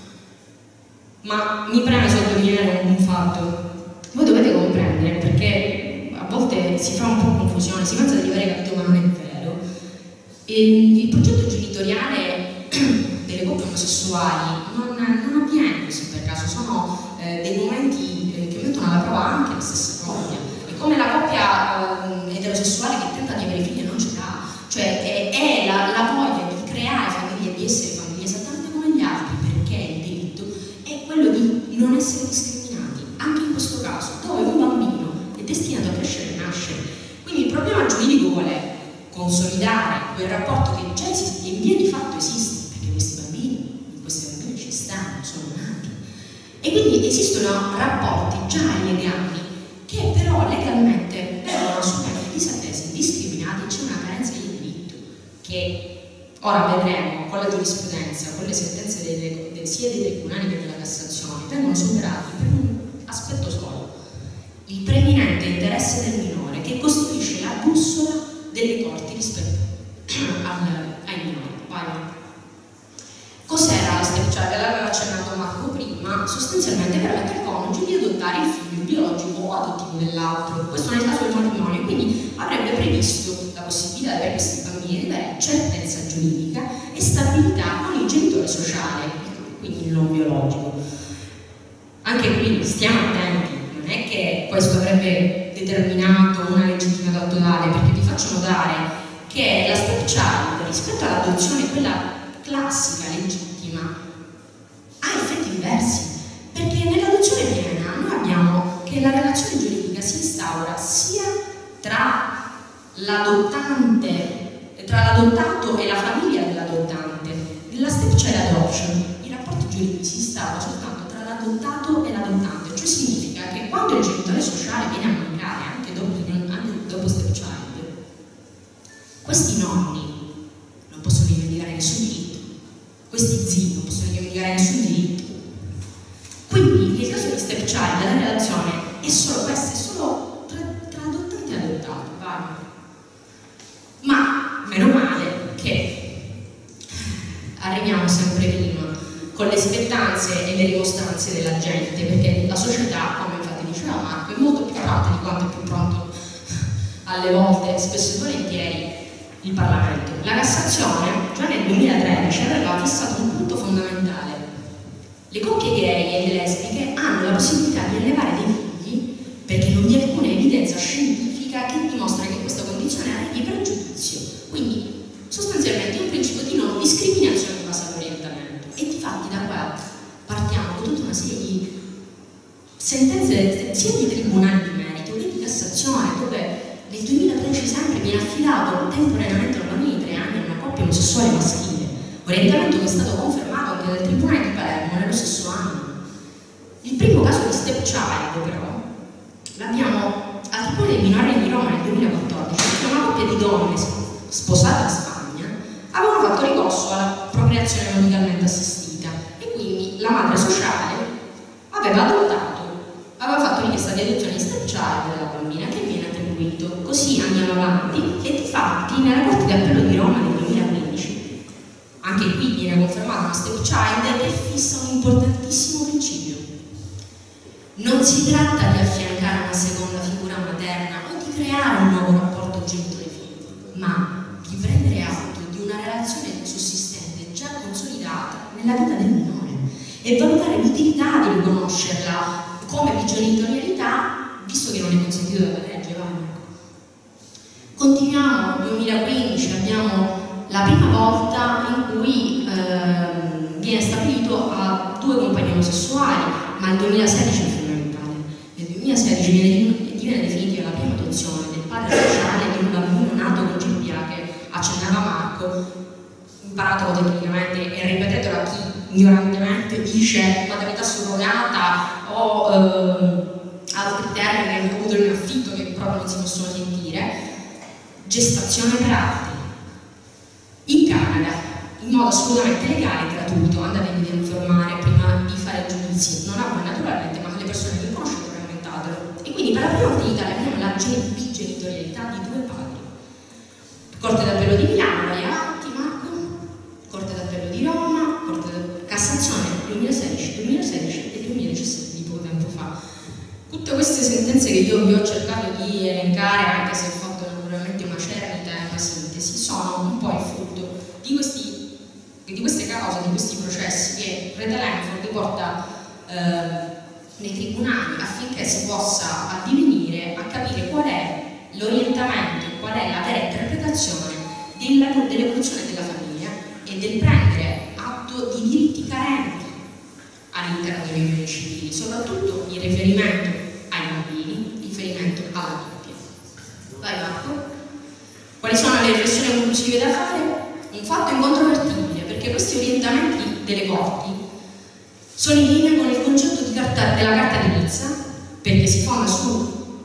I: Ma mi preme sottolineare un fatto. Voi dovete comprendere, perché a volte si fa un po' confusione, si pensa di avere capito, ma non è vero. E il progetto genitoriale delle coppie omosessuali non, non avviene così per caso, sono eh, dei momenti eh, che mettono alla prova anche la stessa coppia. È come la coppia eh, eterosessuale che tenta di avere figli e non ce l'ha, cioè è, è la, la voglia di creare famiglie, di essere famiglie esattamente come gli altri, perché il diritto è quello di non essere discriminati, anche in questo caso, dove un bambino è destinato a crescere e nascere. Quindi il problema giuridico qual è? Consolidare quel rapporto che già esiste, in via di fatto esiste, perché questi bambini, in queste bambine ci stanno, sono nati. E quindi esistono rapporti già legami che però legalmente vengono assolutamente disattesi, discriminati, e c'è una carenza di diritto che ora vedremo con la giurisprudenza, con le sentenze delle, de, sia dei tribunali che della Cassazione, vengono superati per un aspetto solo: il preminente interesse del minore, che costituisce la bussola delle corti rispetto al, ai minori. Vai. Cos'era la step child? L'aveva accennato Marco prima, sostanzialmente permette al coniuge di adottare il figlio biologico o adottivo dell'altro, questo nel caso del matrimonio, quindi avrebbe previsto la possibilità di avere questi bambini, di avere certezza giuridica e stabilità con il genitore sociale, quindi il non biologico. Anche qui stiamo attenti, non è che questo avrebbe determinato una legittimità totale, perché vi faccio notare che la step child rispetto all'adozione, quella classica, legittima, ha effetti diversi, perché nell'adozione piena noi abbiamo che la relazione giuridica si instaura sia tra l'adottante, tra l'adottato e la famiglia dell'adottante. Nella step child adoption i rapporti giuridici si instaurano soltanto tra l'adottato e l'adottante, cioè significa che quando il genitore sociale viene a mancare, anche dopo, anche dopo step child, questi nonni non possono rivendicare nessun diritto, questi zii non possono rivendicare nessun diritto. essere solo tra, tra adottanti e adottati, vai. Ma meno male che arriviamo sempre prima con le spettanze e le rimostranze della gente, perché la società, come infatti diceva Marco, è molto più pronta di quanto è più pronto alle volte, spesso e volentieri, il Parlamento. La Cassazione già nel duemilatredici aveva fissato un punto fondamentale. Le coppie gay e lesbiche hanno la possibilità di allevare dei figli perché non vi è alcuna evidenza scientifica che dimostra che questa condizione arrechi pregiudizio. Quindi sostanzialmente è un principio di non discriminazione in base all'orientamento. E difatti da qua partiamo con tutta una serie di sentenze sia di tribunali di merito che di Cassazione, dove nel duemilatredici sempre viene affidato temporaneamente un bambino di tre anni a una coppia omosessuale maschile, orientamento che è stato confermato anche dal Tribunale di Palermo nello stesso anno. Il primo caso di stepchild però l'abbiamo al Tribunale dei minori di Roma nel duemilaquattordici, perché una coppia di donne sposate in Spagna avevano fatto ricorso alla procreazione medicalmente assistita e quindi la madre sociale aveva adottato, aveva fatto richiesta di adozione di stepchild della bambina che viene attribuito. Così andiamo avanti e difatti nella Corte d'Appello di Roma nel duemilaquindici anche qui viene confermata una stepchild che fissa un importantissimo principio. Non si tratta di affiancare una seconda figura materna o di creare un nuovo rapporto genitori-figli, ma di prendere atto di una relazione sussistente già consolidata nella vita del minore e valutare l'utilità di riconoscerla come bigenitorialità, visto che non è consentito dalla legge. Continuiamo, nel duemilaquindici abbiamo la prima volta in cui eh, viene stabilito a due compagni omosessuali, ma nel duemilasedici è fondamentale. Nel duemilasedici viene, diviene definitiva la prima adozione del padre sociale di un bambino nato con G P A che accennava Marco, imparatelo tecnicamente e ripetetelo a chi ignorantemente dice maternità surrogata o eh, altri termini che ho avuto in affitto che proprio non si possono sentire. Gestazione per altri in Canada in modo assolutamente legale e gratuito. Andatevi a informare prima di fare giudizi, non a voi naturalmente, ma alle persone che conoscete, commentatelo. E quindi per la prima volta in Italia abbiamo la bigenitorialità di due padri. Corte d'Appello di Milano, vai avanti Marco, Corte d'Appello di Roma, Corte di Cassazione duemilasedici, duemilasedici e duemiladiciassette, di poco tempo fa. Tutte queste sentenze che io vi ho cercato di elencare, anche se ho fatto naturalmente una cernita e una sintesi, sono un po' il frutto di, questi, di queste cause, di questi processi che Greta Langford porta eh, nei tribunali affinché si possa addivenire a capire qual è l'orientamento, qual è la vera interpretazione dell'evoluzione della famiglia e del prendere atto di diritti carenti all'interno delle unioni civili, soprattutto in riferimento ai bambini, in riferimento alla coppia. Vai Marco. Quali sono le riflessioni conclusive da fare? Un fatto incontrovertibile, perché questi orientamenti delle corti sono in linea con il concetto di carta, della Carta di Nizza, perché si fonda su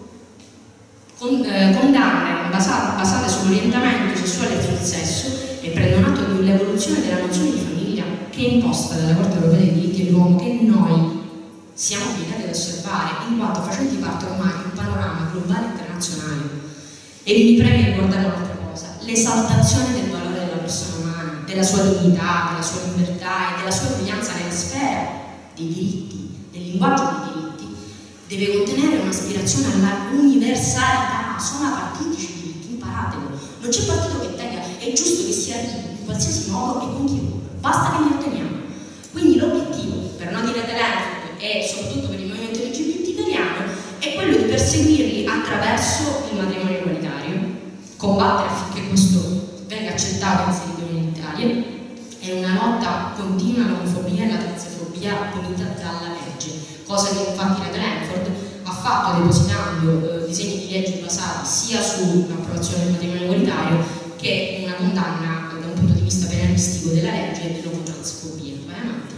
I: con, eh, condanne basate, basate sull'orientamento sessuale e sul sesso e prendono atto di un'evoluzione della nozione di famiglia che è imposta dalla Corte Europea dei diritti dell'uomo, che noi siamo obbligati ad osservare in quanto facenti parte ormai di un panorama globale e internazionale. E mi preme ricordare un'altra cosa: l'esaltazione del valore della persona umana, della sua dignità, della sua libertà e della sua eguaglianza nella sfera dei diritti, del linguaggio dei diritti, deve contenere un'aspirazione alla universalità. Sono apartitici i diritti, imparatelo. Non c'è partito che tenga, è giusto che si arrivi in qualsiasi modo e con chiunque, basta che li otteniamo. Quindi l'obiettivo, per non dire telefono e soprattutto per il movimento L G B T italiano, è quello di perseguirli attraverso il matrimonio egualitario, combattere affinché questo venga accettato e inserito in Italia. È una lotta continua all'omofobia e alla transfobia punita dalla legge, cosa che infatti Greta Langford ha fatto depositando eh, disegni di legge basati sia sull'approvazione del matrimonio egualitario che una condanna da un punto di vista penalistico della legge dell'omotransfobia. Vai avanti.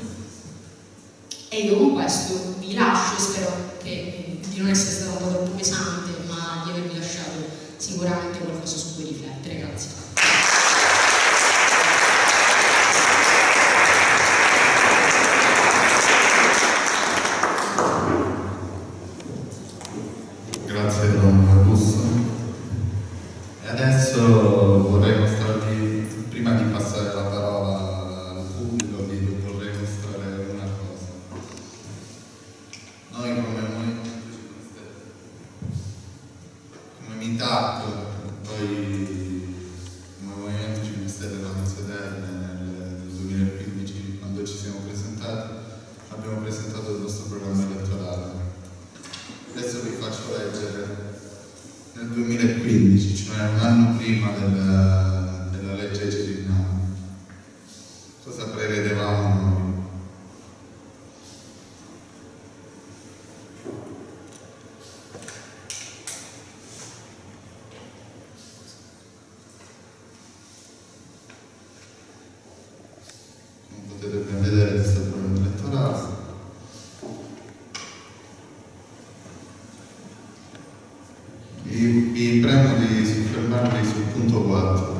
I: E io con questo vi lascio e spero che, eh, di non essere stato un po' troppo pesante, ma di avervi lasciato sicuramente qualcosa su cui riflettere. Grazie.
A: Grazie Don Russo. E adesso vorrei mostrarvi, prima di passare la parola al pubblico, vi vorrei mostrare una cosa. Noi come Movimento cinque Stelle, come Meetup, poi come Movimento cinque Stelle la Mezzo Terme nel duemilaquindici, quando ci siamo presentati, abbiamo presentato il nostro programma elettorale. Adesso vi faccio leggere nel duemilaquindici, cioè un anno prima della, della legge Cirinnano, cosa prevedevamo noi. Come potete ben vedere, questo è il programma elettorale. Vi, vi prego di soffermarvi sul punto quattro.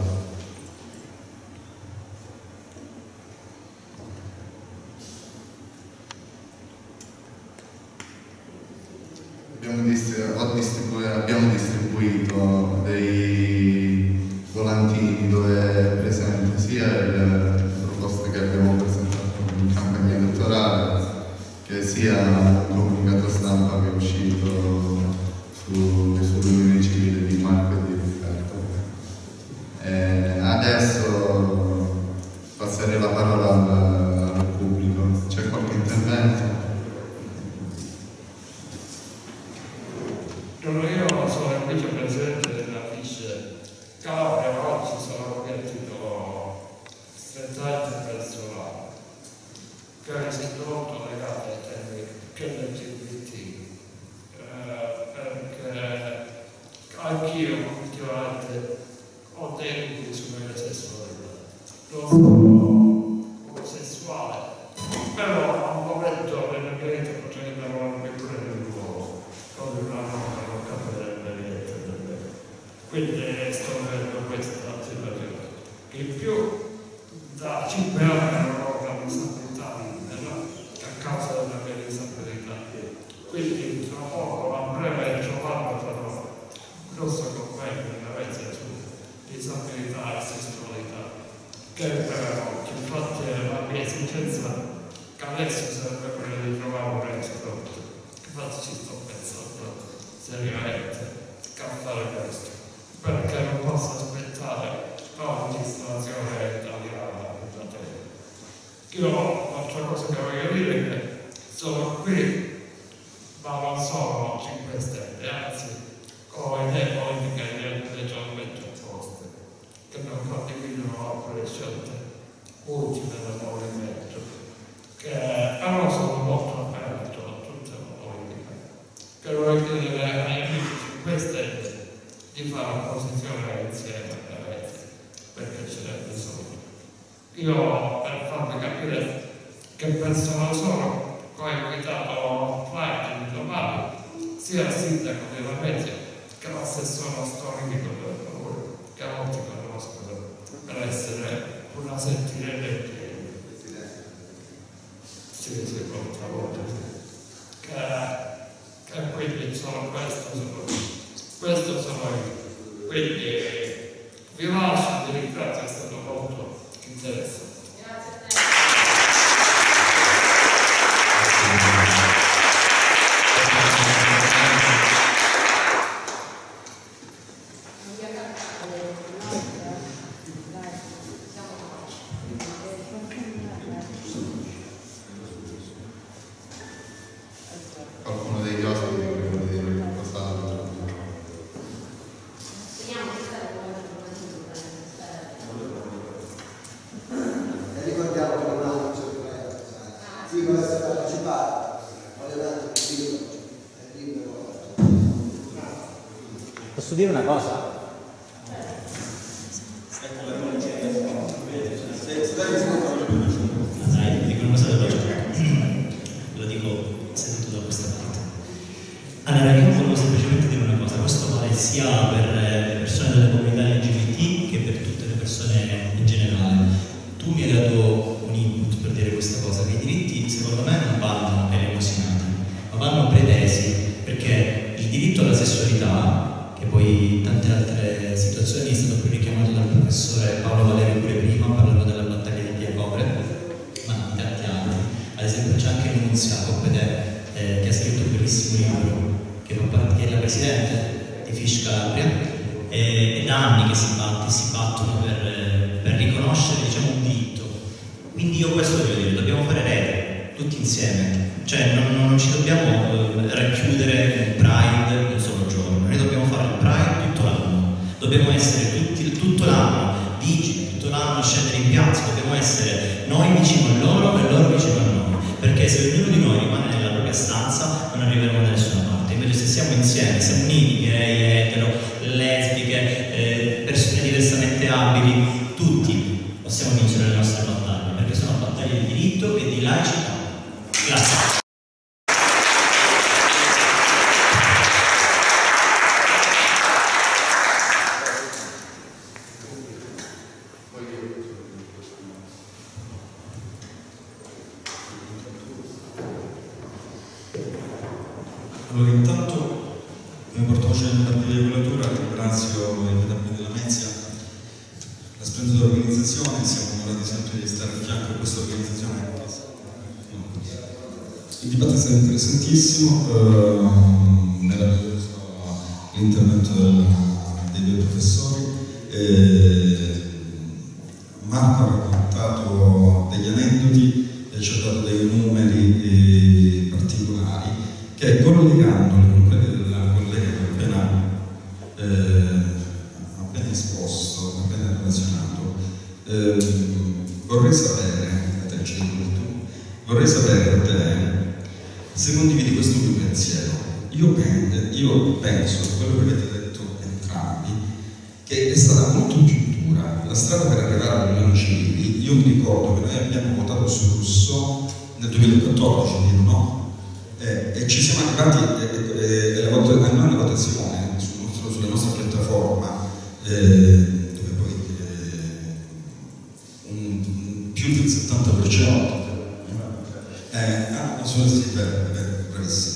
A: Abbiamo, distribu ho distribu abbiamo distribuito dei volantini dove è presente sia le proposte che abbiamo presentato in campagna elettorale, che sia un comunicato stampa che è uscito Su, sull'unione civile di Marco e di Riccardo. Eh, adesso passerei la parola al, al pubblico. C'è qualche intervento?
J: Io sono il vicepresidente dell'Affice Calabria, oggi sono direttivo strettamente personale, che è molto legato ai temi L G B T. Perché anch'io ultimamente ho dei dubbi sulla mia sessualità. Non sono omosessuale, però a un momento nella mia vita potrei lavorare pure nell'uomo, come una donna non capirebbe niente da me. Quindi sto avendo questa situazione. In più, da cinque anni non ho una disabilità libera a causa della mia disabilità. Quindi tra poco, a breve giornata, farò un grosso convegno in Venezia su disabilità e sessualità, che però, infatti la mia esigenza che adesso sarebbe quella di trovare un reciproco. Infatti ci sto pensando seriamente a fare questo, perché non posso aspettare la legislazione italiana da te. Io l'altra cosa che voglio dire è che sono qui, ma non sono cinque Stelle, anzi ho idee politiche leggermente opposte, che non condividono altre scelte utili del movimento, che però sono molto aperto a tutte le politiche, che voglio chiedere ai amici cinque Stelle di fare opposizione insieme a Venezia, perché ce n'è bisogno. Io, per farvi capire che persona sono, ho invitato Frank domani sia il sindaco di Venezia che l'assessore storico del lavoro, che molti conoscono per essere una sentinella in piedi. Sì, sì, qualche volta sì. Che, che quindi sono questo, sono, questo sono io. Quindi vi lascio, vi ringrazio, è stato molto interessante.
A: Qualcuno degli ospiti che vuole dire qualcos'altro?
H: E ricordiamo che non hanno sorpresa, chi vuole partecipare, ovviamente è libero.
K: Posso dire una cosa?
L: Dai, dico una cosa veloce. Lo dico seduto da questa parte. Allora, io volevo semplicemente dire una cosa, questo vale sia per le persone delle comunità L G B T che per tutte le persone in generale. Tu mi hai dato un input per dire questa cosa, che i diritti secondo me non vanno elemosinati, ma vanno pretesi, perché il diritto alla sessualità capacità, che poi in tante altre situazioni è stato più richiamato dal professore Paolo Valerio pure prima, parlando della battaglia di Piacovre, ma in tanti altri. Ad esempio c'è anche Nunzia Coppedè, eh, che ha scritto un bellissimo libro, che, fa parte, che è la presidente di Fish Calabria, e, e da anni che si, batte, si battono per, per riconoscere, diciamo, un diritto. Quindi io questo voglio dire, dobbiamo fare rete, tutti insieme, cioè non, non ci dobbiamo eh, racchiudere il Pride un solo giorno, noi dobbiamo fare il Pride tutto l'anno, dobbiamo essere tutti, tutto l'anno vigili, tutto l'anno scendere in piazza, dobbiamo essere noi vicino a loro e loro vicino a noi, perché se ognuno di noi rimane nella propria stanza non arriveremo da nessuna parte. Invece se siamo insieme, siamo uniti, gay, etero, lesbiche, eh, persone diversamente abili, tutti possiamo vincere le nostre battaglie, perché sono battaglie di diritto e di laicità. Grazie.
K: Allora, intanto, come portavoce del Partito di Colatura, ringrazio i Catamini della Mezia, la splendida organizzazione, siamo onorati sempre di stare a fianco a questa organizzazione. Il dibattito è stato interessantissimo, eh, nella l'intervento del, dei due professori. Eh, Marco ha raccontato degli aneddoti e ci ha dato dei numeri eh, particolari che, collegandoli con quelli della collega che appena, eh, appena esposto, appena relazionato, eh, vorrei sapere, vorrei sapere da te se condividi questo mio pensiero. Io, io penso, quello che avete detto entrambi, che è stata molto più dura la strada per arrivare alle unioni civili. Io mi ricordo che noi abbiamo votato su Rousseau nel duemilaquattordici, no? Eh, e ci siamo arrivati eh, eh, alla votazione sul nostro, sulla nostra piattaforma, eh, dove poi eh, un, più del settanta per cento eh, ah, non so se è bravissimo.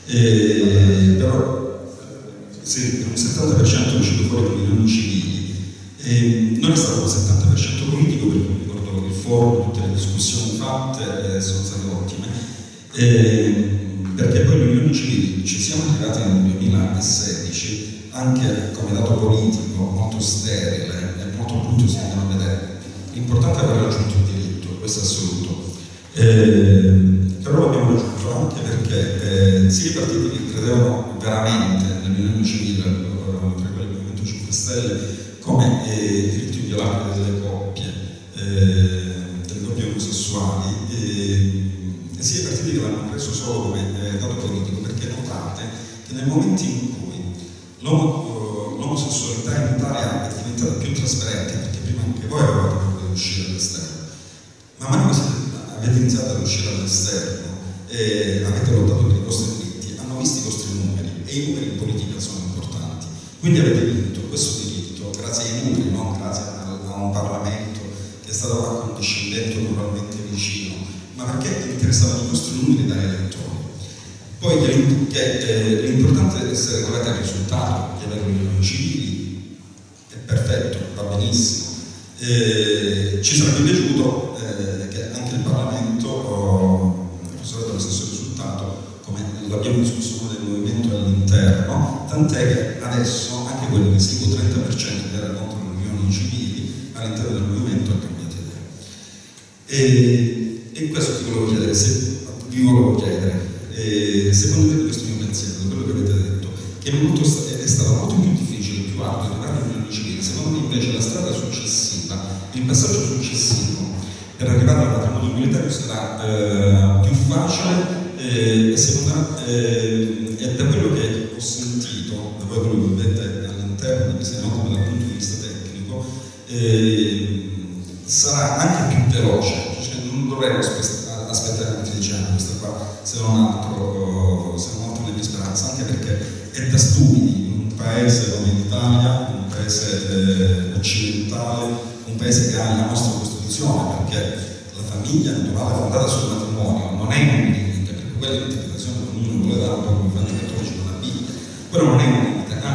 K: Eh, però sì, un settanta per cento è uscito fuori con le unioni civili, eh, non è stato un settanta per cento politico, perché mi ricordo il forum, tutte le discussioni fatte eh, sono state ottime, eh, perché poi le unioni civili ci siamo arrivati nel duemilasedici anche come dato politico molto sterile e molto brutto, si andiamo a vedere. L'importante è aver raggiunto il diritto, questo è assoluto. Eh, però l'abbiamo raggiunto anche perché eh, sia i partiti che credevano veramente nell'unione civile, tra quelli del Movimento cinque Stelle, come eh, i diritti inviolabili delle coppie, eh, delle coppie omosessuali, eh, e sia i partiti che l'hanno preso solo come eh, dato politico, perché notate che nel momento in cui l'omosessualità in Italia è diventata più trasparente, perché prima anche voi avevate paura di uscire all'esterno, ma man mano che avete iniziato ad uscire all'esterno e avete lottato per i vostri diritti, hanno visto i vostri numeri, e i numeri in politica sono importanti. Quindi avete vinto questo diritto grazie ai numeri, non grazie a, a un Parlamento che è stato accondiscendente o moralmente vicino, ma perché interessavano i vostri numeri dagli elettori. Poi che l'importante è essere arrivati al risultato, di avere le unioni civili, è perfetto, va benissimo. Eh, ci sarebbe piaciuto eh, che anche il Parlamento oh, fosse dato lo stesso risultato, come l'abbiamo discusso noi del movimento all'interno, tant'è che adesso anche quello che si può trenta per cento che era contro le unioni civili all'interno del movimento ha cambiato idea. E, e questo ti volevo chiedere, se, vi volevo chiedere, eh, se condividete questo mio pensiero, quello che avete detto, che è, molto, è stato molto più difficile, più arduo arrivare alle unioni civili. Secondo me invece la strada successiva, il passaggio successivo per arrivare al matrimonio comunitario sarà eh, più facile eh, e secondo me eh, è da quello che ho sentito, da voi quello che vedete all'interno, che se ne occupa dal punto di vista tecnico, eh, sarà anche più veloce, cioè non dovremo aspettare altri dieci anni, questa qua se non altro, se non altro nella speranza, anche perché è da stupidi in un paese come l'Italia, un paese eh, occidentale, un paese che ha la nostra Costituzione, perché la famiglia naturale fondata sul matrimonio non è un limite, perché quella è l'interpretazione che ognuno vuole dare un po' come fanno i cattolici con la Bibbia, quello non è un limite,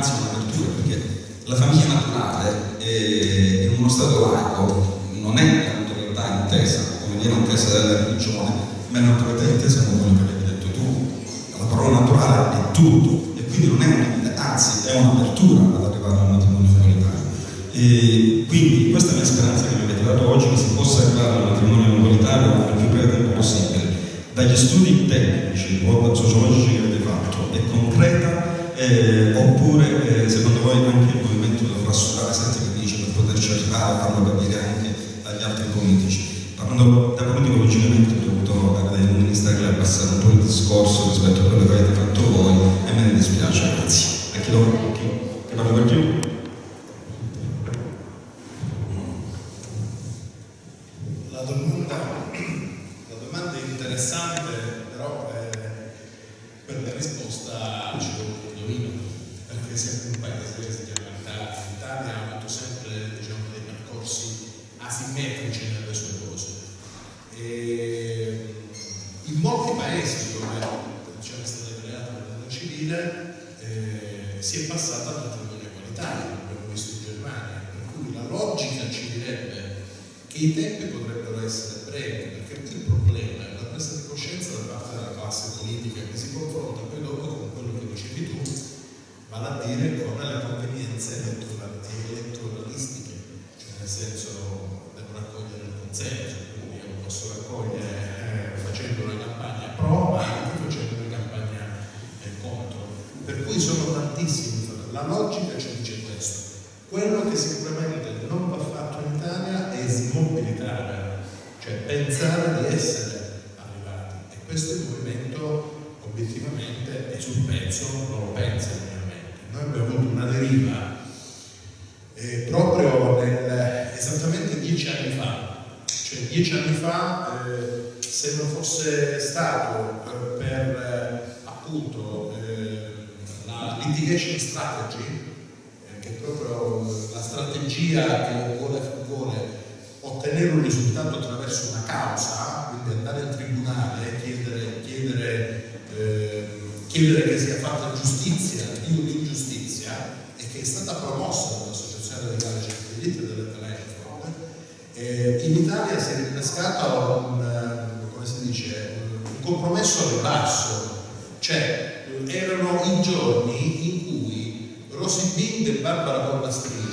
K: anzi un'apertura, perché la famiglia naturale è, in uno stato laico non è la naturalità intesa, come viene intesa dalla religione, ma è la naturalità intesa come quello che avevi detto tu. La parola naturale è tutto, e quindi non è un, anzi è un'apertura ad arrivare al matrimonio egualitario. E quindi questa è la mia speranza che mi avete dato oggi, che si possa arrivare al matrimonio egualitario nel più breve tempo possibile. Dagli studi tecnici o sociologici che avete fatto, è concreta eh, oppure eh, secondo voi anche il movimento dovrà sudare sette camicie per poterci arrivare a farlo capire anche agli altri politici? Parlando da politico, logicamente ho dovuto avere dei ministeri a passare un po' il discorso rispetto a quello che avete fatto voi e me ne dispiace, grazie. A chi lo che parla per più?
G: La domanda, la domanda è interessante, però eh, per la risposta ci vuole un indovino, perché siamo un paese che si chiama Italia. L'Italia ha avuto sempre, diciamo, dei percorsi asimmetrici nelle sue cose. E in molti paesi dove c'era stata creata l'unione civile eh, si è passata al matrimonio egualitario, abbiamo visto in Germania, per cui la logica ci direbbe che i tempi potrebbero essere brevi, perché il problema è la presa di coscienza da parte della classe politica che si confronta poi dopo con quello che dicevi tu, vale a dire con le convenienze elettoralistiche, cioè nel senso devo raccogliere il consenso, quindi io lo posso raccogliere eh, facendo una campagna pro, ma anche facendo una campagna eh, contro. Per cui sono tantissimi, la logica ci dice questo. Quello che sicuramente non va fatto in Italia è smobilitare, cioè pensare di essere arrivati, e questo è il movimento obiettivamente e sul pezzo non lo pensa veramente. Noi abbiamo avuto una deriva eh, proprio nel, esattamente dieci anni fa, cioè dieci anni fa eh, se non fosse stato eh, per eh, appunto eh, la litigation strategy, che è proprio la strategia che vuole, vuole ottenere un risultato attraverso una causa, quindi andare in tribunale, chiedere, chiedere, eh, chiedere che sia fatta giustizia di un'ingiustizia, e che è stata promossa dall'Associazione Radicale Certi Diritti e delle Telefon, eh, in Italia si è rinnescato un, come si dice, un compromesso al ribasso, cioè erano i giorni in cui Rosy Bindi e Barbara Pollastrini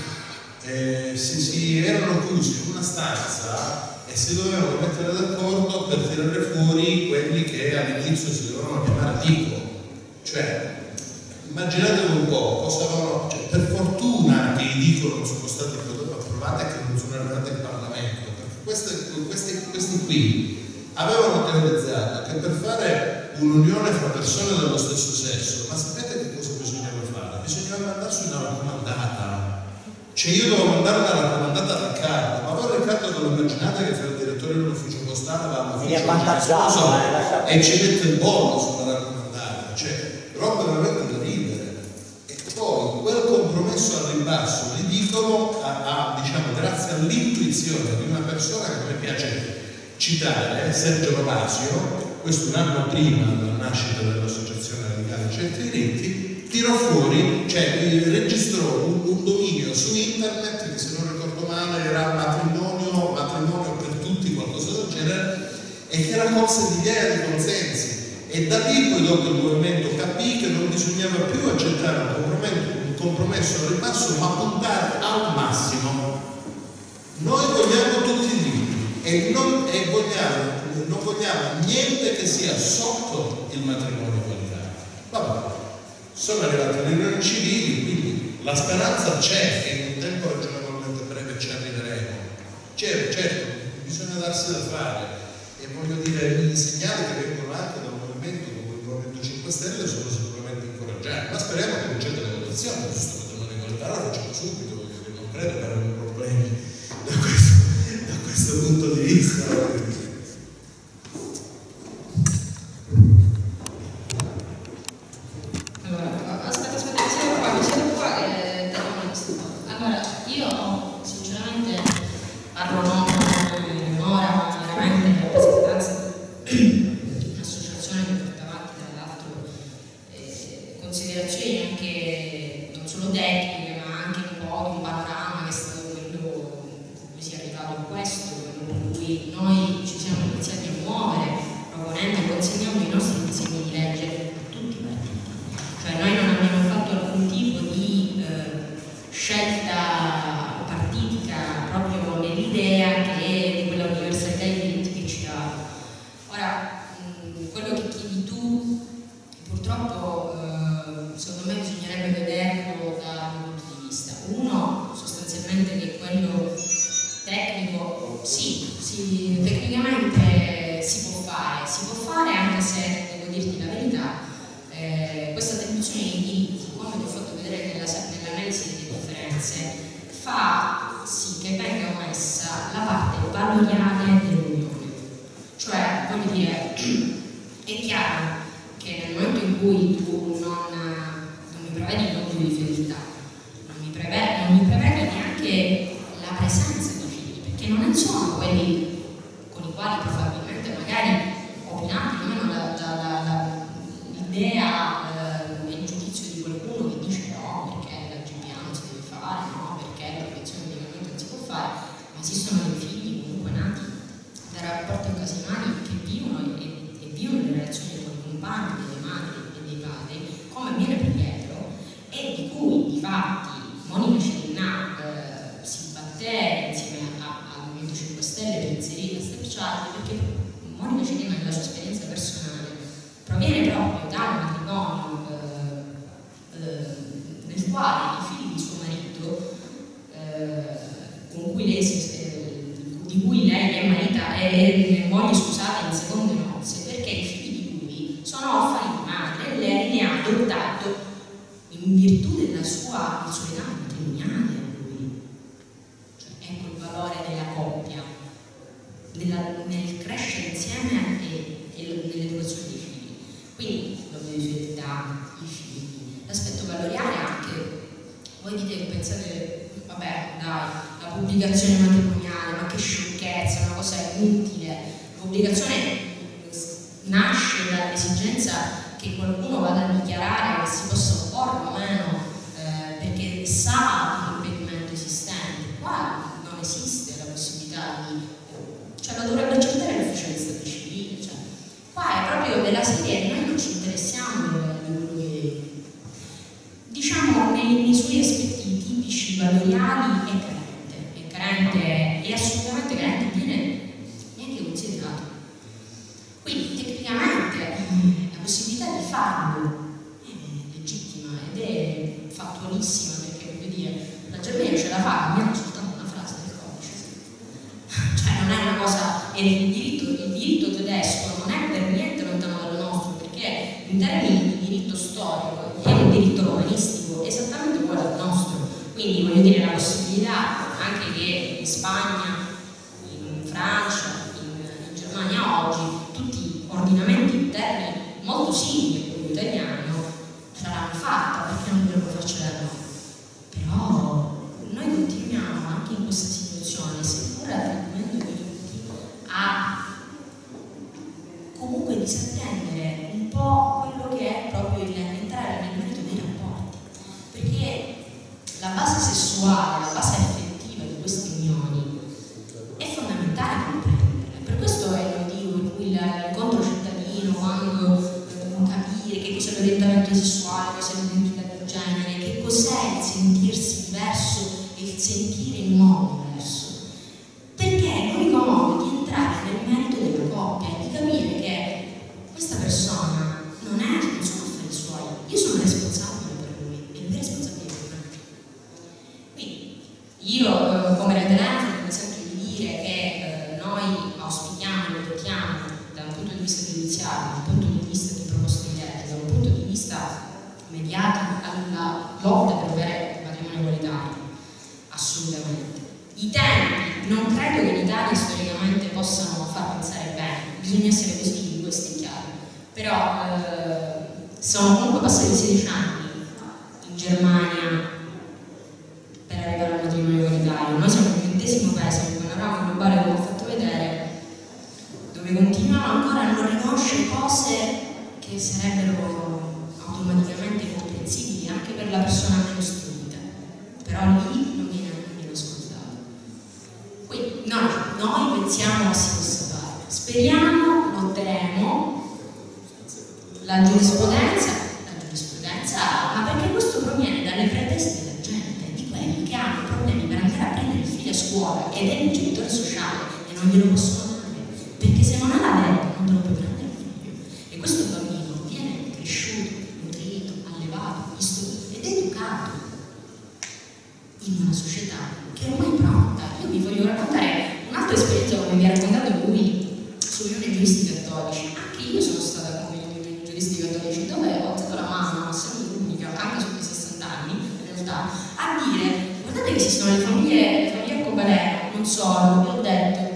G: eh, si, si erano chiusi in una stanza e si dovevano mettere d'accordo per tirare fuori quelli che all'inizio si dovevano chiamare dico. Cioè, immaginatevi un po' cosa avevano, cioè, per fortuna che i dico non sono stati approvati e che non sono arrivati in Parlamento, perché queste, questi, questi qui avevano teorizzato che per fare un'unione fra persone dello stesso sesso, ma sapete che cosa bisognava fare? Bisognava mandarsi una raccomandata. Cioè io dovevo mandare una raccomandata a Riccardo, ma voi Riccardo ve lo immaginate che fa il direttore dell'ufficio postale, va all'ufficio e ci mette il bollo sulla raccomandata, cioè roba veramente da ridere. E poi quel compromesso al ribasso, gli dicono, a, a, diciamo, grazie all'intuizione di una persona che a me piace citare, Sergio Rovasio, questo un anno prima della nascita dell'Associazione Radicale Certi Diritti, tirò fuori, cioè registrò un, un dominio su internet che, se non ricordo male, era matrimonio, matrimonio per tutti, qualcosa del genere, e che raccolse migliaia di consensi. E da lì poi dopo il movimento capì che non bisognava più accettare un compromesso, un compromesso al ribasso, ma puntare al massimo. Noi vogliamo tutti i diritti e non, e vogliamo, non vogliamo niente che sia sotto il matrimonio egualitario. Vabbè, sono arrivate le unioni civili, quindi la speranza c'è che in un tempo ragionevolmente breve ci arriveremo. Certo, certo, bisogna darsi da fare, e voglio dire, i segnali che vengono anche da un movimento come il Movimento cinque Stelle sono sicuramente incoraggianti, ma speriamo che non c'è delle votazioni su questo matrimonio egualitario, lo facciamo subito, perché non credo che abbiamo problemi da questo, da questo punto di vista.
I: Allora, aspetta, aspetta, mi siedo qua, mi siedo qua e darò una risposta. Allora, io sinceramente parlo non ora, ma chiaramente in rappresentanza di un'associazione che porta avanti tra l'altro Sì, sì, tecnicamente si può fare, si può fare anche se, devo dirti la verità, eh, questa attribuzione di diritti, come ti ho fatto vedere nella, nell'analisi delle differenze, fa sì che venga omessa la parte valoriale dell'unione. Cioè, voglio dire, è chiaro che nel momento in cui tu non, non mi prevedi l'obbligo di fedeltà, non mi prevedi, non mi prevedi neanche la presenza di figli, perché non sono quelli con i quali probabilmente magari opinanti nemmeno l'idea eh, e il giudizio di qualcuno che dice no, perché la G P A non si deve fare, no, perché la protezione di alimento non si può fare, ma esistono dei figli comunque nati da rapporti occasionali che vivono e, e vivono le relazioni con i compagni, delle madri e dei padri, come viene per dietro, e di cui di fatti Monica Cerinà eh, si batté insieme al Movimento cinque Stelle per inserire la step child, perché Monica Cerinà nella sua esperienza personale proviene proprio da un matrimonio eh, eh, nel quale i figli di suo marito eh, con cui lei si, eh, di cui lei è marita e moglie scusate in seconde nozze, perché i figli di lui sono orfani di madre e lei ne ha adottato in virtù della sua, del suo legame matrimoniale a lui. Cioè, ecco il valore della coppia, della, nel crescere insieme e, e nell'educazione dei figli. Quindi l'obbligo di fedeltà, i figli, l'aspetto valoriale anche. Voi dite che pensate, vabbè dai, la pubblicazione matrimoniale, ma che sciocchezza, una cosa inutile. L'obbligazione nasce dall'esigenza che qualcuno vada a dichiarare che si possa opporre o meno eh, perché sa l'impedimento esistente. Qua non esiste la possibilità di, cioè lo dovrebbe accettare l'ufficio di stato civile, cioè. Qua è proprio della serie, noi non ci interessiamo di quello che diciamo nei, nei suoi aspetti tipici valoriali è carente, è carente, è assolutamente carente, viene neanche considerato. Quindi tecnicamente la possibilità di farlo è legittima ed è fattualissima, perché voglio dire, la Germania ce la fa cambiando soltanto una frase del codice. Cioè non è una cosa, e il diritto, il diritto tedesco non è per niente lontano dal nostro, perché in termini di diritto storico è un diritto romanistico esattamente uguale al nostro. Quindi voglio dire, la possibilità anche che in Spagna, in Francia, in, in Germania oggi tutti ordinamenti interni molto simili a quello italiano ce l'hanno fatta, perché non dovrebbero farcela noi? Però noi continuiamo anche in questa situazione, seppur attribuendo diritti, a comunque disattendere un po' quello che è proprio il entrare nel merito dei rapporti, perché la base sessuale, la base affettiva di queste unioni è fondamentale comprenderla. Per questo è il motivo per cui l'incontro cittadino, quando eh, capire che cos'è l'orientamento sessuale, cos'è l'identità di genere, che cos'è il sentirsi diverso e il sentire in modo diverso, perché è l'unico modo di entrare nel merito della coppia e di capire che questa persona non è, non sono affari suoi, io sono responsabile per lui e lui è responsabile per me. Quindi io eh, come Retelenza mi sento di dire che eh, noi auspichiamo e votiamo da un punto di vista giudiziario, da un punto di vista di proposte di legge, da un punto di vista mediatico alla lotta per avere il matrimonio egualitario, assolutamente. I tempi non credo che in Italia storicamente possano far pensare bene, bisogna essere positivi, questo è chiaro, però eh, sono comunque passati sedici anni in Germania per arrivare al matrimonio egualitario. Noi siamo il ventesimo paese nel panorama globale, come ho fatto vedere, dove continuiamo ancora a non riconoscere cose che sarebbero automaticamente comprensibili anche per la persona meno istruita, però lì non viene, non viene ascoltato. Quindi noi, noi pensiamo che si possa fare, speriamo, lotteremo, la giurisprudenza, la giurisprudenza, ma perché questo proviene dalle pretese della gente, di quelli che hanno problemi per andare a prendere il figlio a scuola ed è il genitore sociale e non glielo possono dare, perché se non ha la detta non te lo puoi prendere il figlio. E questo bambino viene cresciuto, nutrito, allevato, istruito ed educato in una società che ormai è pronta. Io vi voglio raccontare un'altra un'altra esperienza, come vi ha raccontato lui, su riunioni giuristi cattolici. Anche io sono stata con riunioni giuristi cattolici dove ho alzato la mano, essendo l'unica, anche sotto i sessanta anni, in realtà, a dire: guardate che esistono le famiglie, le famiglie arcobaleno, non solo, vi ho detto,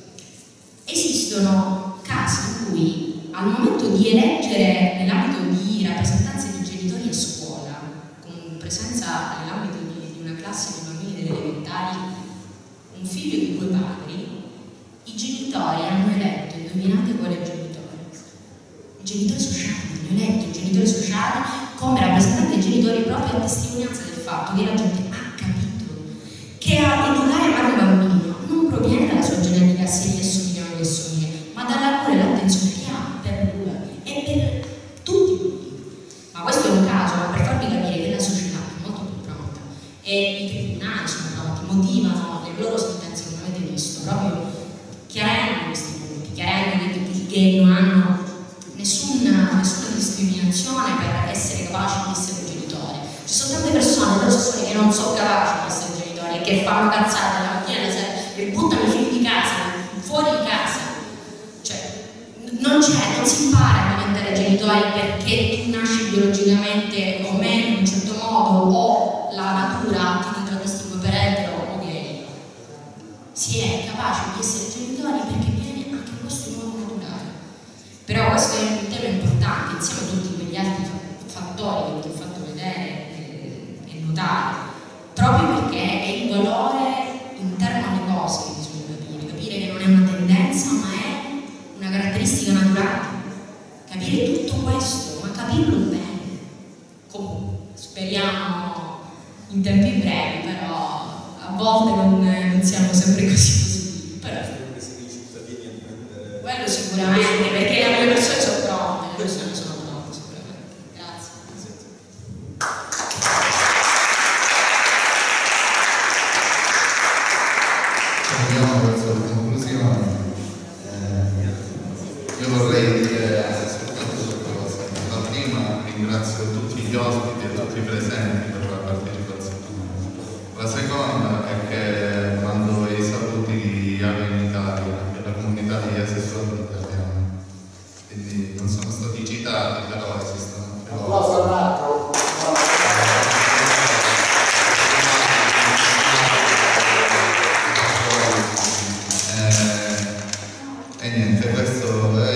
I: esistono casi in cui al momento di eleggere nell'ambito di rappresentanze di genitori a scuola, con presenza nell'ambito di, di una classe di bambini delle elementari, un figlio di due padri, i genitori hanno eletto, indovinate quale genitore? I genitori sociali, hanno eletto i genitori sociali come rappresentanti dei genitori proprio a testimonianza del fatto che la gente ha capito che a educare a amare un bambino non proviene dalla sua genetica, se gli assomiglia o non gli assomiglia, ma dall'amore e l'attenzione che ha per lui e per tutti i bambini. Ma questo è un caso, ma per farvi capire che la società è molto più pronta e i tribunali sono pronti, motivano le loro sentenze, come avete visto, proprio chiarendo questi punti, chiarendo che tutti i gay non hanno nessuna, nessuna discriminazione per essere capaci di essere genitori. Ci sono tante persone, persone che non sono capaci di essere genitori e che fanno cazzate la mattina e la sera e buttano i figli di casa, fuori di casa. Cioè, non c'è, non si impara a diventare genitori perché tu nasci biologicamente o meno in un certo modo o la natura ti contraddistingue per etero o gay. Si è capaci di essere genitori perché viene anche questo modo naturale. Però questo è un tema importante, insieme a tutti quegli altri fattori che ti ho fatto vedere e, e notare, proprio perché è il valore interno alle cose che bisogna capire, capire che non è una tendenza ma è una caratteristica naturale. Capire tutto questo, ma capirlo bene. Comunque, speriamo in tempi brevi, però a volte non, non siamo sempre così positivi. Però quello sicuramente, perché le persone sono pronte, le persone sono pronte sicuramente. Grazie.
A: Andiamo verso la conclusione. Eh, io vorrei dire soltanto due cose. La prima, ringrazio tutti gli ospiti e tutti i presenti per la partecipazione. La seconda è che mando i saluti di Ave in Italia e la comunità di asessuali italiani. Quindi non sono stati citati, però esistono anche loro. E niente, questo è